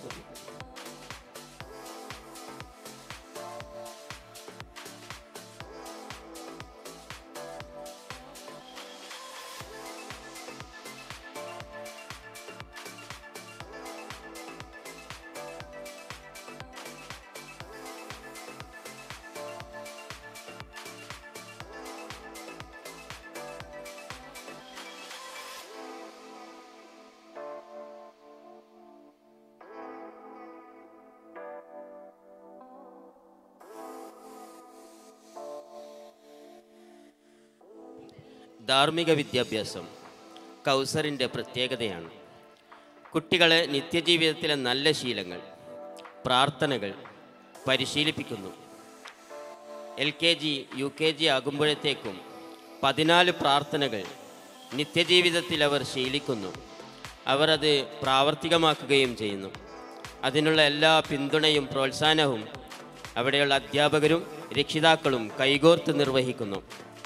ധാർമ്മിക വിദ്യാഭ്യാസം കൗസറിൻ്റെ പ്രത്യേകതയാണ്. കുട്ടികളെ നിത്യജീവിതത്തിലെ നല്ല ശീലങ്ങൾ, പ്രാർത്ഥനകൾ പരിശീലിപ്പിക്കുന്നു. L K G U K G ആകുമ്പോഴത്തേക്കും പതിനാല് പ്രാർത്ഥനകൾ നിത്യജീവിതത്തിൽ അവർ ശീലിക്കുന്നു. അവർ അത് പ്രാവർത്തികമാക്കുകയും ചെയ്യുന്നു. അതിനുള്ള എല്ലാ പിന്തുണയും പ്രോത്സാഹനവും അവിടെയുള്ള അധ്യാപകരും രക്ഷിതാക്കളും കൈകോർത്ത് നിർവഹിക്കുന്നു.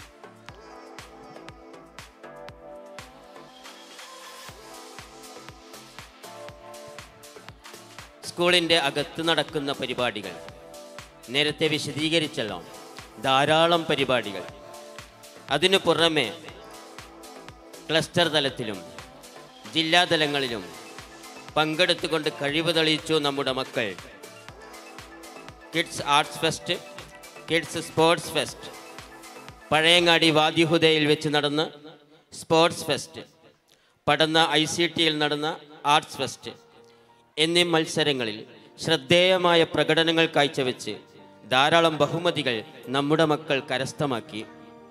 സ്കൂളിൻ്റെ അകത്ത് നടക്കുന്ന പരിപാടികൾ നേരത്തെ വിശദീകരിച്ചല്ലോ. ധാരാളം പരിപാടികൾ. അതിനു പുറമെ ക്ലസ്റ്റർ തലത്തിലും ജില്ലാതലങ്ങളിലും പങ്കെടുത്തുകൊണ്ട് കഴിവ് തെളിയിച്ചു നമ്മുടെ മക്കൾ. Kids arts fest, kids sports fest, Pazhayangadi വാദിഹുദയിൽ വെച്ച് നടന്ന sports fest, Padanna I C ടിയിൽ നടന്ന ആർട്സ് ഫെസ്റ്റ് എന്നീ മത്സരങ്ങളിൽ ശ്രദ്ധേയമായ പ്രകടനങ്ങൾ കാഴ്ചവെച്ച് ധാരാളം ബഹുമതികൾ നമ്മുടെ മക്കൾ കരസ്ഥമാക്കി.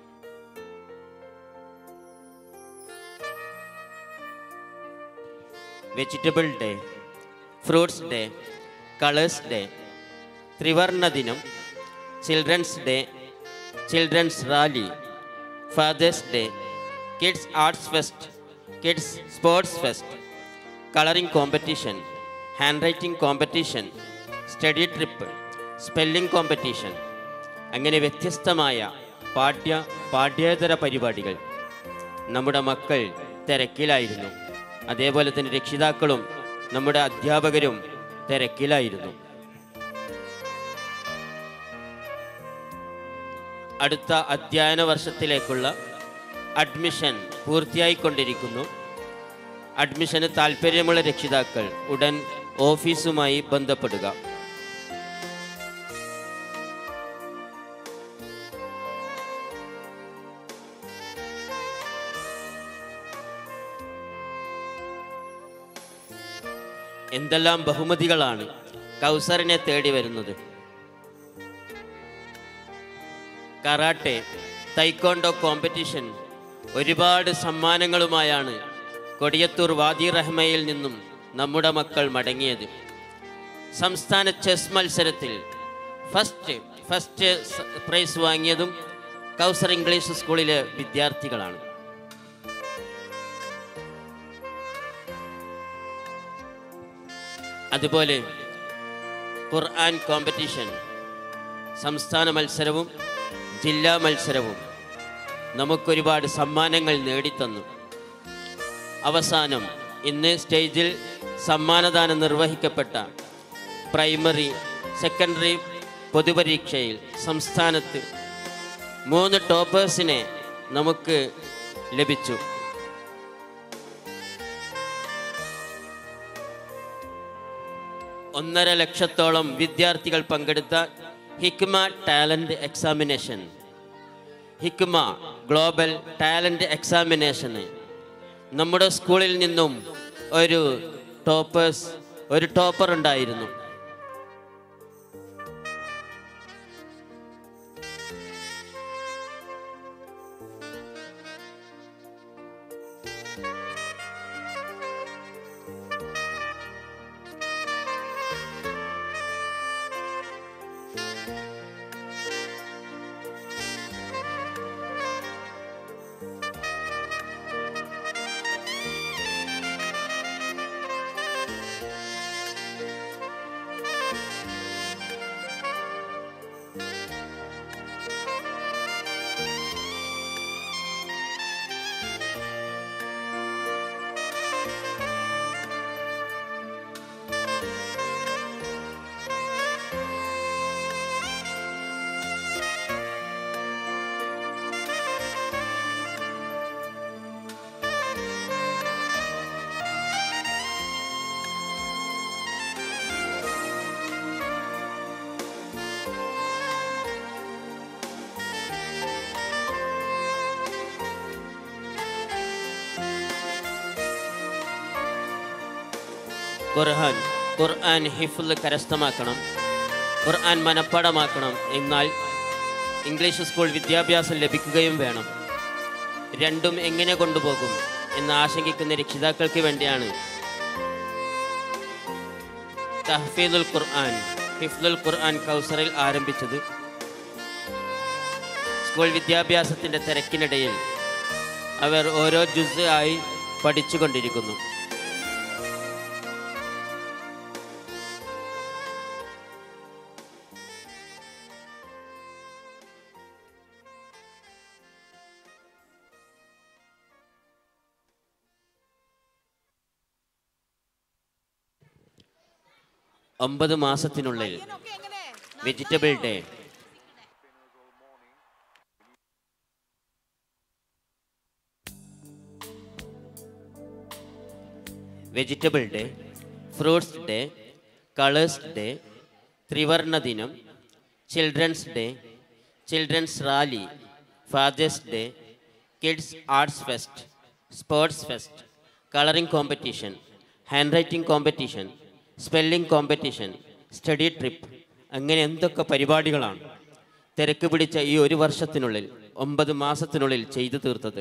Vegetable day, fruits day, colours day, ത്രിവർണ്ണ ദിനം, children's day, children's rally, father's day, kids arts fest, kids sports fest, colouring competition, handwriting competition, study trip, spelling competition, അങ്ങനെ വ്യത്യസ്തമായ പാഠ്യ പാഠ്യേതര പരിപാടികൾ. നമ്മുടെ മക്കൾ തിരക്കിലായിരുന്നു. അതേപോലെ തന്നെ രക്ഷിതാക്കളും നമ്മുടെ അധ്യാപകരും തിരക്കിലായിരുന്നു. അടുത്ത അധ്യയന വർഷത്തിലേക്കുള്ള അഡ്മിഷൻ പൂർത്തിയായിക്കൊണ്ടിരിക്കുന്നു. അഡ്മിഷന് താൽപ്പര്യമുള്ള രക്ഷിതാക്കൾ ഉടൻ ഓഫീസുമായി ബന്ധപ്പെടുക. എന്തെല്ലാം ബഹുമതികളാണ് കൗസറിനെ തേടി വരുന്നത്. കരാട്ടെ, തൈക്കോണ്ടോ കോമ്പറ്റീഷൻ, ഒരുപാട് സമ്മാനങ്ങളുമായാണ് കൊടിയത്തൂർ വാദി റഹ്മയിൽ നിന്നും നമ്മുടെ മക്കൾ മടങ്ങിയത്. സംസ്ഥാന ചെസ് മത്സരത്തിൽ ഫസ്റ്റ് ഫസ്റ്റ് പ്രൈസ് വാങ്ങിയതും കൗസർ ഇംഗ്ലീഷ് സ്കൂളിലെ വിദ്യാർത്ഥികളാണ്. അതുപോലെ ഖുർആൻ കോമ്പറ്റീഷൻ, സംസ്ഥാന മത്സരവും ജില്ലാ മത്സരവും നമുക്കൊരുപാട് സമ്മാനങ്ങൾ നേടിത്തന്നു. അവസാനം ഇന്ന് സ്റ്റേജിൽ സമ്മാനദാനം നിർവഹിക്കപ്പെട്ട പ്രൈമറി സെക്കൻഡറി പൊതുപരീക്ഷയിൽ സംസ്ഥാനത്ത് മൂന്ന് ടോപ്പേഴ്സിനെ നമുക്ക് ലഭിച്ചു. ഒന്നര ലക്ഷത്തോളം വിദ്യാർത്ഥികൾ പങ്കെടുത്ത Hikma talent examination, Hikma global talent എക്സാമിനേഷന് നമ്മുടെ സ്കൂളിൽ നിന്നും ഒരു ടോപ്പേഴ്സ് ഒരു ടോപ്പർ ഉണ്ടായിരുന്നു. ഖുർആൻ ഖുർആൻ ഹിഫ്ള് കരസ്ഥമാക്കണം, ഖുർആൻ മനഃപ്പാടമാക്കണം. എന്നാൽ ഇംഗ്ലീഷ് സ്കൂൾ വിദ്യാഭ്യാസം ലഭിക്കുകയും വേണം. രണ്ടും എങ്ങനെ കൊണ്ടുപോകും എന്ന് ആശങ്കിക്കുന്ന രക്ഷിതാക്കൾക്ക് വേണ്ടിയാണ് തഹ്ഫീദുൽ ഖുർആൻ ഹിഫ്ദുൽ ഖുർആൻ കൗസറിൽ ആരംഭിച്ചത്. സ്കൂൾ വിദ്യാഭ്യാസത്തിൻ്റെ തിരക്കിനിടയിൽ അവർ ഓരോ ജുസ് ആയി പഠിച്ചുകൊണ്ടിരിക്കുന്നു. ഒമ്പത് മാസത്തിനുള്ളിൽ vegetable day, vegetable day, fruits day, colours day, ത്രിവർണ ദിനം, children's day, children's rally, father's day, kids arts fest, sports fest, colouring competition, handwriting competition, spelling competition, study trip, അങ്ങനെ എന്തൊക്കെ പരിപാടികളാണ് തിരക്ക് പിടിച്ച ഈ ഒരു വർഷത്തിനുള്ളിൽ ഒമ്പത് മാസത്തിനുള്ളിൽ ചെയ്തു തീർത്തത്.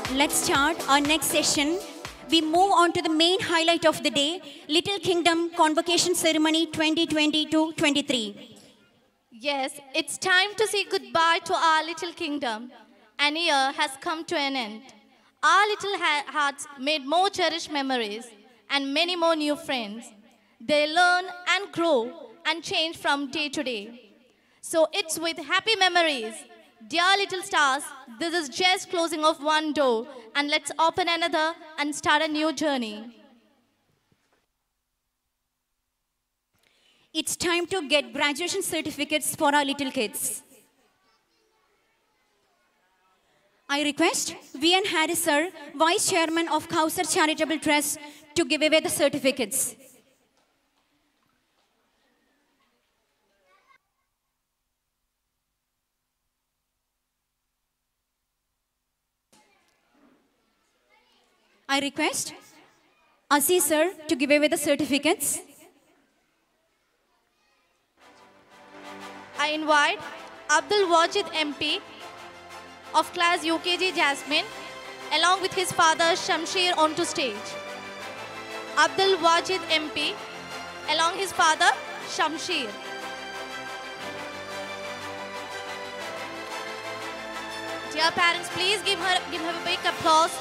let's start our next session. We move on to the main highlight of the day, Little Kingdom Convocation Ceremony twenty twenty-two twenty-three. Yes, it's time to say goodbye to our little kingdom. An year has come to an end. Our little ha- hearts made more cherished memories and many more new friends. They learn and grow and change from day to day. So it's with happy memories. Dear little stars, this is just closing of one door, and let's open another and start a new journey. It's time to get graduation certificates for our little kids. I request V N Harris sir, Vice Chairman of Kausar Charitable Trust, to give away the certificates. I request Aziz sir to give away the certificates. I invite Abdul Wajid M P of class U K G Jasmine along with his father Shamsher onto stage. Abdul Wajid M P along his father Shamsher. Dear parents, please give her, give her a big applause.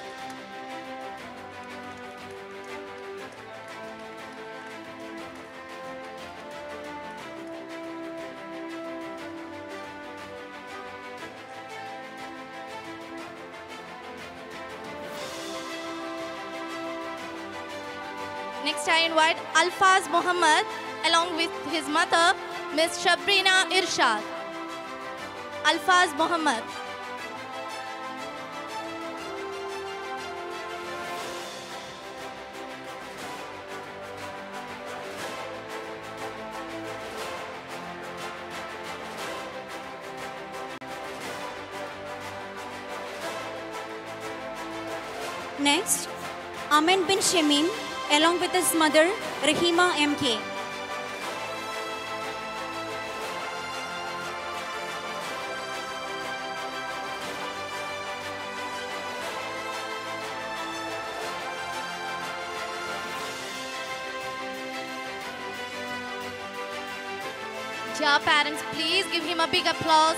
Next, I invite Alfaz Muhammad along with his mother, Miss Shabrina Irshad. Alfaz Muhammad. Next, Amin bin Shemin along with his mother, Rahima M K. Dear parents, please give him a big applause.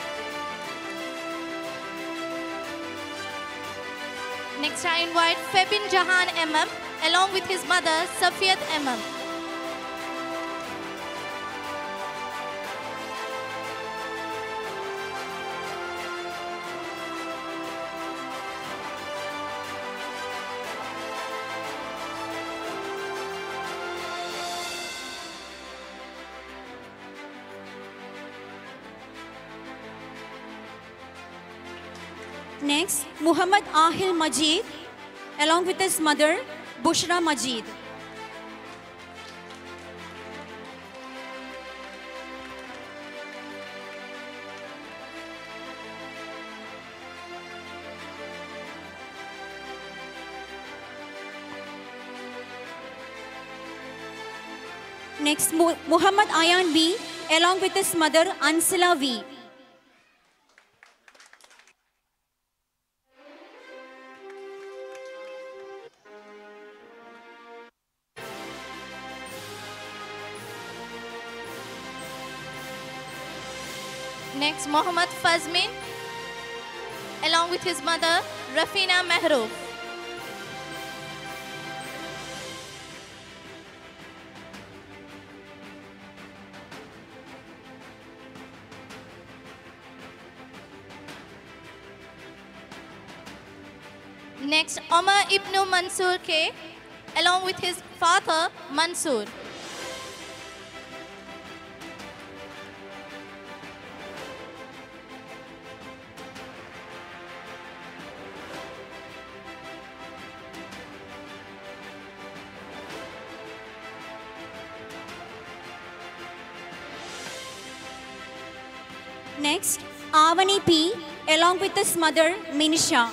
Next, I invite Febin Jahan M M along with his mother, Safiyat M M. Next, Muhammad Ahil Majid along with his mother, Bushra Majid. Next, Mu Muhammad Ayan V along with his mother, Ansila V. Next, Mohammad Fazmin along with his mother, Rafina Mehroof. Next, Omar Ibn Mansoor K along with his father, Mansoor. Next, Avani P along with his mother, Minisha.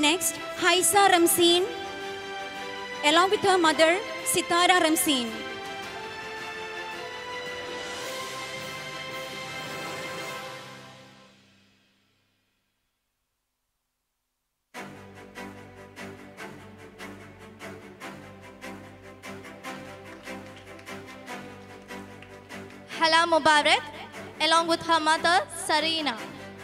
Next, Haisa Ramzeen, along with her mother, Sitara Ramzeen. Hala Mubarak, along with her mother, Sarina.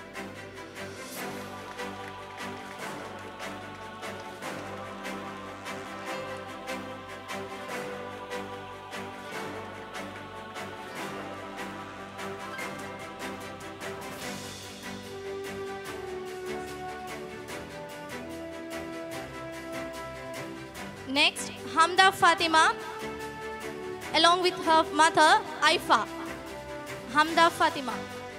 Next, Hamda Fatima, along with her mother, Aifa. Hamda Fatima.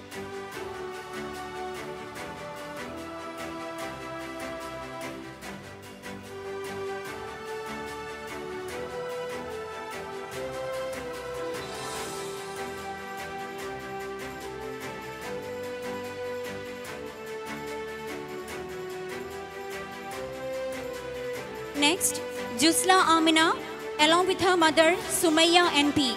Next, Jusla Amina, along with her mother, Sumaya N P.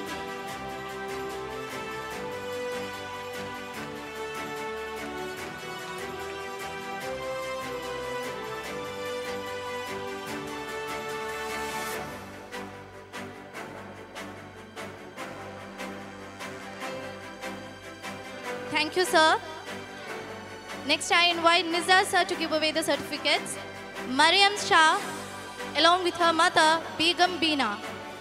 Thank you, sir. Next, I invite Nizar sir to give away the certificates. Mariam Shah, along with her mother, Begum Beena.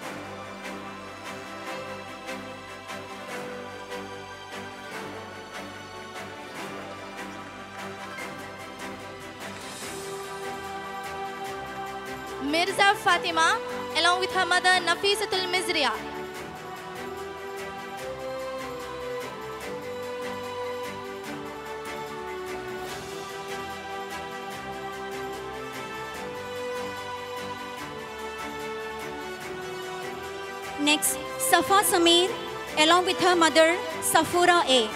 Mirza Fatima, along with her mother, Nafisatul Mizriya. Next, Safa Samir, along with her mother, Safura A.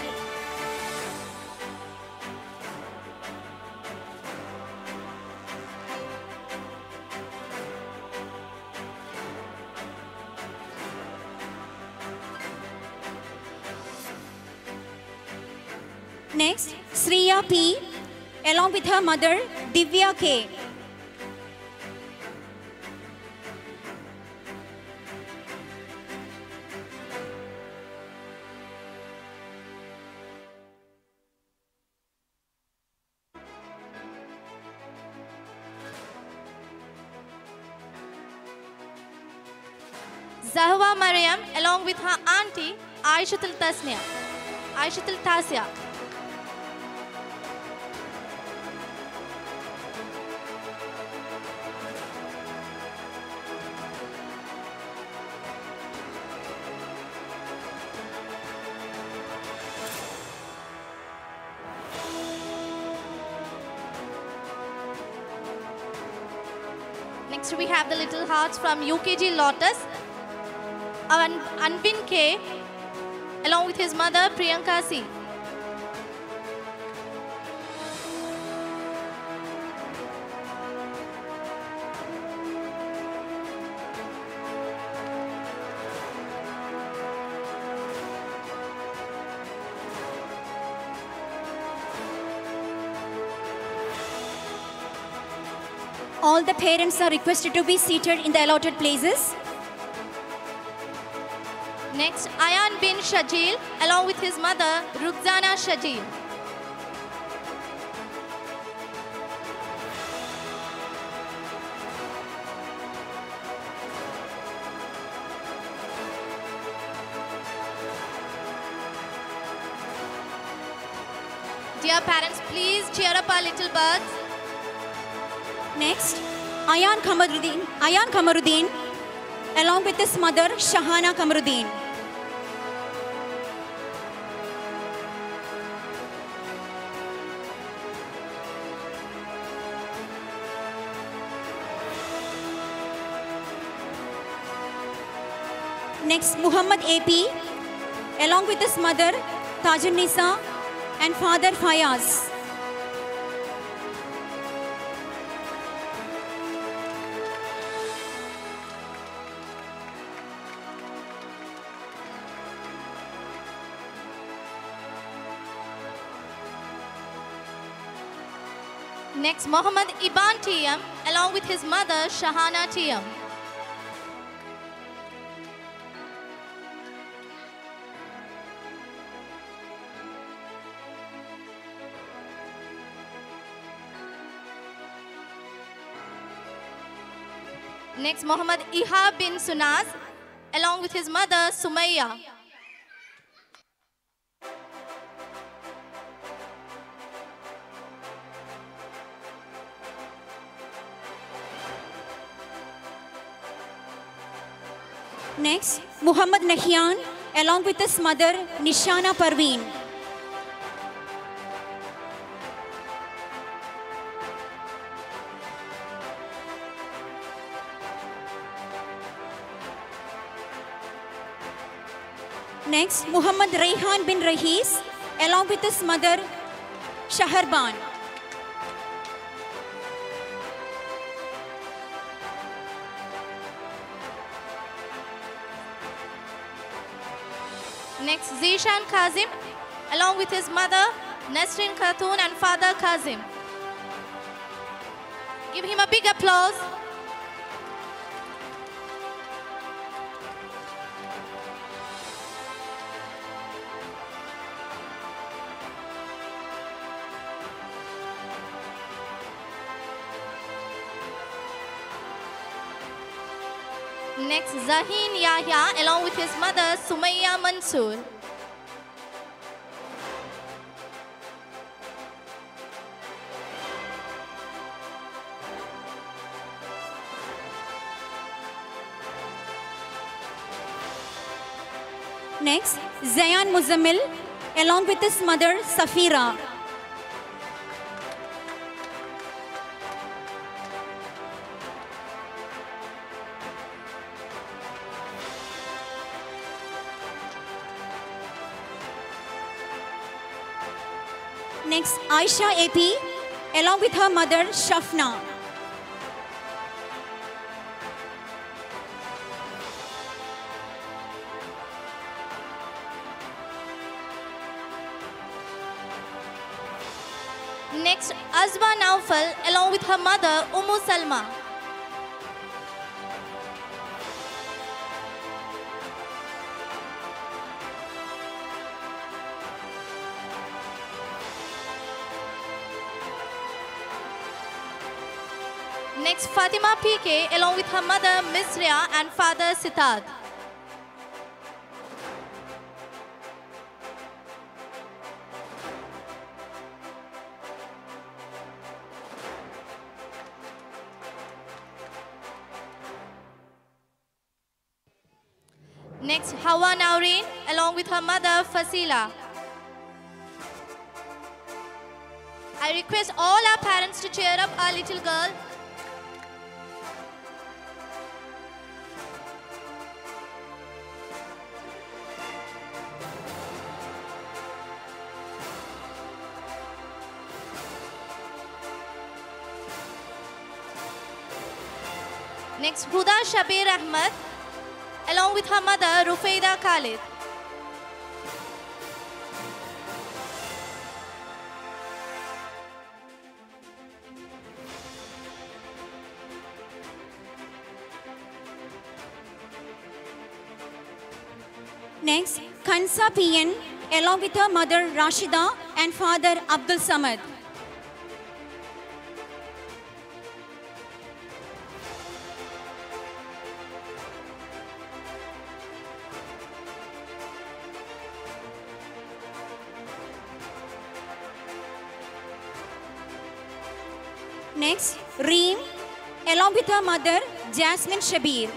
Next, Sriya P, along with her mother, Divya K. Zahwa Mariam, along with her auntie, Aishatul Tasniya. Aishatul Tasya. Next, we have the little hearts from U K G Lotus. An Anbin K, along with his mother, Priyanka C. All the parents are requested to be seated in the allotted places. Next, Ayan bin Shajil, along with his mother, Rukhzana Shajil. Dear parents, please cheer up our little birds. Next, Ayan Kamaruddin, Ayan Kamaruddin, along with his mother, Shahana Kamaruddin. Next, Muhammad A P, along with his mother, Tajun Nisa, and father, Fayaz. Next, Mohammad Iban T M along with his mother Shahana T M. Next, Mohammad Ihab bin Sunaz along with his mother Sumayya. Next, Muhammad Nahian along with his mother Nishana Parveen. Next, Muhammad Rayhan bin Rahis along with his mother Shaharban. Next, Zishan Kazim along with his mother Nasrin Khatun and father Kazim. Give him a big applause. Next, Zahin Yahya along with his mother Sumayya Mansoor. Next, Zayan Muzammil along with his mother Safira. Next, Aisha A P along with her mother Shafna. Next, Azwa Naufal along with her mother Ummu Salma. Next, Fatima P K along with her mother Misria and father Sitad. Next, Hawa Naureen along with her mother Fasila. I request all our parents to cheer up our little girl. Next, Huda Shabir Ahmad along with her mother Rufaida Khalid. Next, Kansa P N along with her mother Rashida and father Abdul Samad. Next, Reem along with her mother Jasmine Shabir.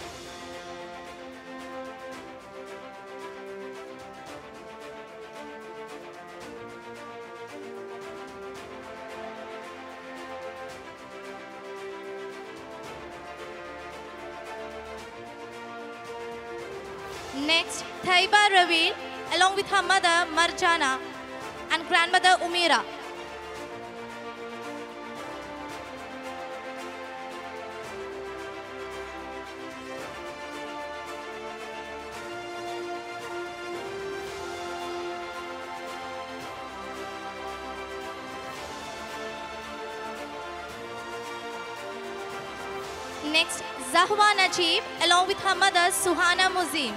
Next, Thaiba Ravil along with her mother Marjana and grandmother Umira. Next, Zahwa Najib, along with her mother, Suhana Muzim.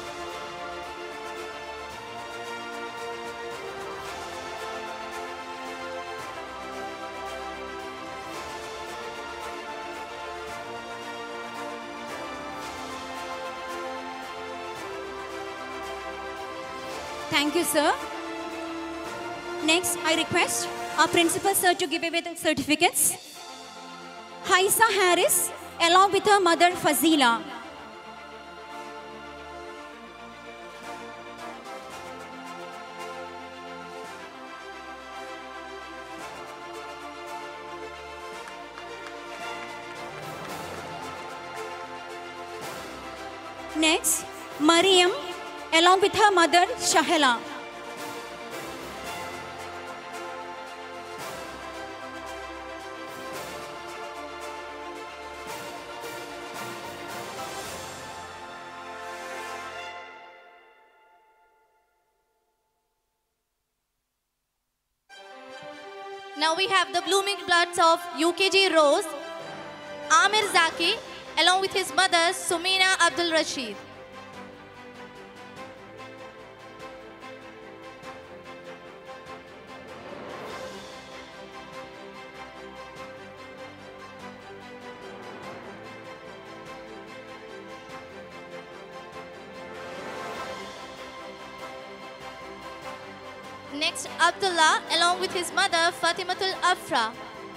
Thank you, sir. Next, I request our principal, sir, to give away the certificates. Haisa Harris, along with her mother, Fazila. Next, Mariam, along with her mother, Shahela. Now we have the blooming buds of U K G Rose, Amir Zaki, along with his mother, Sumina Abdul Rashid. Next, Abdullah, along with his mother, Fatimatul Afra.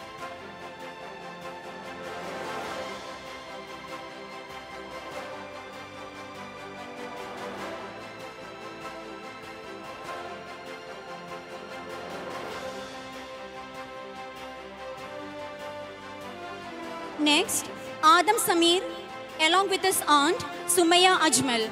Next, Adam Samir, along with his aunt, Sumaya Ajmal.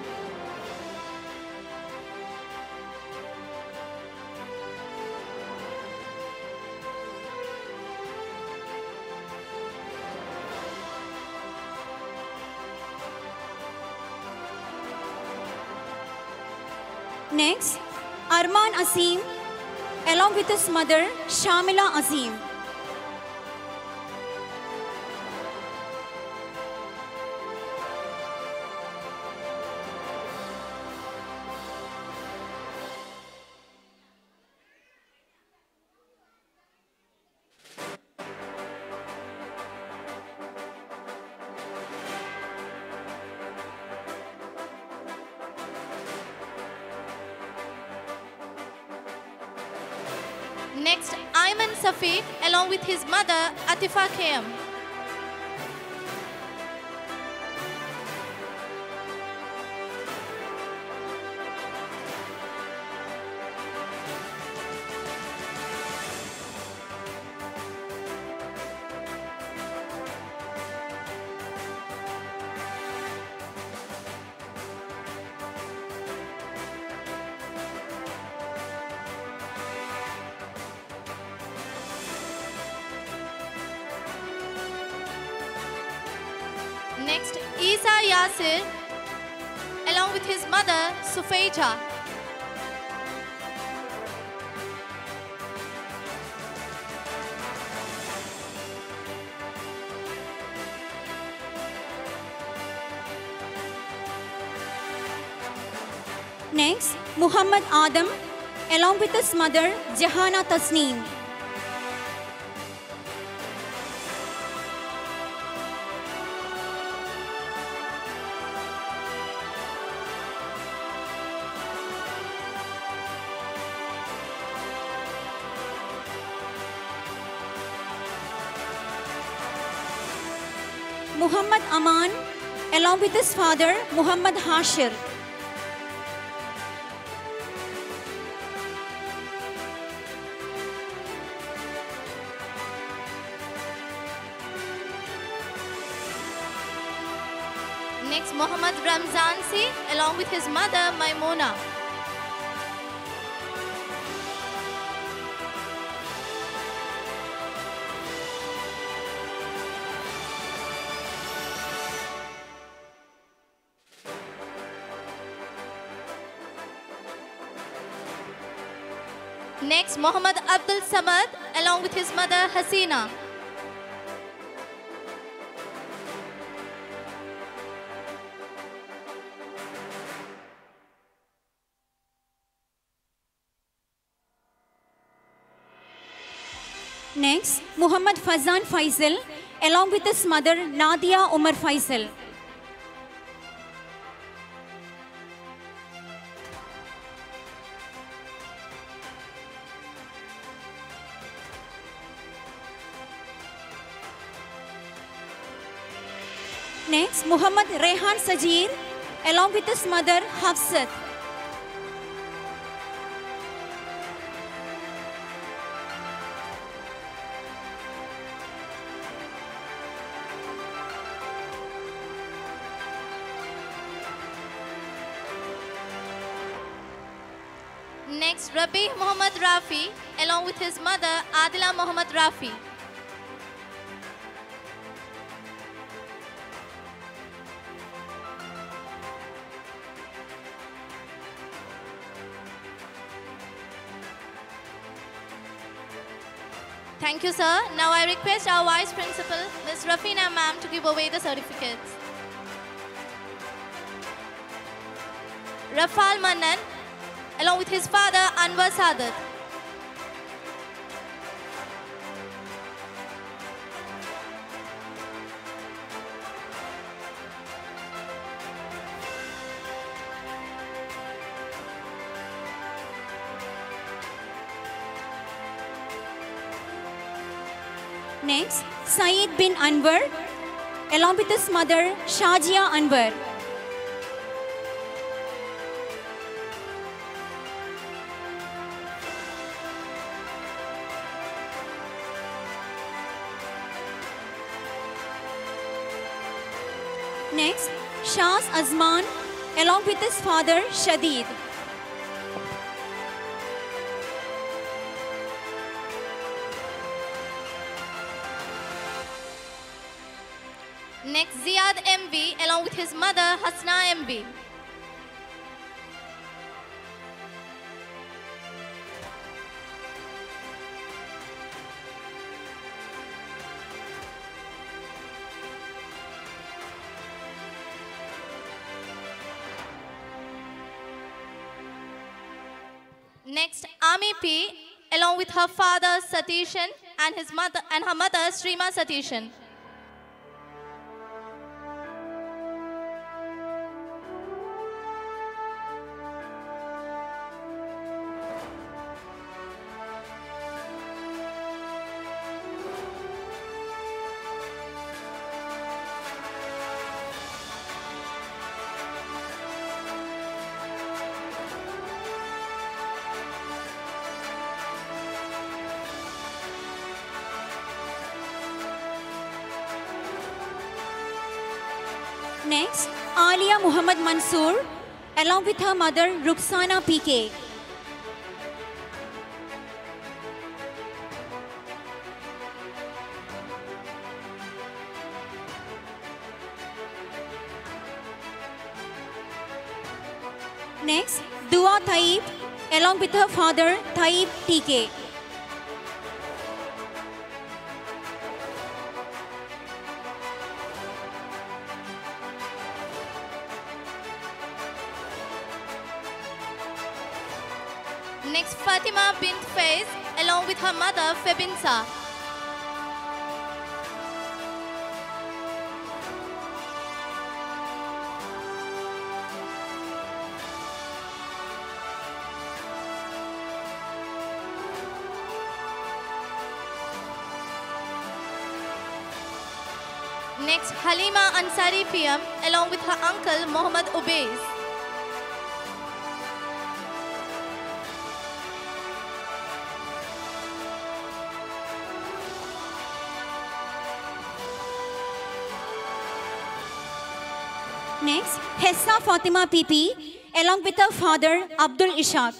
Next, Arman Azim, along with his mother, Shamila Azim. Next, Ayman Safiq, along with his mother, Atifa Kayam. Next, Isa Yasir, along with his mother, Sufeja. Next, Muhammad Adam, along with his mother, Jahana Tasneem. Muhammad Aman, along with his father, Muhammad Hashir. Next, Muhammad Ramzansi, along with his mother, Maimuna. Next, Muhammad Abdul Samad, along with his mother, Hasina. Next, Muhammad Fazan Faisal, along with his mother Nadia Umar Faisal. Next, Muhammad Rehan Sajir, along with his mother Hafsat. Next, Rabi Muhammad Rafi, along with his mother Adila Muhammad Rafi. Thank you, sir. Now I request our Vice Principal, Miz Rafina ma'am, to give away the certificates. Rafal Manan, along with his father Anwar Sadat. Next, Saeed bin Anwar, along with his mother Shajia Anwar. Next, Shaz Azman, along with his father Shadid. Next, Ziad M V, along with his mother Hasna M V. Next, Ami P, along with her father Satishan and his mother and her mother Srima Satishan. Next, Alia Muhammad Mansoor, along with her mother Ruxana P K. Next, Dua Taib, along with her father Taib T K. Next, Fatima bint Faiz, along with her mother Febinsa. Next, Halima Ansari P M, along with her uncle Muhammad Ubais. Next, Hessa Fatima P P, along with her father Abdul Ishaq.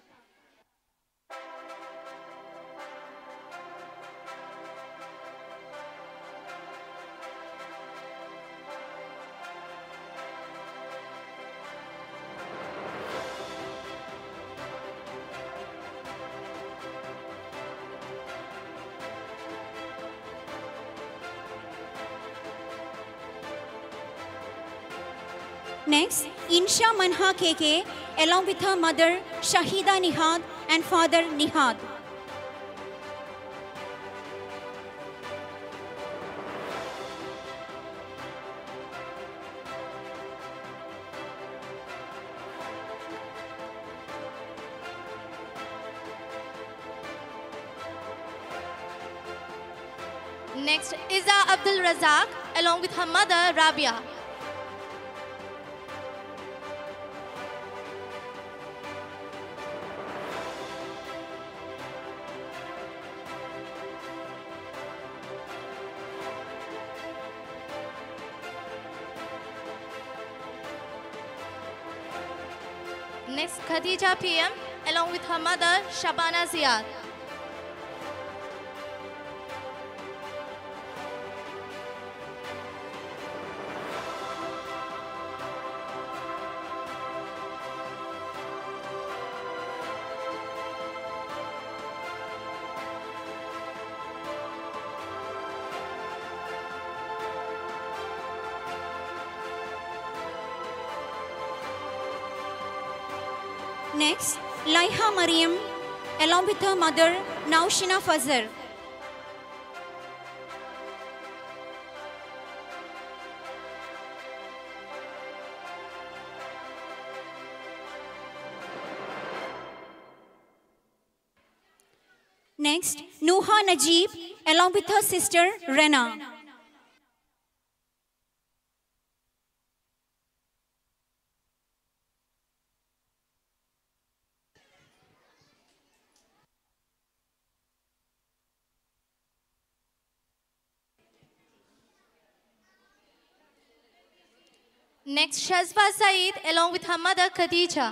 Next, Insha Manha K K, along with her mother Shahida Nihad and father Nihad. Next, Iza Abdul Razak, along with her mother, Rabia. Next, Khadija P M, along with her mother, Shabana Ziyad. Next, Laiha Mariam, along with her mother, Naushina Fazar. Next, Nuha Najib, along with her sister, Rena. Next, Shazwa Saeed, along with her mother, Khadija.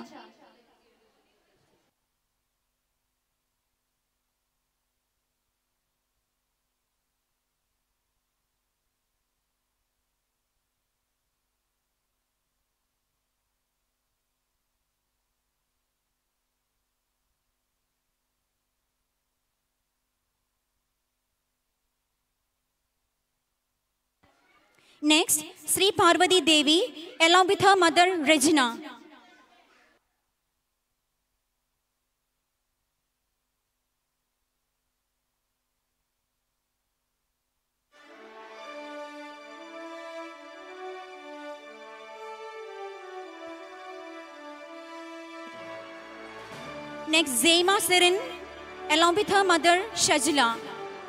Next, Sri Parvati Devi, along with her mother, Regina. Next, Zema Serin, along with her mother, Shajila.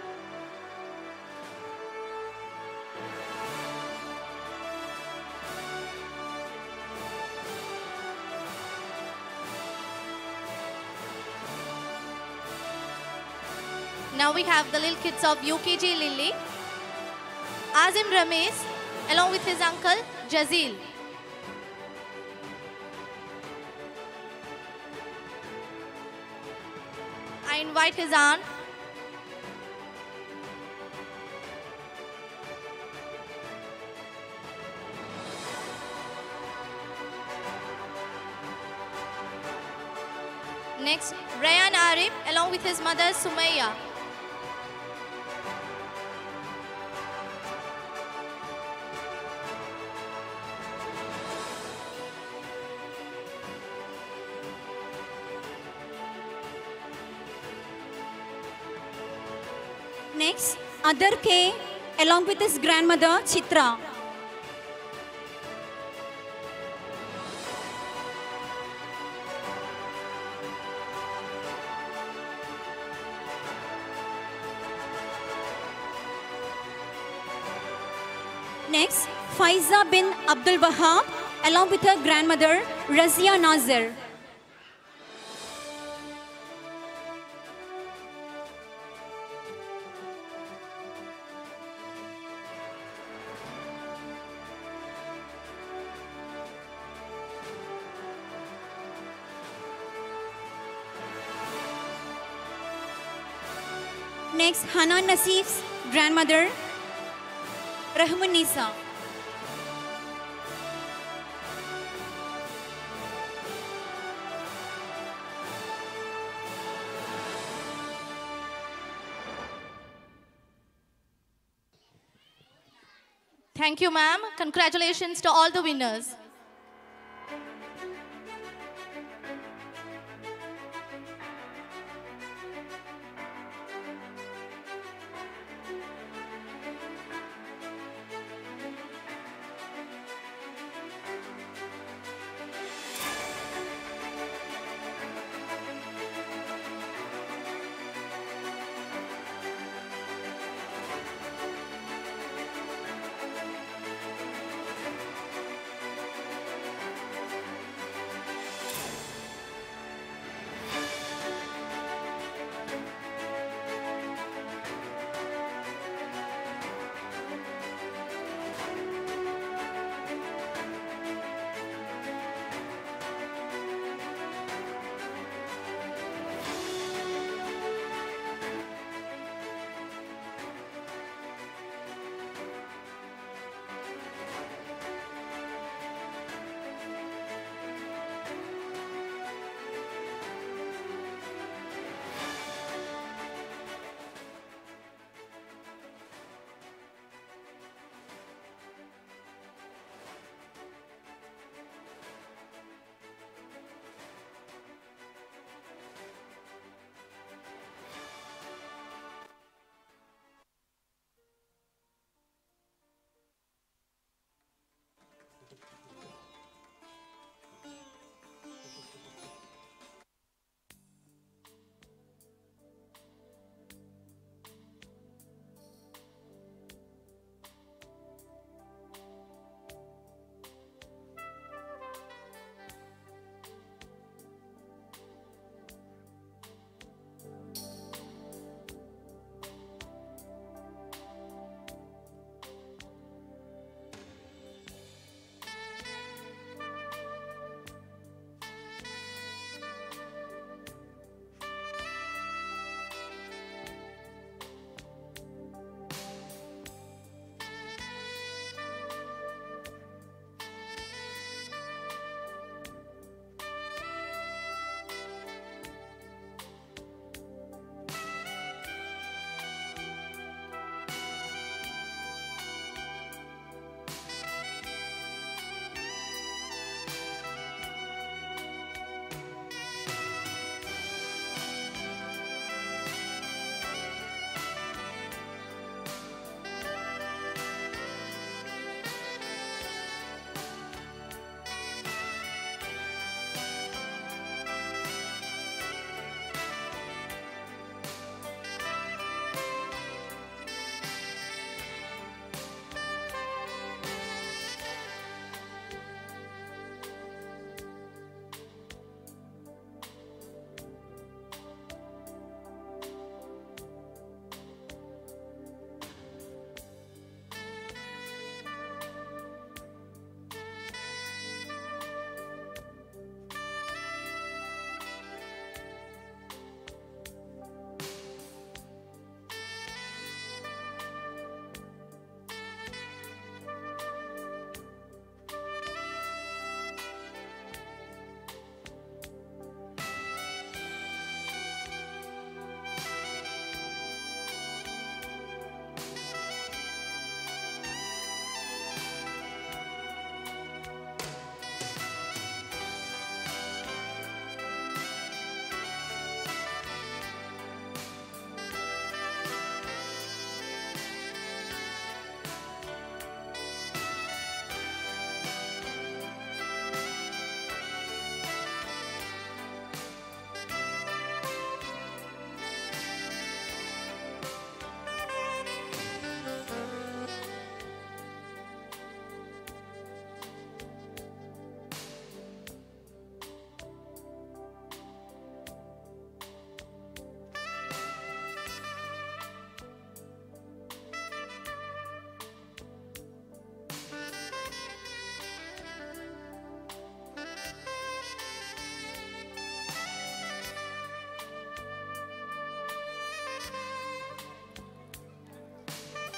Now we have the little kids of U K G Lily. Azim Ramesh, along with his uncle, Jazil. I invite his aunt. Next, Rayan Arif, along with his mother, Sumaya. Next, Adar K, along with his grandmother, Chitra. Next, Faiza bin Abdul Wahab, along with her grandmother, Razia Nazir. Next, Hanan Nasif's grandmother, Rahman Nisa. Thank you, ma'am. Congratulations to all the winners.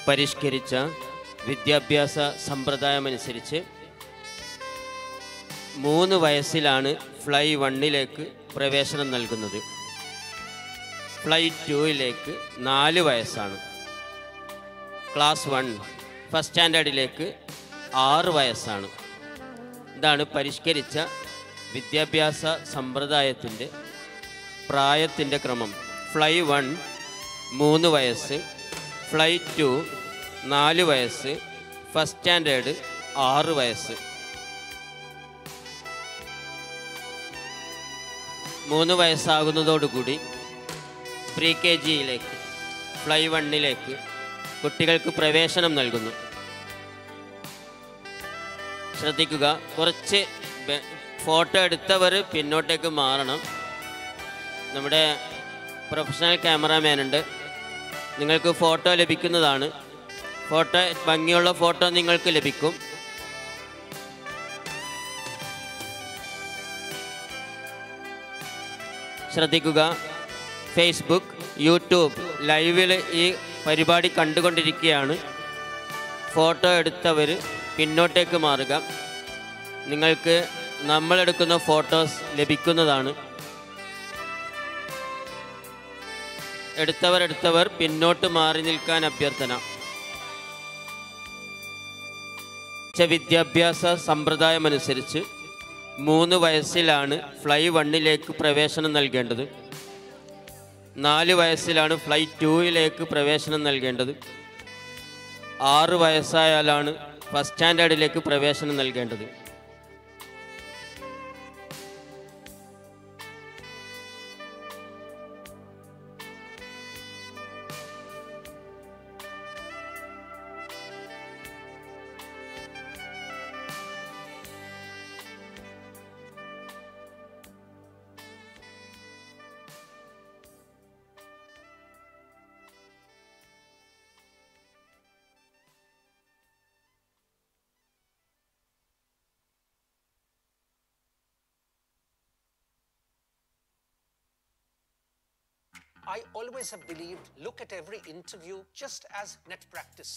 പരിഷ്കരിച്ച വിദ്യാഭ്യാസ സമ്പ്രദായമനുസരിച്ച് മൂന്ന് വയസ്സിലാണ് fly വണ്ണിലേക്ക് പ്രവേശനം നൽകുന്നത്. Fly ടൂയിലേക്ക് നാല് വയസ്സാണ്. Class one first സ്റ്റാൻഡേർഡിലേക്ക് ആറ് വയസ്സാണ്. ഇതാണ് പരിഷ്കരിച്ച വിദ്യാഭ്യാസ സമ്പ്രദായത്തിൻ്റെ പ്രായത്തിൻ്റെ ക്രമം. ഫ്ലൈ വൺ മൂന്ന് വയസ്സ്, ഫ്ലൈ ടു നാല് വയസ്സ്, ഫസ്റ്റ് സ്റ്റാൻഡേർഡ് ആറ് വയസ്സ്. മൂന്ന് വയസ്സാകുന്നതോടുകൂടി പ്രീ കെ ജിയിലേക്ക് ഫ്ലൈ വണ്ണിലേക്ക് കുട്ടികൾക്ക് പ്രവേശനം നൽകുന്നു. ശ്രദ്ധിക്കുക, കുറച്ച് ഫോട്ടോ എടുത്തവർ പിന്നോട്ടേക്ക് മാറണം. നമ്മുടെ പ്രൊഫഷണൽ ക്യാമറാമാനുണ്ട്, നിങ്ങൾക്ക് ഫോട്ടോ ലഭിക്കുന്നതാണ്. ഫോട്ടോ ഭംഗിയുള്ള ഫോട്ടോ നിങ്ങൾക്ക് ലഭിക്കും. ശ്രദ്ധിക്കുക, ഫേസ്ബുക്ക്, യൂട്യൂബ് ലൈവിൽ ഈ പരിപാടി കണ്ടുകൊണ്ടിരിക്കുകയാണ്. ഫോട്ടോ എടുത്തവർ പിന്നോട്ടേക്ക് മാറുക. നിങ്ങൾക്ക് നമ്മളെടുക്കുന്ന ഫോട്ടോസ് ലഭിക്കുന്നതാണ്. എടുത്തവരെടുത്തവർ പിന്നോട്ട് മാറി നിൽക്കാൻ അഭ്യർത്ഥന. വിദ്യാഭ്യാസ സമ്പ്രദായമനുസരിച്ച് മൂന്ന് വയസ്സിലാണ് ഫ്ലൈ വണ്ണിലേക്ക് പ്രവേശനം നൽകേണ്ടത്. നാല് വയസ്സിലാണ് ഫ്ലൈ ടൂയിലേക്ക് പ്രവേശനം നൽകേണ്ടത്. ആറ് വയസ്സായാലാണ് ഫസ്റ്റ് സ്റ്റാൻഡേർഡിലേക്ക് പ്രവേശനം നൽകേണ്ടത്. I always have believed, look at every interview just as net practice.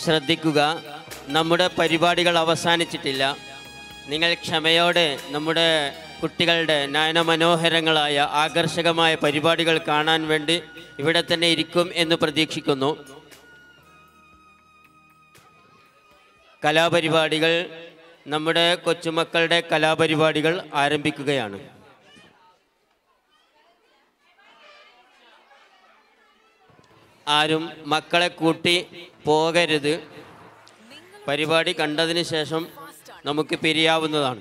ശ്രദ്ധിക്കുക, നമ്മുടെ പരിപാടികൾ അവസാനിച്ചിട്ടില്ല. നിങ്ങൾ ക്ഷമയോടെ നമ്മുടെ കുട്ടികളുടെ നയനമനോഹരങ്ങളായ ആകർഷകമായ പരിപാടികൾ കാണാൻ വേണ്ടി ഇവിടെ തന്നെ ഇരിക്കും എന്ന് പ്രതീക്ഷിക്കുന്നു. കലാപരിപാടികൾ, നമ്മുടെ കൊച്ചുമക്കളുടെ കലാപരിപാടികൾ ആരംഭിക്കുകയാണ്. ആരും മക്കളെ കൂട്ടി പോകരുത്. പരിപാടി കണ്ടതിന് ശേഷം നമുക്ക് പിരിയാവുന്നതാണ്.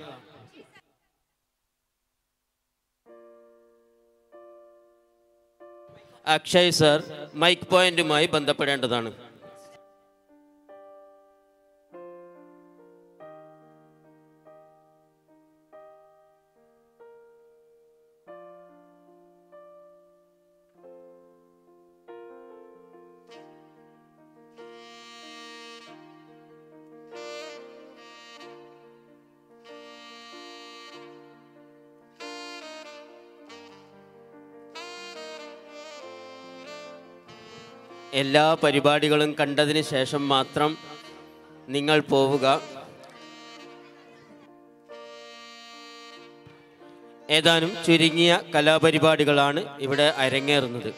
അക്ഷയ് സർ മൈക്ക് പോയിന്റുമായി ബന്ധപ്പെടേണ്ടതാണ്. എല്ലാ പരിപാടികളും കണ്ടതിന് ശേഷം മാത്രം നിങ്ങൾ പോവുക. ഏതാനും ചുരുങ്ങിയ കലാപരിപാടികളാണ് ഇവിടെ അരങ്ങേറുന്നത്.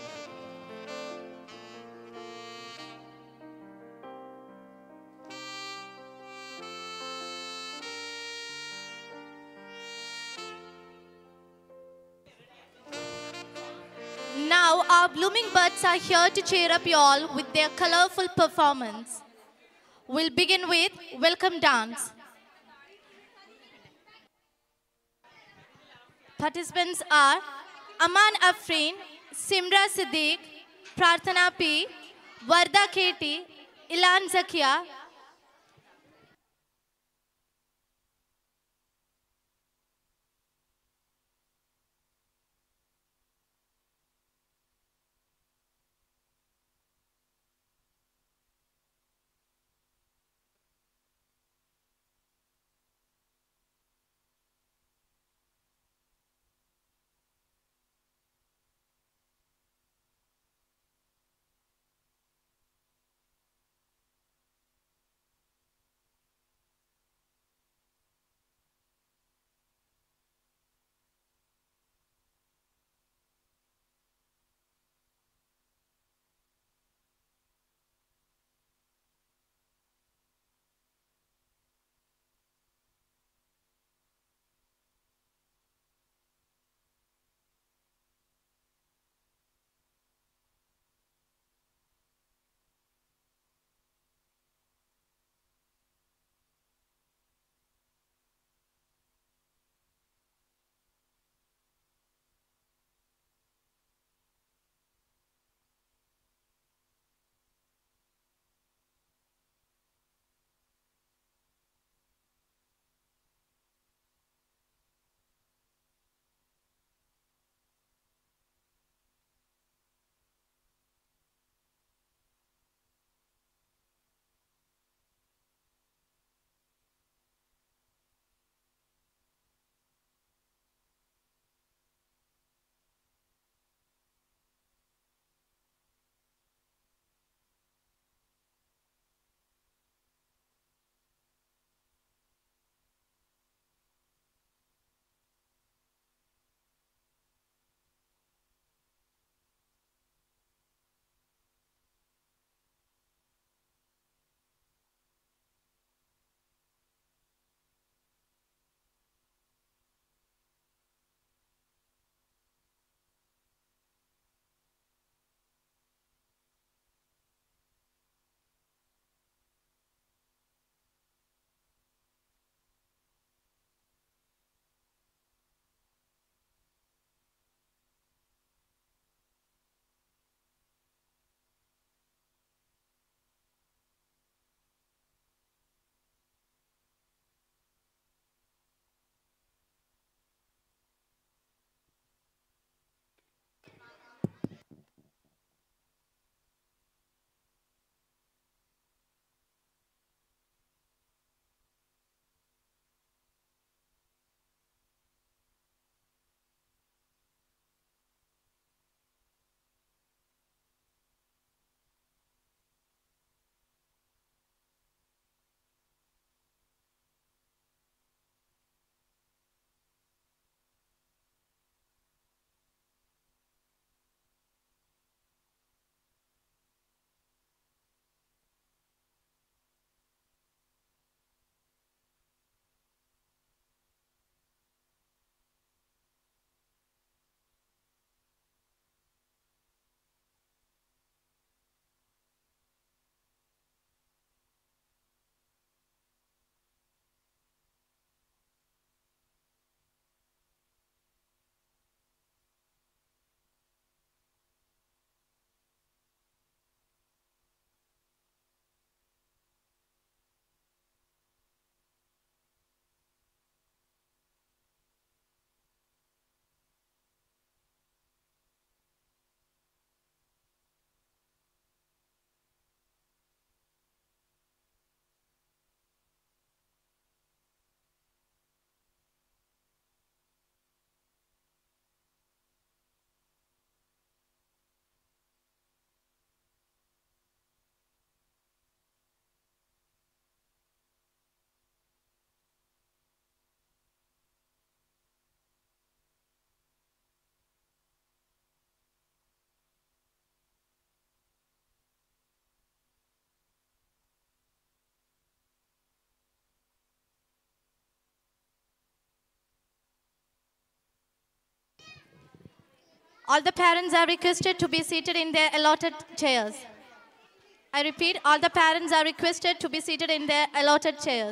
Now our blooming buds are here to cheer up you all with their colorful performance. We'll begin with welcome dance. Participants are Aman Afreen, Simra Siddiq, Prarthana P, Varda K T, Ilan Zakia, All the parents are requested to be seated in their allotted chairs. I repeat, all the parents are requested to be seated in their allotted chairs.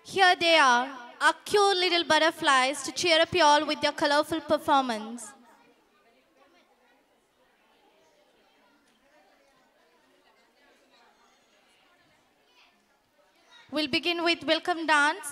Here they are, our cute little butterflies to cheer up you all with their colorful performance. We'll begin with welcome dance.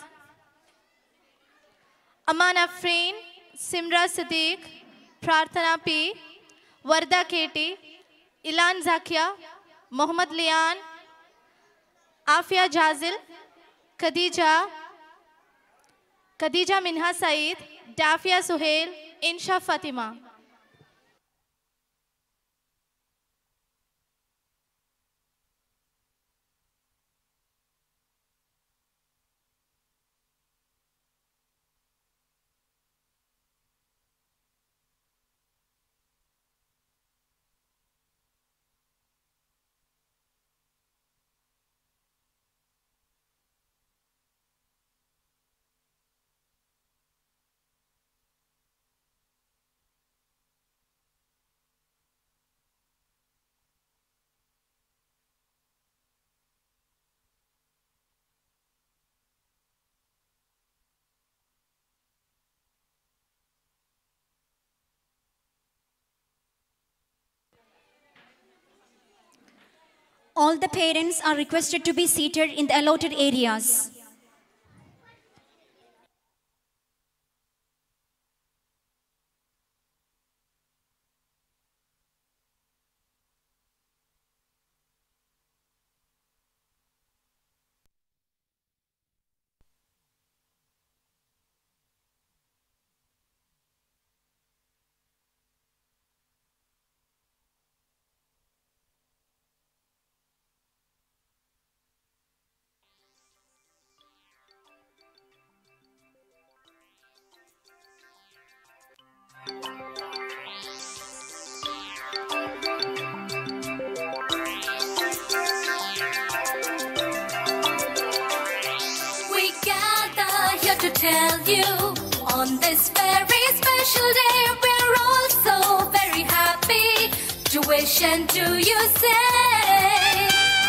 Aman Afreen, Simra Siddiq, Prarthana P, Varda Katie, Ilan Zakia, Mohammad Lian, Afia Jazil, Khadija, Khadija Minha Saeed, Dafia Suhail, Insha Fatima. All the parents are requested to be seated in the allotted areas. To tell you on this very special day, we're all so very happy to wish and to you say.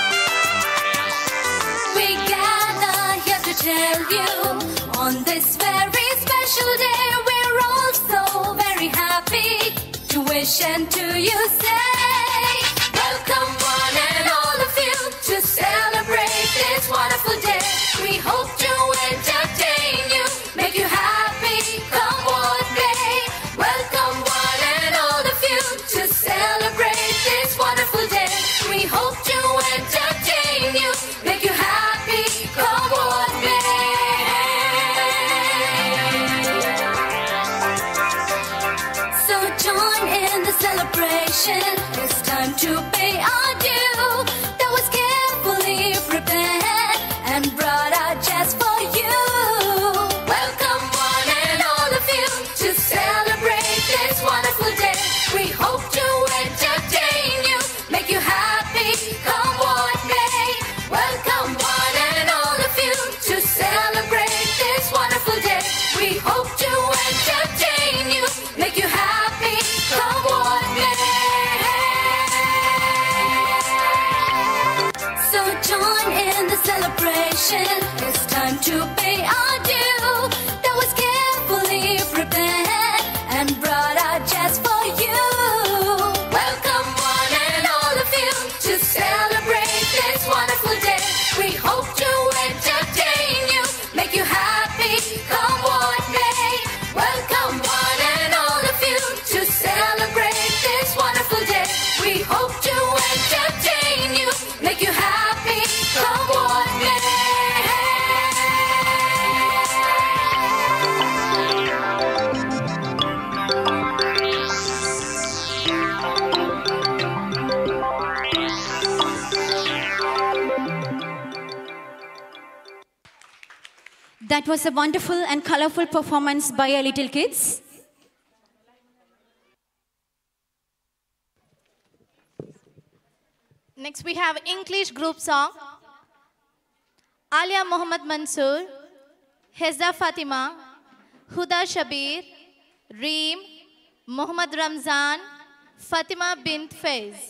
We gather here to tell you on this very special day, we're all so very happy to wish and to you say. Welcome one and all of you to celebrate this wonderful day. We hope to entertain you, make you happy, come what may. Welcome one and all of you to celebrate this wonderful day. We hope to entertain you, make you happy, come what may. So join in the celebration, it's time to pay our due. That was carefully prepared and brought out just for you. Welcome one and all of you to celebrate this wonderful day. We hope to entertain you, make you happy, come what may. Welcome one and all of you to celebrate this wonderful day. We hope to entertain you, make you happy, come what may. So join in the celebration, it's time to pay our due. That was carefully prepared and brought out just for you. Welcome one and all of you to celebrate this wonderful day. We hope to entertain you, make you happy, come what may. Welcome one and all of you to celebrate this wonderful day. We hope to entertain you, make you happy, come what may. That was a wonderful and colorful performance by our little kids. Next we have English group song. Alia Mohammad Mansoor, Hezda Fatima, Huda Shabir, Reem, Mohammad Ramzan, Fatima bint Faiz.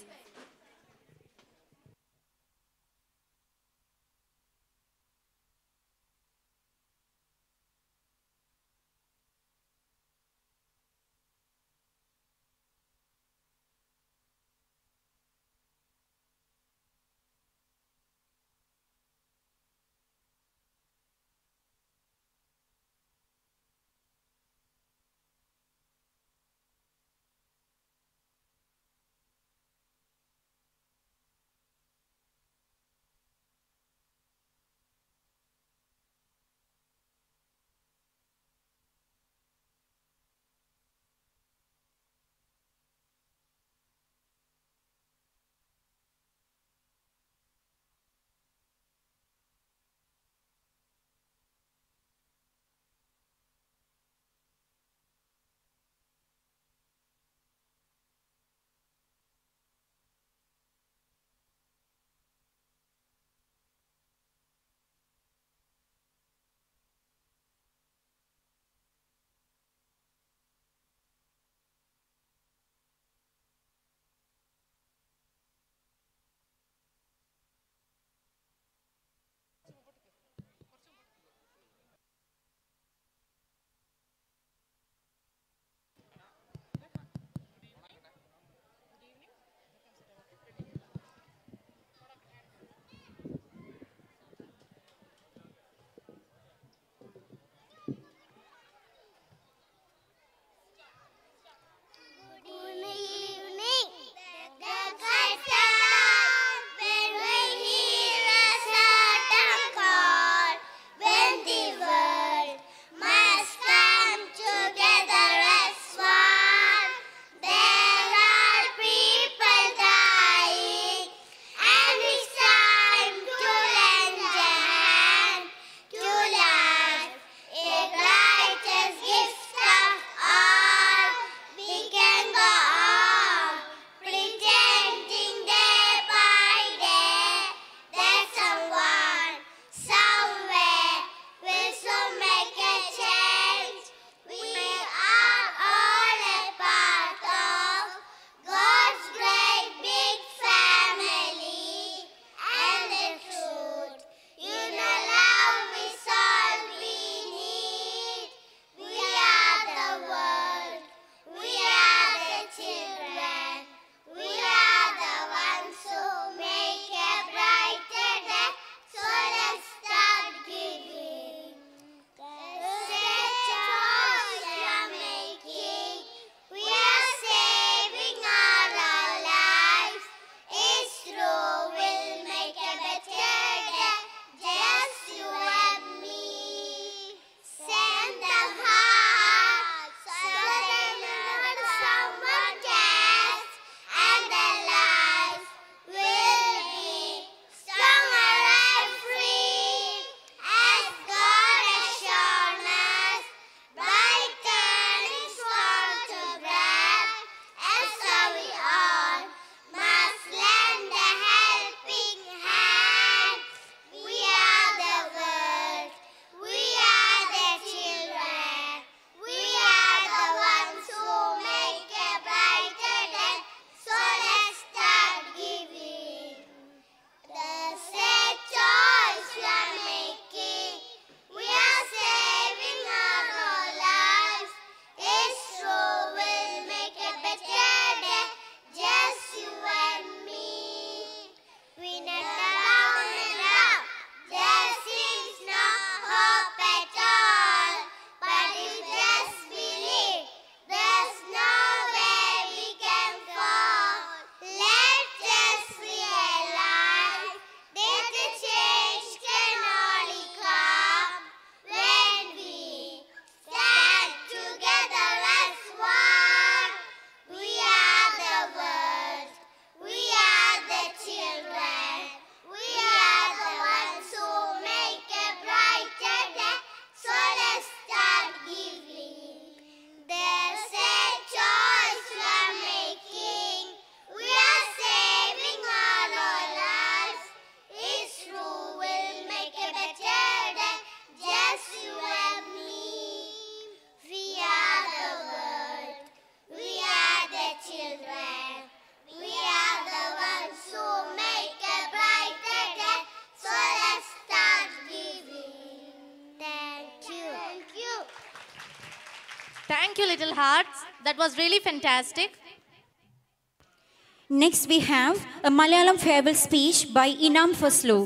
Thank you, little hearts. That was really fantastic. Next, we have a Malayalam farewell speech by Inam Faslu.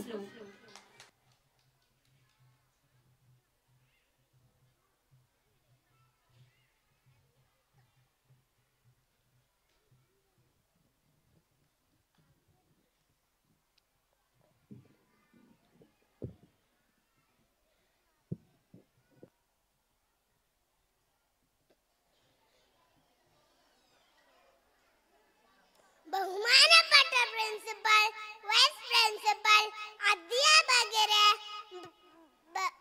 ബഹുമാനപ്പെട്ട principal, vice principal, അധ്യാപകരെ, ബ-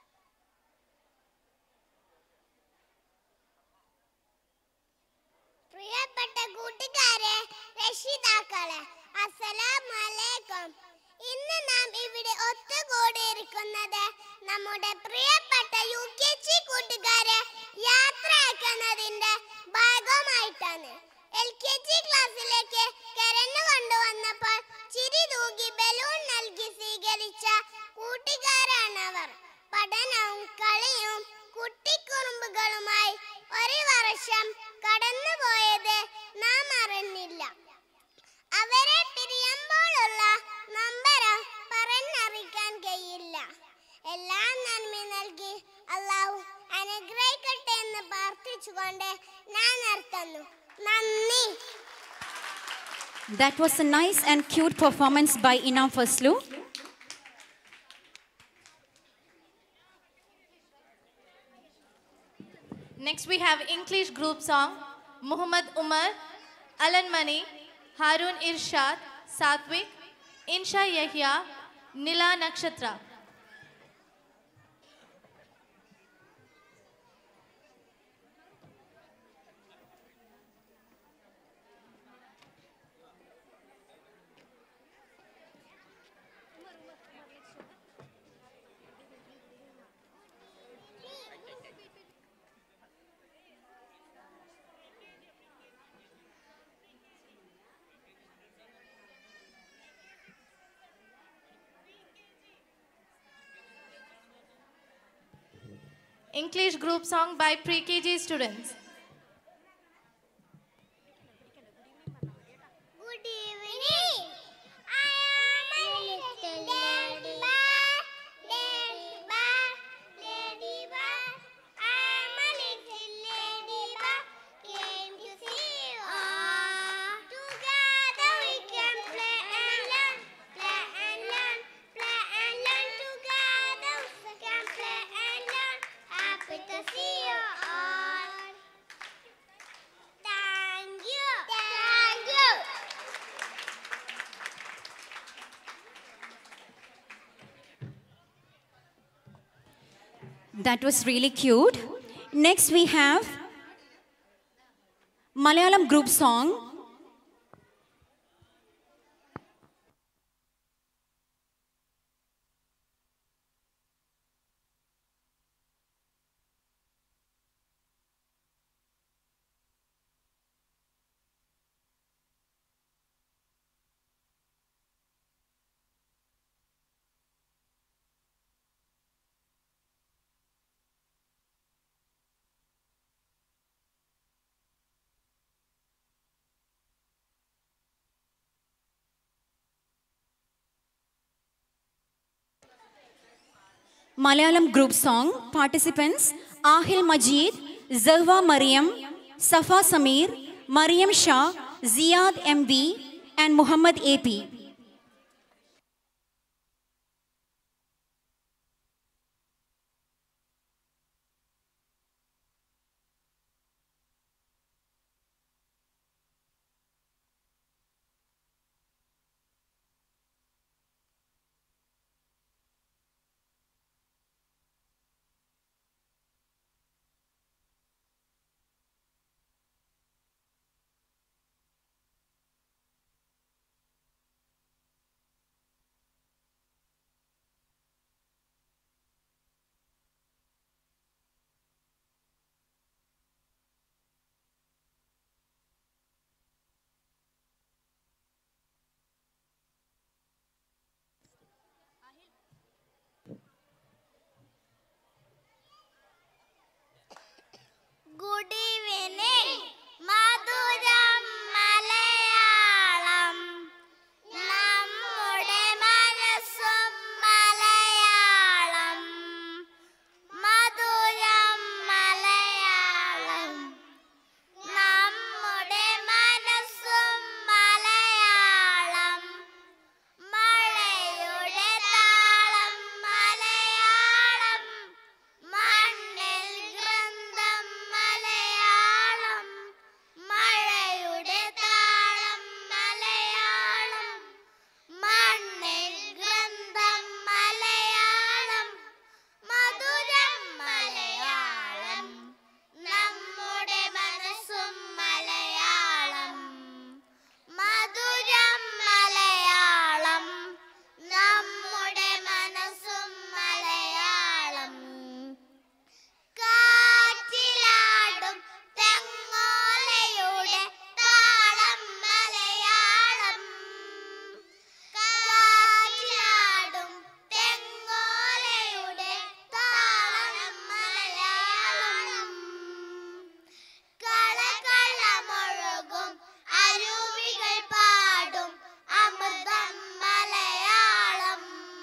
പ്രിയപ്പെട്ട കൂട്ടുകാരെ, രക്ഷിതാക്കളെ, അസ്സലാമു അലൈക്കും. ഇന്ന് നാം ഇവിടെ ഒത്തുകൂടിയിരിക്കുന്നത് നമ്മുടെ പ്രിയപ്പെട്ട യു കെ ജി കൂട്ടുകാരെ യാത്രയാക്കുന്നതിന്റെ ഭാഗമായിട്ടാണ്. എൽ കെ ജി ക്ലാസ്സിലേക്ക് കരഞ്ഞു കൊണ്ടുവന്നപ്പോൾ ചിരി തൂകി ബലൂൺ നൽകി സ്വീകരിച്ച കൂട്ടുകാരാണവർ. പഠനവും കളിയും കുട്ടിക്കുറുമ്പുകളുമായി ഒരു വർഷം കടന്നുപോയത് നാം അറിഞ്ഞില്ല. അവരെ പിരിയുമ്പോഴുള്ള നമ്പരം പറഞ്ഞറിയിക്കാൻ കഴിയില്ല. എല്ലാം നന്മ നൽകി അള്ളാഹു അനുഗ്രഹിക്കട്ടെ എന്ന് പ്രാർത്ഥിച്ചുകൊണ്ട് ഞാൻ നിർത്തുന്നു. നന്ദി. That was a nice and cute performance by Inam Faslu. Next we have English group song, Muhammad Umar, Alan Mani, Harun Irshad, Satvik, Insha Yahya, Nila Nakshatra. English group song by pre-K G students. Good evening. I am a little ladybird, ladybird, ladybird. I am a little ladybird, came to see you all. Together we can play and learn, play and learn, play and learn. Together we can play and learn. Happy to see you all. Thank you. Thank you. That was really cute. Next, we have Malayalam group song, Malayalam group song. Participants: Ahil Majid, Zalwa Mariam, Safa Samir, Mariam Shah, Ziyad M V, and Muhammad A P. Good evening, Maduram Malayalam. നമ്മുടെ മനസ്സും മലയാളം. മധുരം മലയാളം. നമ്മുടെ മനസ്സും മലയാളം. മഴയുടെ താളം മലയാളം. മണ്ണിൽ ഗ്രന്ഥം മലയാളം. മഴയുടെ താളം മലയാളം. മണ്ണിൽ ഗ്രന്ഥം മലയാളം. മധുരം മലയാളം. നമ്മുടെ മനസ്സും മലയാളം. മധുരം മലയാളം. നമ്മുടെ മനസ്സും മലയാളം. കാറ്റിലാടും തെങ്ങോലയുടെ താളം മലയാളം. കാറ്റിലാടും തെങ്ങോലയുടെ താളം മലയാളം. കളകളമൊഴുകും അരുവികൾ പാടും അമൃതം മലയാളം.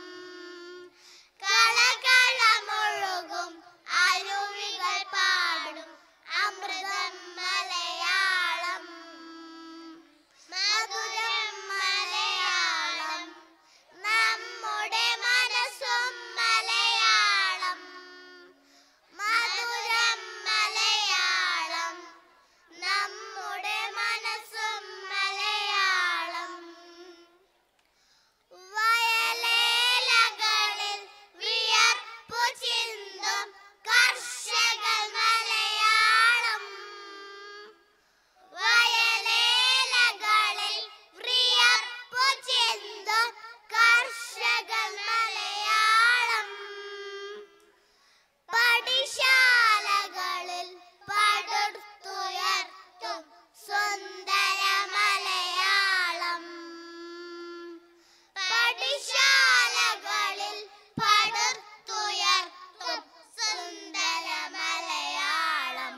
കളകളമൊഴുകും അരുവികൾ പാടും അമൃതം മലയാളം. മധുരം മലയാളം. നമ്മുടെ മനസ്സും മലയാളം. മധുരം മലയാളം. നമ്മുടെ മനസ്സും മലയാളം. വയലേലകളിൽ വിയർപ്പു ചിന്തും കർഷകർ മലയാളം. വയലേലകളിൽ വിയർപ്പു ചിന്തും കർഷകർ മലയാളം. പടിശാലകളിൽ പടുത്തുയർത്തും സുന്ദര മലയാളം. പടിശാലകളിൽ പടുത്തുയർത്തും സുന്ദര മലയാളം.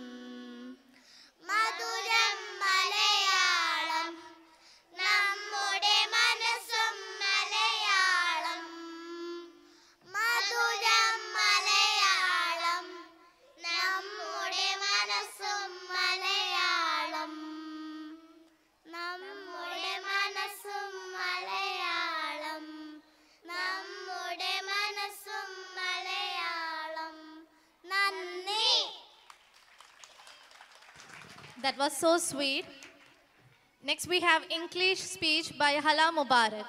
മധുരം മലയാളം. നമ്മുടെ മനസ്സും മലയാളം. മധുരം മലയാളം. നമ്മുടെ മനസ്സും മലയാളം. നമ്മുടെ മനസ്സും മലയാളം. നമ്മുടെ മനസ്സും മലയാളം. നന്ദി. That was so sweet. Next we have English speech by Hala Mubarak.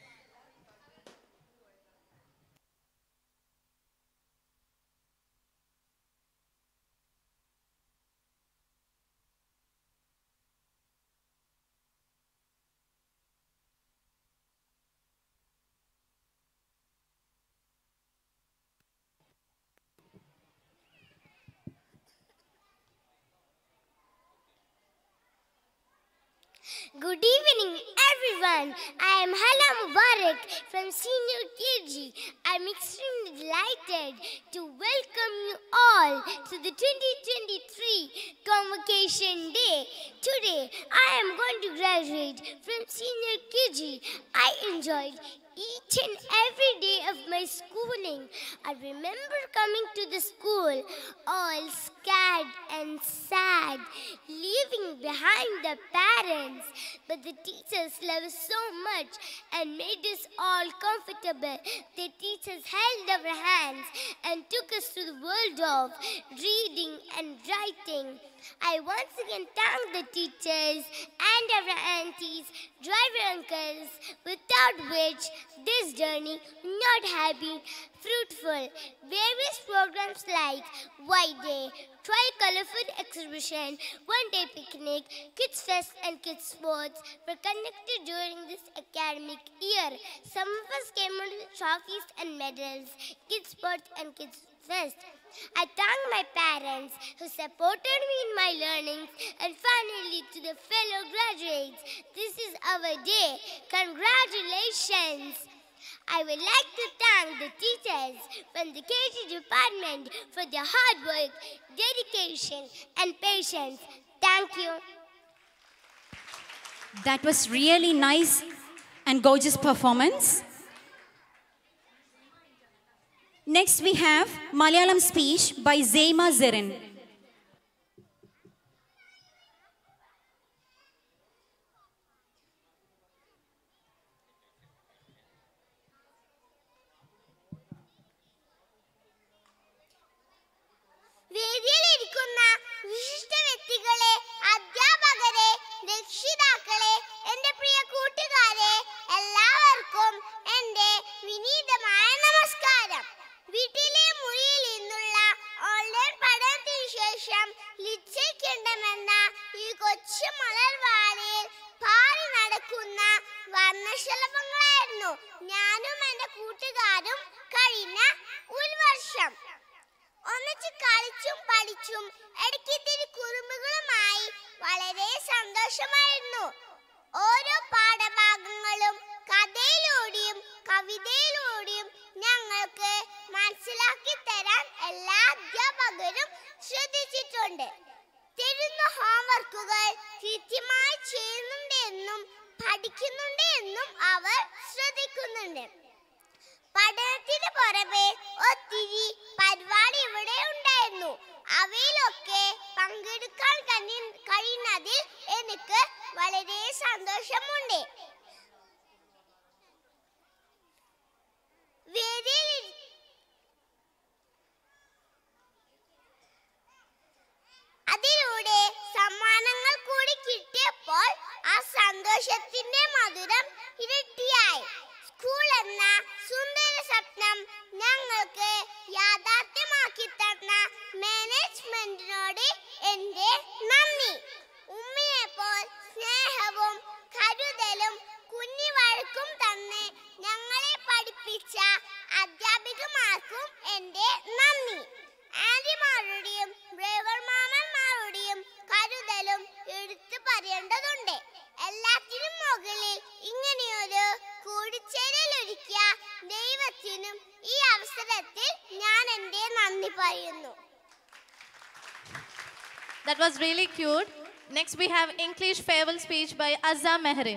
Good evening, everyone. I am Hala Mubarak from Senior K G. I'm extremely delighted to welcome you all to the twenty twenty-three Convocation Day. Today, I am going to graduate from Senior K G. I enjoyed each and every day of my schooling. I remember coming to the school all scared and sad, leaving behind the parents. But the teachers loved us so much and made us all comfortable. The teachers held our hands and took us to the world of reading and writing. I once again thank the teachers and our aunties, driver uncles, without which this journey would not have been fruitful. Various programs like White Day, Tricolor Food Exhibition, One Day Picnic, Kids Fest and Kids Sports were conducted during this academic year. Some of us came on with trophies and medals, Kids Sports and Kids Fest. I thank my parents who supported me in my learning, and finally to the fellow graduates. This is our day. Congratulations. I would like to thank the teachers from the K G department for their hard work, dedication, and patience. Thank you. That was really nice and gorgeous performance. Next we have Malayalam speech by Zema Zerin. വേദിയിലിരിക്കുന്ന വിശിഷ്ട വ്യക്തികളെ, അധ്യാപകരെ, രക്ഷിതാക്കളെ, എൻ്റെ പ്രിയ കൂട്ടുകാരെ, എല്ലാവർക്കും എൻ്റെ വിനീതമായ നമസ്കാരം. വീട്ടിലെ മുറിയിൽ നിന്നുള്ള ഓൺലൈൻ പഠനത്തിന് ശേഷം ലിച്ചയ്ക്കുണ്ടെന്ന ഈ കൊച്ചു മലർവാടിയിൽ പാറി നടക്കുന്ന വർണ്ണശലഭങ്ങളായിരുന്നു ഞാനും എൻ്റെ കൂട്ടുകാരും കഴിഞ്ഞ ഒരു വർഷം. ഒന്നിച്ച് കളിച്ചും പഠിച്ചും ഇടയ്ക്കിത്തിരി കുറുമ്പുകളുമായി വളരെ സന്തോഷമായിരുന്നു. ഓരോ പാഠഭാഗങ്ങളും കഥയിലൂടെയും കവിതയിലൂടെയും ഞങ്ങൾക്ക് മനസ്സിലാക്കി തരാൻ എല്ലാ അധ്യാപകരും ശ്രദ്ധിച്ചിട്ടുണ്ട്. തരുന്ന ഹോംവർക്കുകൾ കൃത്യമായി ചെയ്യുന്നുണ്ട് എന്നും പഠിക്കുന്നുണ്ട് എന്നും അവർ ശ്രദ്ധിക്കുന്നുണ്ട്. പഠനത്തിന് പുറമെ ഒത്തിരി പരിപാടി ഇവിടെ ഉണ്ടായിരുന്നു. അവയിലൊക്കെ പങ്കെടുക്കാൻ കഴിയുന്നതിൽ എനിക്ക് വളരെ സന്തോഷമുണ്ട്. വേദിയിൽ അതിലൂടെ സമ്മാനങ്ങൾ കൂടി കിട്ടിയപ്പോൾ ആ സന്തോഷത്തിന്റെ മധുരം ഇരട്ടിയായി. സ്കൂൾ എന്ന സുന്ദര സ്വപ്നം ഞങ്ങൾക്ക് യാഥാർത്ഥ്യമാക്കി തന്ന മാനേജ്മെന്റിനോട് എന്റെ നന്ദി. ഉമ്മയെപ്പോൾ സ്നേഹവും കരുതലും കുഞ്ഞിവഴക്കും തന്ന് ഞങ്ങളെ പഠിപ്പിച്ച അധ്യാപികമാർക്കും എന്റെ നന്ദി. ആന്റിമാരുടെയും ഡ്രൈവർ മാമന്മാരുടെയും കരുതലും എടുത്തു പറയേണ്ടതുണ്ട്. എല്ലാത്തിനും മുകളിൽ ഇങ്ങനെയൊരു കൂടിച്ചേരൽ ഒരുക്കിയ ദൈവത്തിനും ഈ അവസരത്തിൽ ഞാൻ എൻ്റെ നന്ദി പറയുന്നു. That was really cute. Next we have English farewell speech by Azza Mehrin.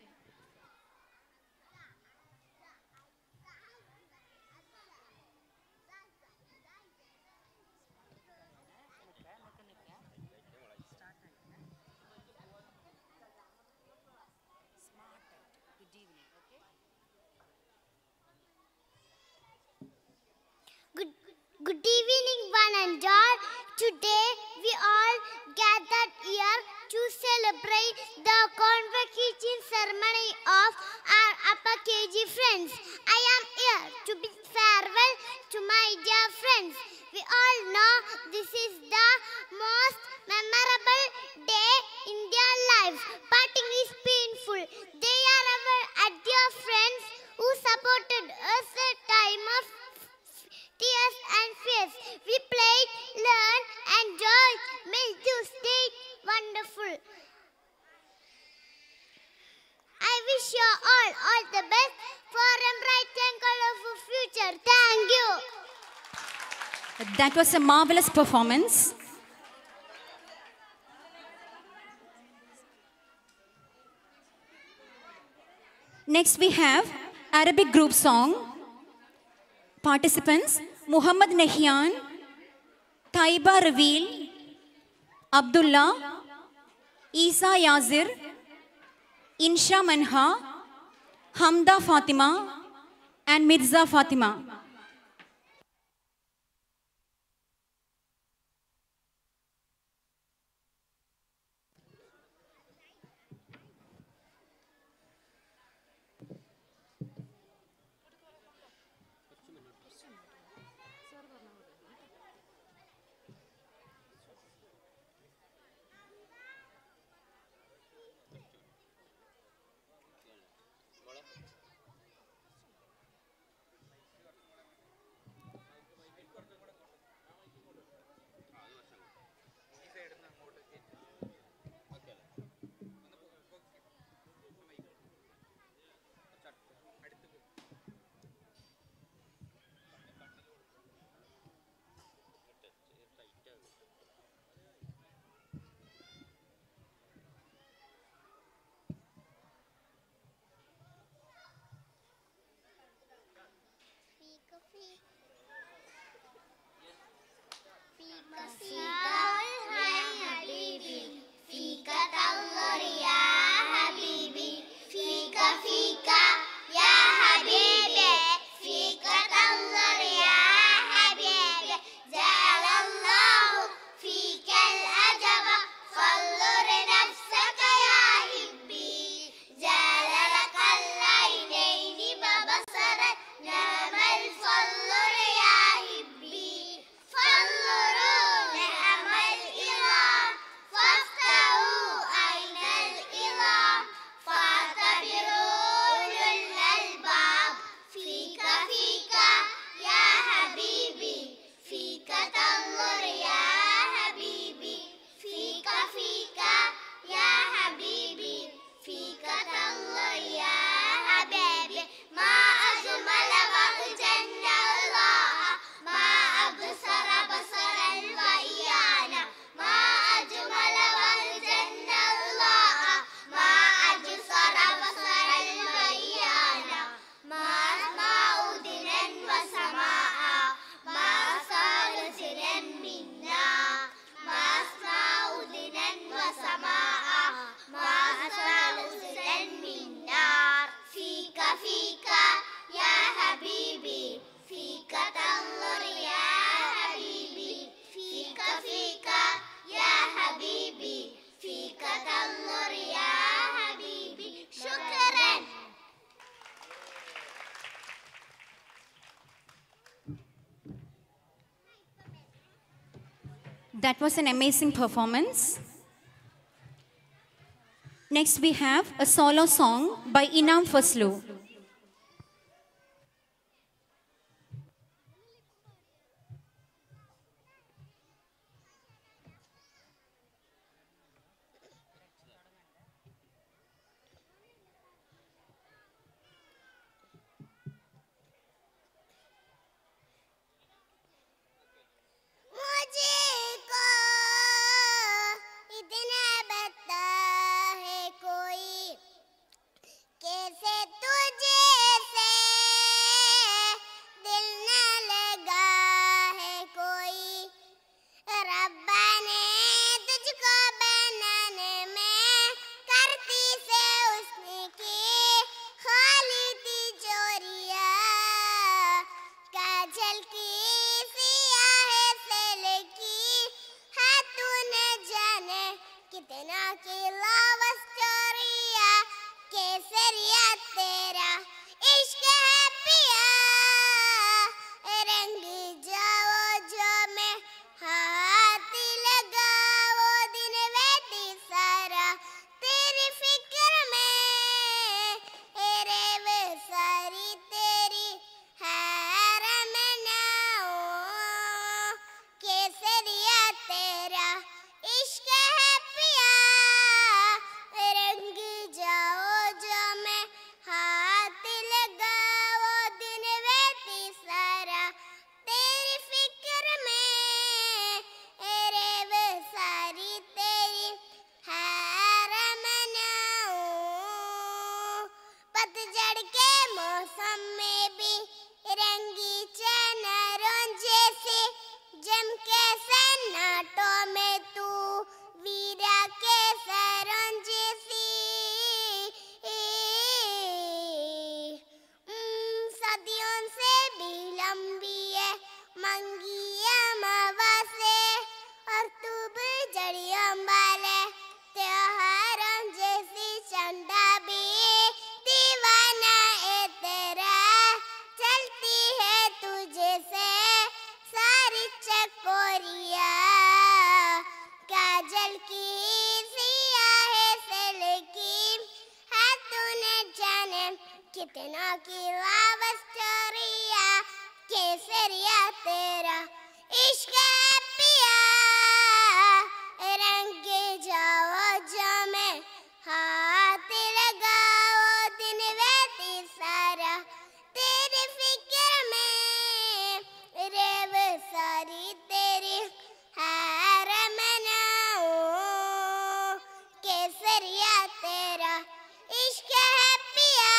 Good, good evening, one and all. Today we all gathered here to celebrate the convocation ceremony of our upper K G friends. I am here to bid farewell to my dear friends. We all know this is the most memorable day in their lives. Parting is painful. They are our dear friends who supported us at time of tears and fears. We played, learned, enjoyed, made this day wonderful. I wish you all all the best for a bright and colorful future. Thank you. That was a marvelous performance. Next we have Arabic group song. Participants Muhammad Nahian, Taiba Ravil, Abdullah, Isa Yazir, Insha Manha, Hamda Fatima, and Mirza Fatima. That was an amazing performance. Next we have a solo song by Inam Faslu. मुझको इतना बता है कोई कैसे तुझे से दिल न लगा है कोई रब्बा ने तुझको बनाने में करती से उसने की खाली तिजोरिया काजल की कितना की लव स्टोरिया केसरिया तेरा इश्क है पिया रंग जाओ जो मैं हाथ लगाओ दिन वेटी सारा तेरी फिक्र में रे वे सारी तेरी हैर में नाओ केसरिया तेरा इश्क है पिया रंग जाओ जो मैं हाथ लगाओ दिन वेती सारा तेरी फिक्र में रे वो सारी तेरी हैर मनाओ पतझड़ के मौसम में भी रंगी चनरों जैसे जम के सन्नाटों में तू वीरा के सरों जैसी सदियों से भी लंबी है मंगी अमावा से और तू भी जड़ियों वाले त्योहारों जैसी चंदा भी दीवाना है तेरा चलती है तुझे से सारी चकोरिया काजल की सिया है सिल्की है तूने जाने कितना की लव स्टोरिया केसरिया तेरा इश्क है पिया रंग जाओ जो मैं हाथ लगाओ दिन वेती सारा तेरी फिक्र में रे वो सारी तेरी हैर मनाओ केसरिया तेरा इश्क है पिया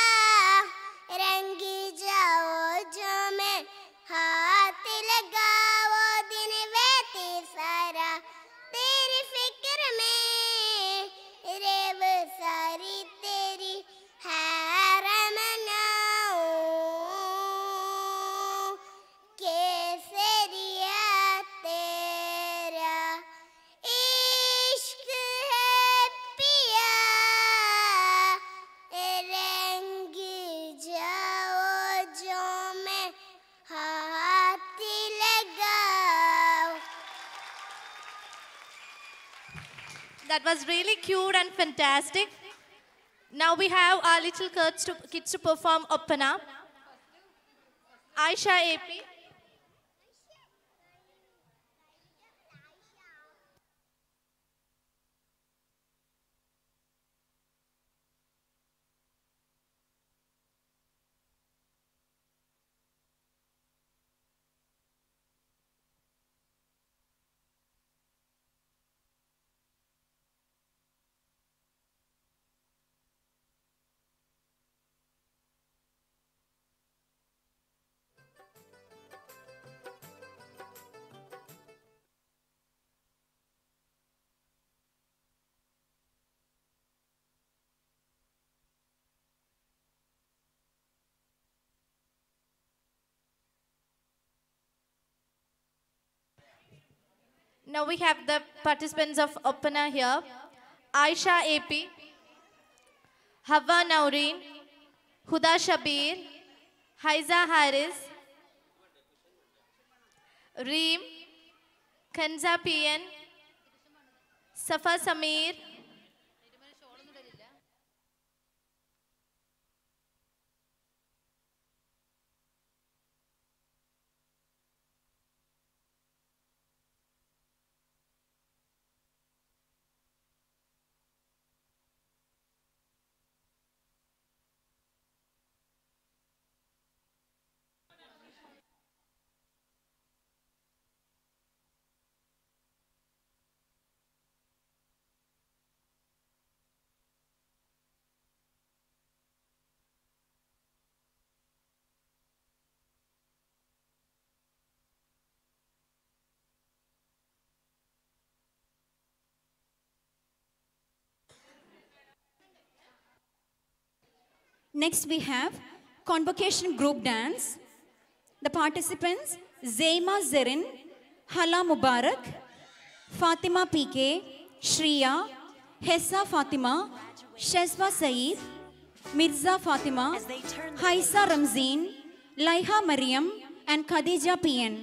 रंग जाओ जो मैं हाथ लगाओ दिन वेती सारा तेरी फिक्र में रे वो सारी तेरी हैर मनाओ केसरिया तेरा इश्क है पिया रंग जाओ जो मैं हाथ लगाओ That was really cute and fantastic. Now we have our little kids to, kids to perform Open Up. Aisha A P. Now we have the participants of Opana here. Aisha A P, Hawa Naureen, Huda Shabir, Haiza Haris, Reem, Kanza P N, Safa Samir, Next we have convocation group dance. The participants Zaima Zerin, Hala Mubarak, Fatima P K, Shriya, Hessa Fatima, Shezwa Saeed, Mirza Fatima, Haisa Ramzeen, Laiha Mariam and Khadija P N.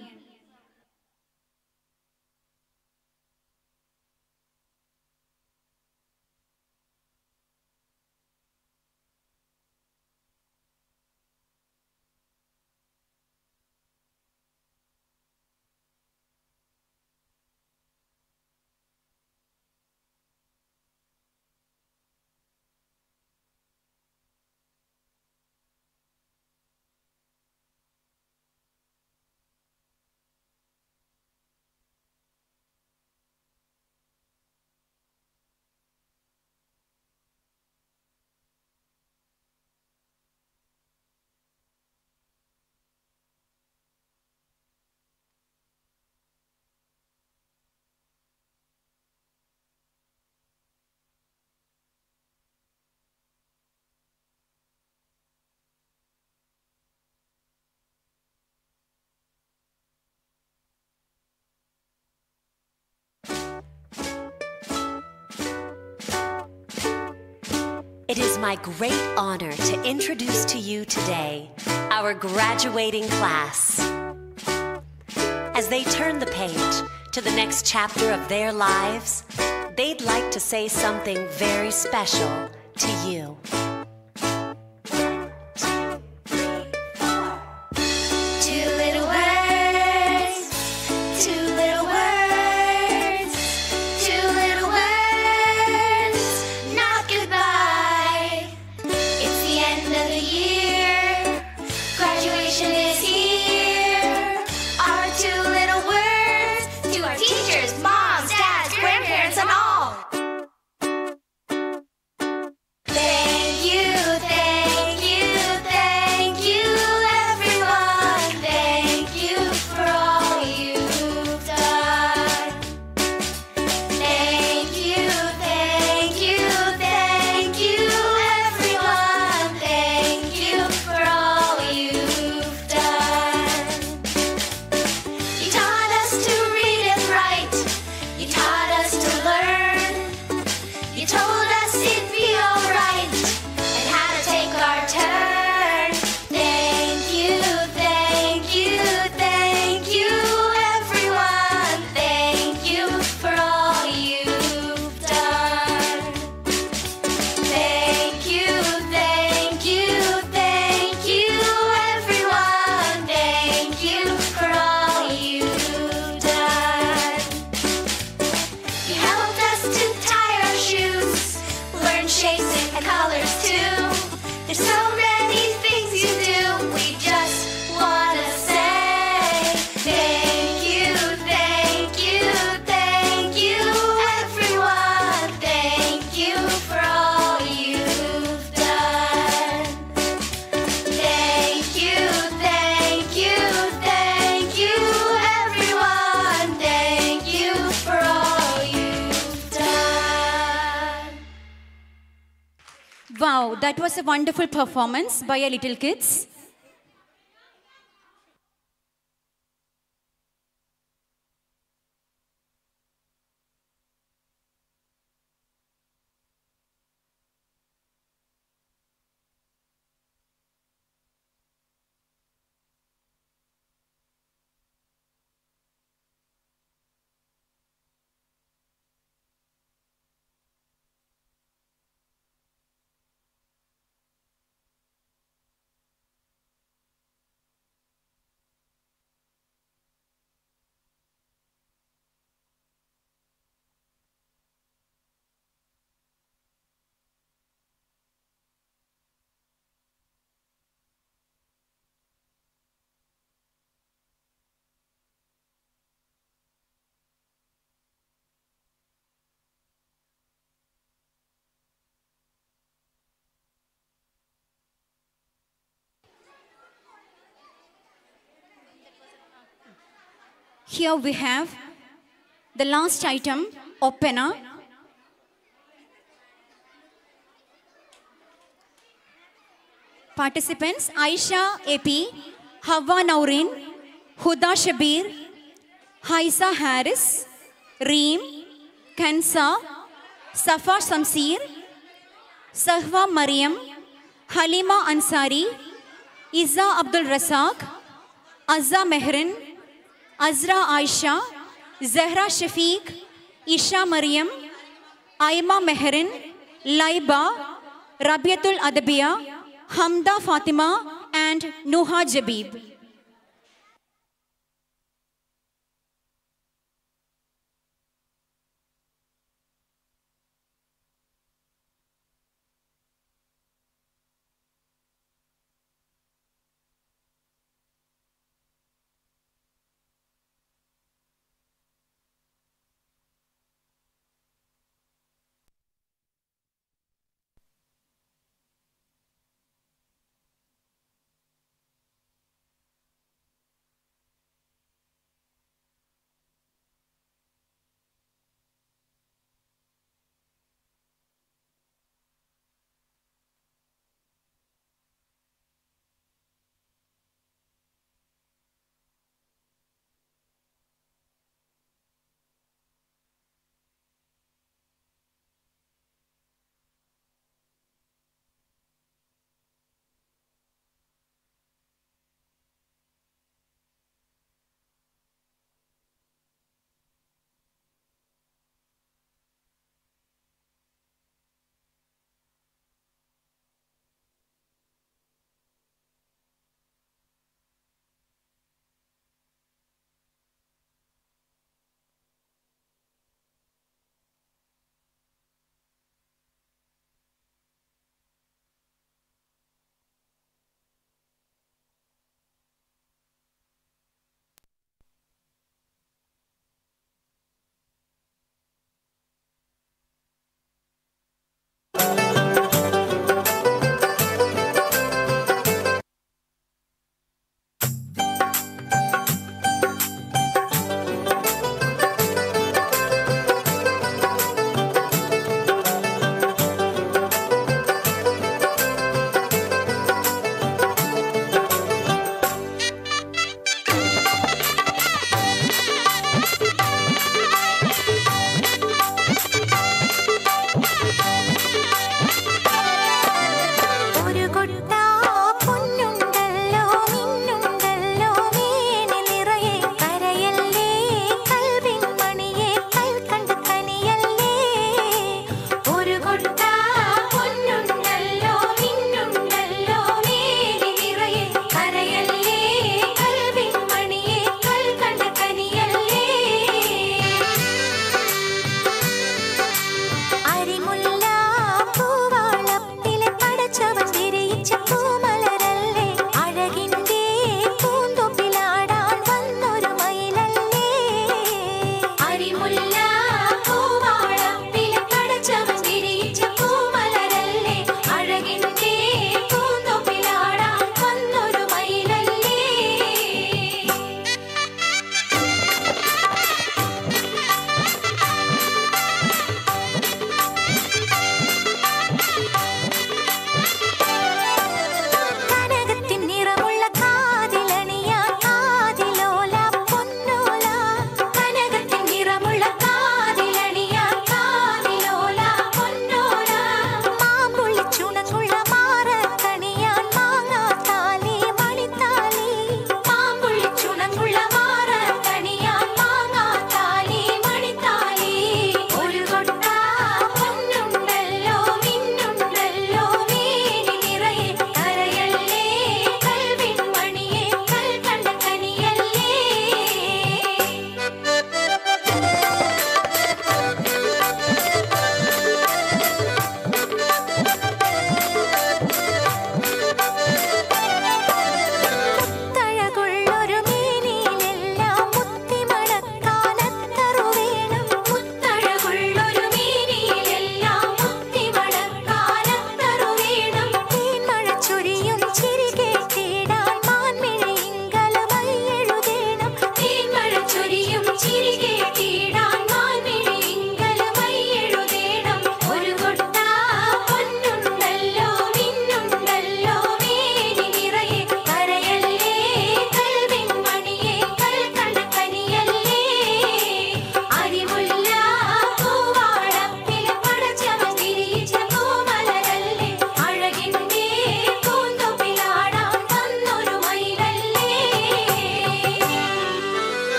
It is my great honor to introduce to you today our graduating class. As they turn the page to the next chapter of their lives, they'd like to say something very special to you. Two little words, two little words, two little words, not goodbye. It's the end of the year, graduation is here. Our two little words to our teachers, moms, dads, grandparents, and all. Thank you, thank you, thank you, everyone. Thank you for all you've done. Thank you, thank you, thank you, everyone. Thank you for all you've done. You taught us to read and write. You taught us to learn. You told us it'd be alright and how to take our turn. Thank you, thank you, thank you, everyone. Thank you for all you've done. Thank you, thank you, thank you, everyone. Thank you for all you've done. You helped us to tie our shoes, learn shapes and colors too. There's so many things you do, we just wanna say thank you, thank you, thank you, everyone. Thank you for all you've done. Thank you, thank you, thank you, everyone. Thank you for all you've done. Wow, that was a wonderful performance by our little kids. Here we have the last item, Opena. Participants, Aisha A P, Hawa Naurin, Huda Shabir, Haisa Harris, Reem, Kansa, Safa Samsir, Sahwa Mariam, Halima Ansari, Iza Abdul Rasaq, Azza Mehrin, Azra Aisha, Zahra Shafiq, Isha Mariam, Aima Mehrin, Laiba, Rabiatul Adabiya, Hamda Fatima, and Nuha Jabib.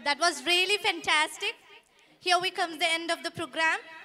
That was really fantastic. Here we come to the end of the program.